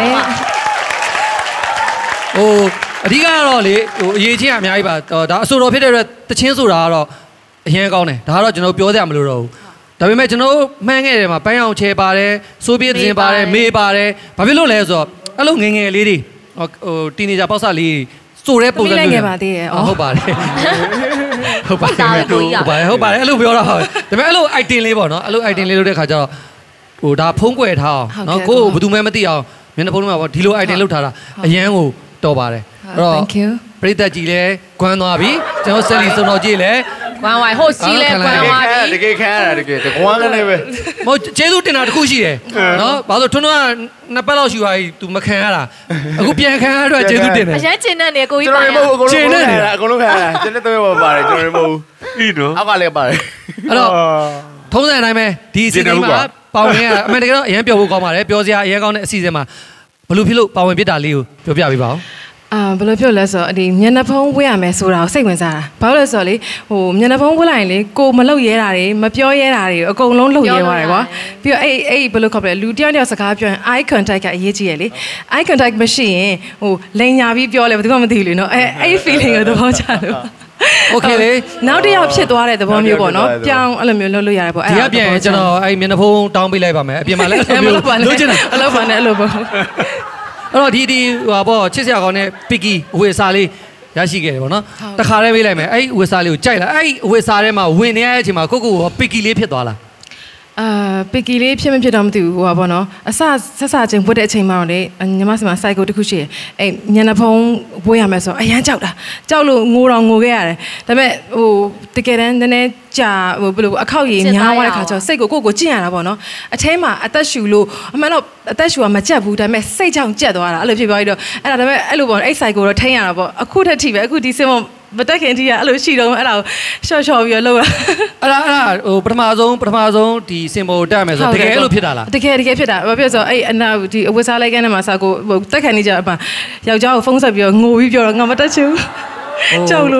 ဟိုအဓိကတော့လေဟိုအရေးချင်းအများကြီးပါဒါအဆိုတော်ဖြစ်တဲ့အတွက်တချင်းဆိုတာကတော့အရင်ကောင်းတယ်ဒါကတော့ကျွန်တော်ပြောစရာမလိုတော့ဘူးဒါပေမဲ့ကျွန်တော်မှန်းခဲ့တယ်မှာပန်းအောင်ချဲပါတယ်စိုးပြေးတင်ပါတယ်မေးပါတယ်ဘာဖြစ်လို့လဲဆိုတော့အဲ့လိုငငယ်လေးတွေဟိုတီနေဂျာပေါက်စလေးဆိုတဲ့ပုံစံမျိုးငယ်ပါသေးတယ်ဟုတ်ပါတယ်ဟုတ်ပါတယ်အဲ့လိုပြောတာဟုတ်ဒါပေမဲ့အဲ့လို item လေးပေါ့နော်အဲ့လို item လေးလုပ်တဲ့ခါကျတော့ဟိုဒါဖုံးကွယ်ထားအောင်နော်ကိုယ်ဘယ်သူမှမသိအောင်မျက်နှာဖုံးထဲမှာပေါ့ဒီလို item လုပ်ထားတာအရန်ကိုတော်ပါတယ်အဲ့တော့ thank you ပရိသတ်ကြီးလည်းကွမ်းသွားပြီကျွန်တော်ဆယ်လီစုံတော်ကြီးလည်းကွမ်းဝိုင်ဟိုစီလည်းကွမ်းသွားပြီတကယ်ခံရတာတကယ်ကွမ်းကနေပဲမဟုတ်ကျေးဇူးတင်တာတစ်ခုရှိတယ်နော်ဘာလို့ထွန်းထွန်းကနှစ်ပတ်လောက်ရှိသွားပြီ तू မခံရတာအခုပြန်ခံရတော့ကျေးဇူးတင်တယ်အရင်ကျင်းနေကိုကြီးပါကျင်းနေတယ်အကုန်လုံးခံရကျင်းနေတော့ပါတယ်ကျွန်တော်မဟုတ်ဘူးဤနော်အောက်ကလည်းပါတယ်အဲ့တော့ထုံးစံအတိုင်းပဲဒီအစီအစဉ်မှာပါဝင်ရတာအမှန်တကယ်တော့အရင်ပြောဖို့ကောင်းပါတယ်ပြောစရာအရင်ကောင်းတဲ့အစီအစဉ်မှာဘလို့ဖြစ်လို့ပါဝင်ဖြစ်တာလေးကိုပြောပြပေးပါဦးဘယ်လိုဖြစ်လဲဆိုတော့ဒီမျက်နှာဖုံးဝတ်ရမယ်ဆိုတာကိုစိတ်ဝင်စားတာဘာလို့လဲဆိုတော့လေဟိုမျက်နှာဖုံးဝတ်လိုက်ရင်လေကိုမလုပ်ရဲတာတွေမပြောရဲတာတွေအကုန်လုံးလုပ်ရဲသွားတယ်ကွာပြီးတော့အဲ့ဘယ်လိုခေါ်လဲလူတယောက်တယောက်စကားပြောရင် eye contact ကအရေးကြီးရလေ eye contact မရှိရင်ဟိုလိန်ညာပြီးပြောလဲဘယ်သူမှမသိဘူးလေနော်အဲ့ feeling ကိုသဘောကျလို့โอเคလေနောက်တစ်ယောက်ဖြစ်သွားတဲ့သဘောမျိုးပေါ့နော်ပြောင်းအဲ့လိုမျိုးလုပ်လို့ရတယ်ပေါ့အဲ့ဒါဒီကပြန်ကျွန်တော်အဲ့မျက်နှာဖုံးတောင်းပေးလိုက်ပါမယ်အပြင်မှာလည်းလုပ်ချင်တာအလုပ်ပါနဲ့အဲ့လိုပေါ့အဲ့တော့ဒီဟိုပေါ့ချစ်စရာကောင်းတဲ့ပစ်ကီအဝေစာလေးရရှိခဲ့တယ်ပေါ့နော်တခါတည်းပေးလိုက်မယ်အဲ့အဝေစာလေးကိုကြိုက်လားအဲ့အဝေစာထဲမှာဝင်နေရတဲ့အချိန်မှာကိုပစ်ကီလေးဖြစ်သွားလားပစ်ကီလေးဖြစ်မဖြစ်တော့မသိဘူးဟိုပါပေါ့နော်အစဆက်စချင်းဝတ်တဲ့အချိန်မှာတော့လေညီမစီမှာစိုက်ကိုတစ်ခုရှိတယ်အဲ့ညနေဖုံးဝတ်ရမယ်ဆိုအရန်ကြောက်တာကြောက်လို့ငိုတော့ငိုခဲ့ရတယ်ဒါပေမဲ့ဟိုတကယ်တမ်းနည်းနည်းကြာဟိုဘယ်လိုအခောက်ရည်များသွားတဲ့ခါကျတော့စိတ်ကိုကြင့်ရတာပေါ့နော်အထဲမှာအသက်ရှူလို့အမှန်တော့အသက်ရှူကမကြက်ဘူးဒါပေမဲ့စိတ်ကြောင့်ကြက်သွားတာအဲ့လိုဖြစ်သွားပြီးတော့အဲ့ဒါဒါပေမဲ့အဲ့လိုပေါ့အဲ့စိုက်ကိုတော့ထိန်းရတာပေါ့အခုထက်ထိပဲအခုဒီစင်မမတက်ခင်တီးရအဲ့လိုရှိတော့အဲ့ဒါကိုရှော့ပြီးတော့လောက်တာအဲ့ဒါဟိုပထမဆုံးဒီစင်ပေါ်တက်မယ်ဆိုတကယ်အဲ့လိုဖြစ်တာလားတကယ်ဖြစ်တာဘာဖြစ်ဆိုအဲ့အနာဒီအဝတ်စားလိုက်ကနေမှာစာကိုတက်ခံနေကြအပယောက်ျားကိုဖုန်းဆက်ပြီးတော့ငိုပြီးပြောတော့ငါမတက်ချင်ဘူးကြောက်လို့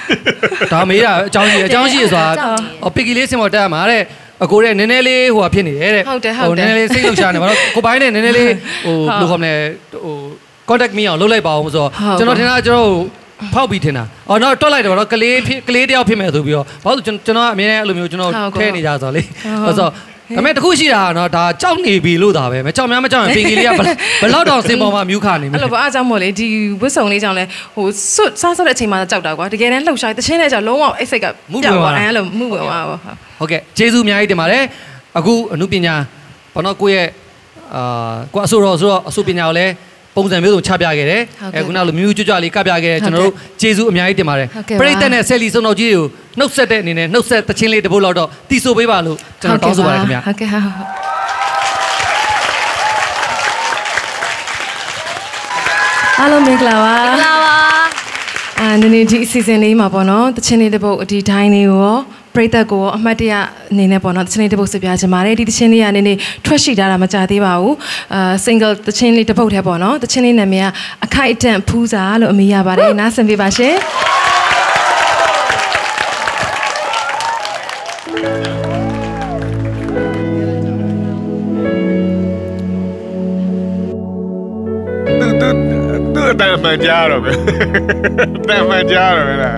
ဒါမေးတာအကြောင်းရှိဆိုတာပီကီလေးစင်ပေါ်တက်မှာတဲ့အကိုရဲ့နည်းနည်းလေးဟိုဖြစ်နေတယ်တဲ့နည်းနည်းလေးစိတ်လှုပ်ရှားနေပါတော့ကိုပိုင်းနဲ့နည်းနည်းလေးဟိုဘယ်လိုခေါ်မလဲဟို contact me အောင်လုပ်လိုက်ပါအောင်ဆိုတော့ကျွန်တော်ထင်တာကျွန်တော်ဖောက်ပြီးထင်တာအော်တော့တွက်လိုက်တယ်ဗောနော်ကလေးတယောက်ဖြစ်မယ်ဆိုပြီးတော့ဘာလို့ကျွန်တော်အမြဲအဲ့လိုမျိုးကျွန်တော်ခဲနေကြဆိုတော့လေဆိုတော့ဒါပေမဲ့တခုရှိတာကတော့ဒါကြောက်နေပြီလို့ဒါပဲမကြောက်များမကြောက်ရင်ပင်ကလေးကဘလောက်တောင်စင်ပေါ်မှာမြူးခါနေမှာအဲ့လိုပါအားကြောင့်မို့လေဒီဝစ်စုံလေးကြောင့်လဲဟိုစွတ်စားတဲ့အချိန်မှာကြောက်တာကွာတကယ်တမ်းလှုပ်ရှားတချင်းတဲ့ကြောင့်လုံးဝအိတ်စိတ်ကပြောင်းသွားအဲ့လိုမှုဝင်သွားပါဟုတ်ကဲ့ကျေးဇူးအများကြီးတင်ပါတယ်အခုအမှုပညာဘာလို့ကိုယ့်ရဲ့ကိုအဆိုတော်ဆိုတော့အဆိုပညာကိုလည်းပုံစံမျိုးစုံချပြခဲ့တယ်ခုနကလိုမြူးကြွကြွလေးကပြခဲ့တယ်ကျွန်တော်တို့ကျေးဇူးအများကြီးတင်ပါတယ်ပရိသတ်နဲ့ဆယ်လီစုံတော်ကြီးတွေကိုနှုတ်ဆက်တဲ့အနေနဲ့နှုတ်ဆက်တချင်းလေးတစ်ပုတ်လောက်တော့တီးဆိုပေးပါလို့ကျွန်တော်တောင်းဆိုပါတယ်ခင်ဗျာဟုတ်ကဲ့ဟုတ်အားလုံးမင်္ဂလာပါနည်းနည်းဒီ season လေးမှာပေါ့နော်တချင်းလေးတစ်ပုတ်ဒီဒိုင်းလေးကိုပရိသတ်ကိုအမှတ်တရအနေနဲ့ပေါ့နော်တချင်းလေးတစ်ပုတ်စပြချင်ပါတယ်ဒီတချင်းလေးကနည်းနည်းထွက်ရှိတာမကြသေးပါဘူး single တချင်းလေးတစ်ပုတ်ထဲပေါ့နော်တချင်းလေးနာမည်ကအခိုက်အတန့်ဖူးစာလို့အမည်ရပါတယ်နားဆင်ပေးပါရှင်သူအတန်မှန်ကြားတော့ပဲအတန်မှန်ကြားတော့ပဲလား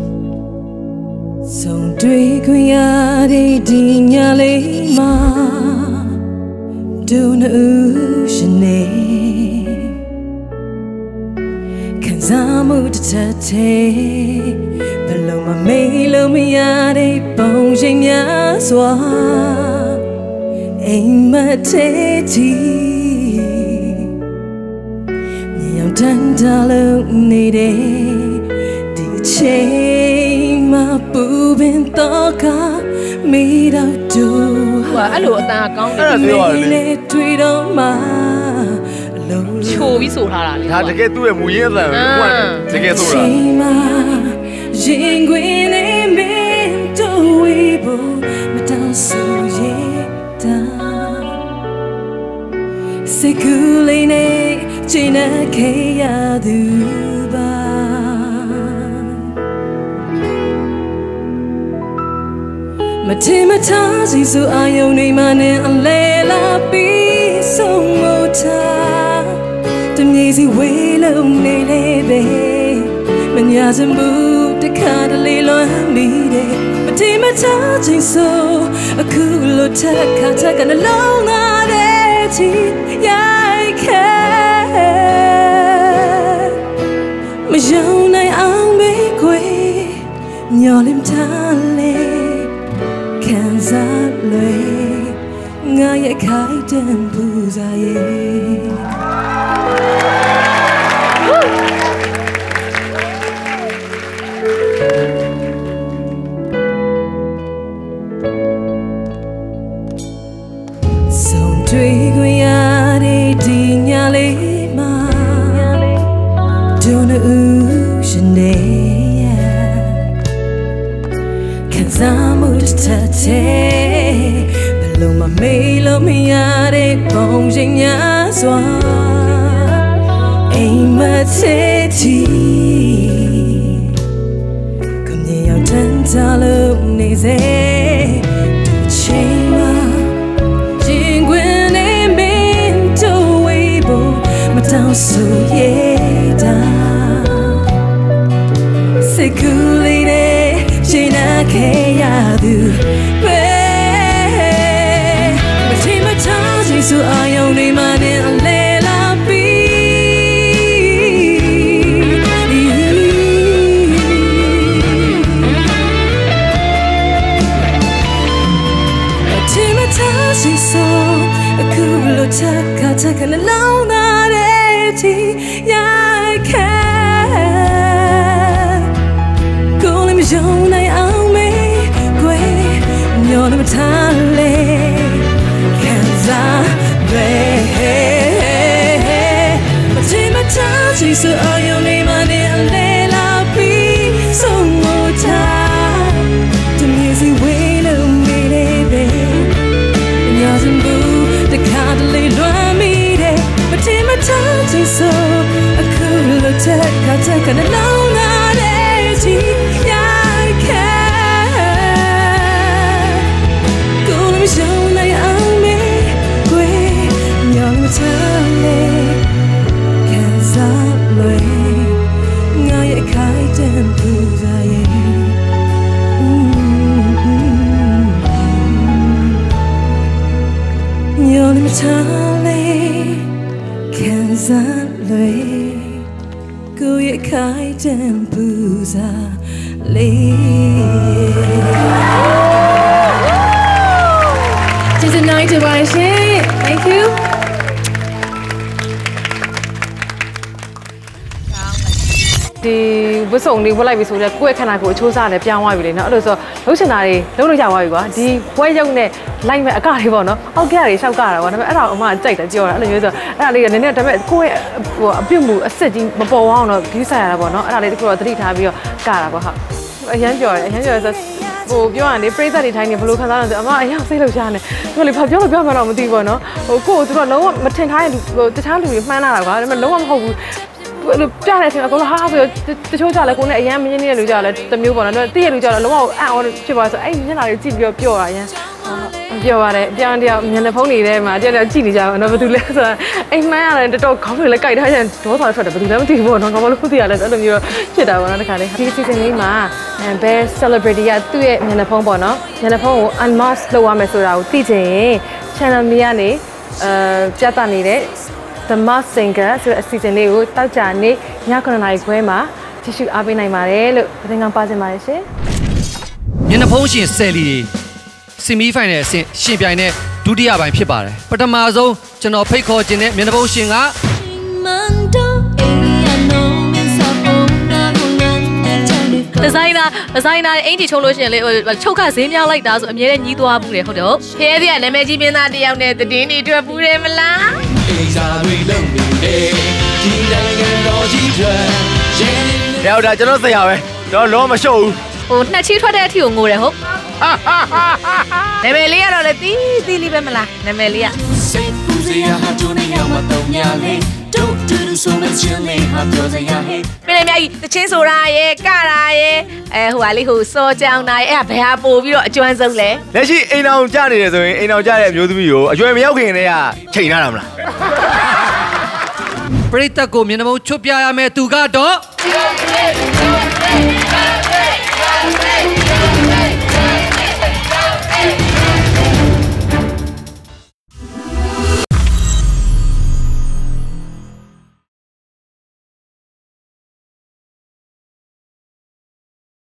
ဆုံးတွေ့ခွင့်ရတဲ့ဒီညလေးမှာဒုနူရှင်နေခံစားမှုတစ်ချက်တည်းဘယ်လိုမှမေးလို့မရတဲ့ပုံရိပ်များစွာအိမ်မက်သေးချီမြေအောင်တန်းတလုံးနေတဲ့ဒီချိန်မှာပူပင်တော့ကမိတော့တူဟာအဲ့လိုအတန်ကောင်းတယ်လေတွေ့တော့မှချိုပြီးဆိုထားတာလေဒါတကယ်သူ့ရဲ့မူရင်းအတန်ကိုတကယ်ဆိုတာရင်ခွင်နေမင်းတို့ဝေးဖို့မတောင်းဆိုရတာစိတ်ကူးလေးနဲ့ချိန်နဲ့ခေရသူပါမထင်မထားစီဆိုအာယုန်တွေမှနဲ့အလဲလာပြီးဆုံးမထားတမြေစီဝေးလုံးနေလေပဲမညာစမှုတခါတလေလွမ်းမိတယ်မထင်မထားချင်းဆိုအခုလိုထက်ခါထက်ကနှလုံးသားတဲ့ချီရိုက်ခဲမယုံနိုင်အောင်မေးခွေညော်လင်းထားလေခံစားလွယ်ငါရဲ့ခိုင်တန်ပူစားရဲ့ဆုံးတွေ့ခွင့်ရတဲ့ဒီညလေးမှာဒုနူရှင်နေခံစားမှုတစ်ချက်တည်းဘယ်လိုမှမေးလို့မရတဲ့ပုံရိပ်များစွာအိမ်မက်သေးချီကိုမြေရောက်တန်းတလုံးနေစေဒီချိန်မှာရင်ခွင်နေမင်းတို့ဝေးဖို့မတောင်းဆိုရတာစိတ်ကူးလေးနဲ့ချိန်နာခဲ့ရသူပဲမထင်မထားစီဆိုအာယုန်တွေမှနဲ့အလဲလာပြီးမထင်မထားစီဆိုအခုလိုထက်ကနှလုံးသားတဲ့ချီရိုက်ခဲယုံနိုင်အောင်မေးခွေညော်မထားလေခံစားပဲမချင်မထားချင်ဆိုအယုံနေမှနဲ့အလဲလာပြီးဆုံးမထားတမီစီဝေးလုံးနေလေပဲညစံဘူးတခါတလေလွမ်းမိတယ်မချင်မထားချင်ဆိုအခုလိုထက်ကနှလုံးသားတဲ့ချီထားလေခံစားလွေကိုယ့်ရဲ့ခိုင်တန်ပူစားလေးကျေးဇူးနိုင်ကြပါရှင် Thank you ဒီဝတ်စုံလေးဝတ်လိုက်ပြီဆိုတော့ကိုယ့်ရဲ့ခန္ဓာကိုယ်အချိုးစားနဲ့ပြောင်းသွားပြီလေနော်အဲ့လိုဆိုလှုပ်ချင်တာတွေလှုပ်လို့ရသွားပြီကွာဒီဘွဲရုပ်နဲ့လိုက်မဲ့အကတွေပေါ့နော်အောက်ကတွေရှောက်ကတာကွာဒါပေမဲ့အဲ့ဒါအမကြိုက်တယ်ကြော်တာအဲ့လိုမျိုးဆိုအဲ့ဒါလေးကနည်းနည်းဒါပေမဲ့ကိုယ့်ရဲ့ဟိုအပြုတ်မှုအစ်စ်ကြီးမပေါ်အောင်တော့ဂိူးဆိုင်ရတာပေါ့နော်အဲ့ဒါလေးတခုတော့သတိထားပြီးတော့ကတာပေါ့ဟုတ်အရန်ကြော်တယ်ဆိုဟိုပြောရရင်ပြိဿတွေထိုင်းနေဘယ်လိုခံစားရလဲဆိုအမအရင်စိတ်လှုပ်ရှားနေသူလေဘာပြောလို့ပြောမှတော့မသိဘူးပေါ့နော်ဟိုကိုယ်သူတို့လုံးဝမထင်ထားရင်ဟိုတခြားလူတွေမှန်းလာတာကွာဒါပေမဲ့လုံးဝမဟုတ်ဘူးပြတဲ့အချိန်မှာကိုယ်ဟာပြီးတချို့ကြလဲကိုယ်နဲ့အရန်မင်းနေတဲ့လူကြလဲတမျိုးပေါ့နော်တည့်ရလူကြတော့လုံးဝအံ့ဩဖြစ်ပါဆိုအဲ့မျက်နှာတွေကြည့်ပြီးတော့ပျော့တာအရန်ပြောရတယ်အပြောင်းတယောက်မျက်နှာဖုံးနေထဲမှာတယောက်ကြည့်နေကြပါတော့ဘာလို့လဲဆိုတော့အိမ်မှန်းရတယ်တော်တော်ခေါင်းတွေလည်းကြိုက်ထားရင်ဒေါသထွက်တယ်ဘာလို့လဲမသိဘူးပေါ့နော်ဘာလို့ခုသိရလဲအဲ့လိုမျိုးဖြစ်တာပေါ့နော်တခါလေးဒီ season လေးမှာဘယ် celebrity ကသူ့ရဲ့မျက်နှာဖုံးပေါ့နော်မျက်နှာဖုံးကို unmask လုပ်ရမယ်ဆိုတာကိုသိချင်ရင် channel မီကနေပြသနေတဲ့ The Masked Singer ဆိုတဲ့အစီအစဉ်လေးကိုတောက်ကြနေ့ည9:00 နာရီခွဲမှာကြည့်ရှုအားပေးနိုင်ပါတယ်လို့သတင်းကောင်းပါချင်ပါတယ်ရှင်မျက်နှာဖုံးရှင်ဆယ်လီဆီမီဖိုင်နယ်အဆင့်ရှင်ပြိုင်တဲ့ဒုတိယပိုင်းဖြစ်ပါတယ်ပထမဆုံးကျွန်တော်ဖိတ်ခေါ်ခြင်းတဲ့မျက်နှာဖုံးရှင်ကဒီဇိုင်နာအင်ဂျီချုံလို့ရှိရင်လေချုပ်ခဈေးမြောက်လိုက်တာဆိုအမြဲတမ်းညီးသွားဘူးလေဟုတ်တယ်ဟုတ်ဖျဲစီကနာမည်ကြီးမင်းသားတယောက်နဲ့တည်င်းတွေတွေ့ဘူးတယ်မလားအိမ်စာတွေလုံနေတယ်ဒီနိုင်ငံတော်ကြီးတွေရောက်တာကျွန်တော်ဆရာပဲတော့လုံးမရှုပ်ဘူးဟိုနှစ်ချီထွက်တဲ့အထိကိုငိုတယ်ဟုတ်နာမည်လေးကတော့လေတီးလေးပဲမလားနာမည်လေးကစိတ်ပူစရာဟာတို့နေရောက်မတော့ညာလေတို့တူဆိုမချင်လေဟာပြောစရာဟဲ့ပြည့်နေမြကြီးတချင်းဆိုတာရဲ့ကတာရဲ့ဟိုဟာလေးဟိုစောကြောင်တာရဲ့အဲ့ဒါဘယ်ဟာပို့ပြီးတော့အကျွမ်းဆုံးလဲလက်ရှိအိမ်အောင်ကြနေတယ်ဆိုရင်အိမ်အောင်ကြတဲ့အမျိုးသမီးကိုအရွယ်မရောက်ခင်တည်းကချိန်ထားတာမလားပရိသတ်ကိုမျက်နှာဖုံးချွတ်ပြရမယ်သူကတော့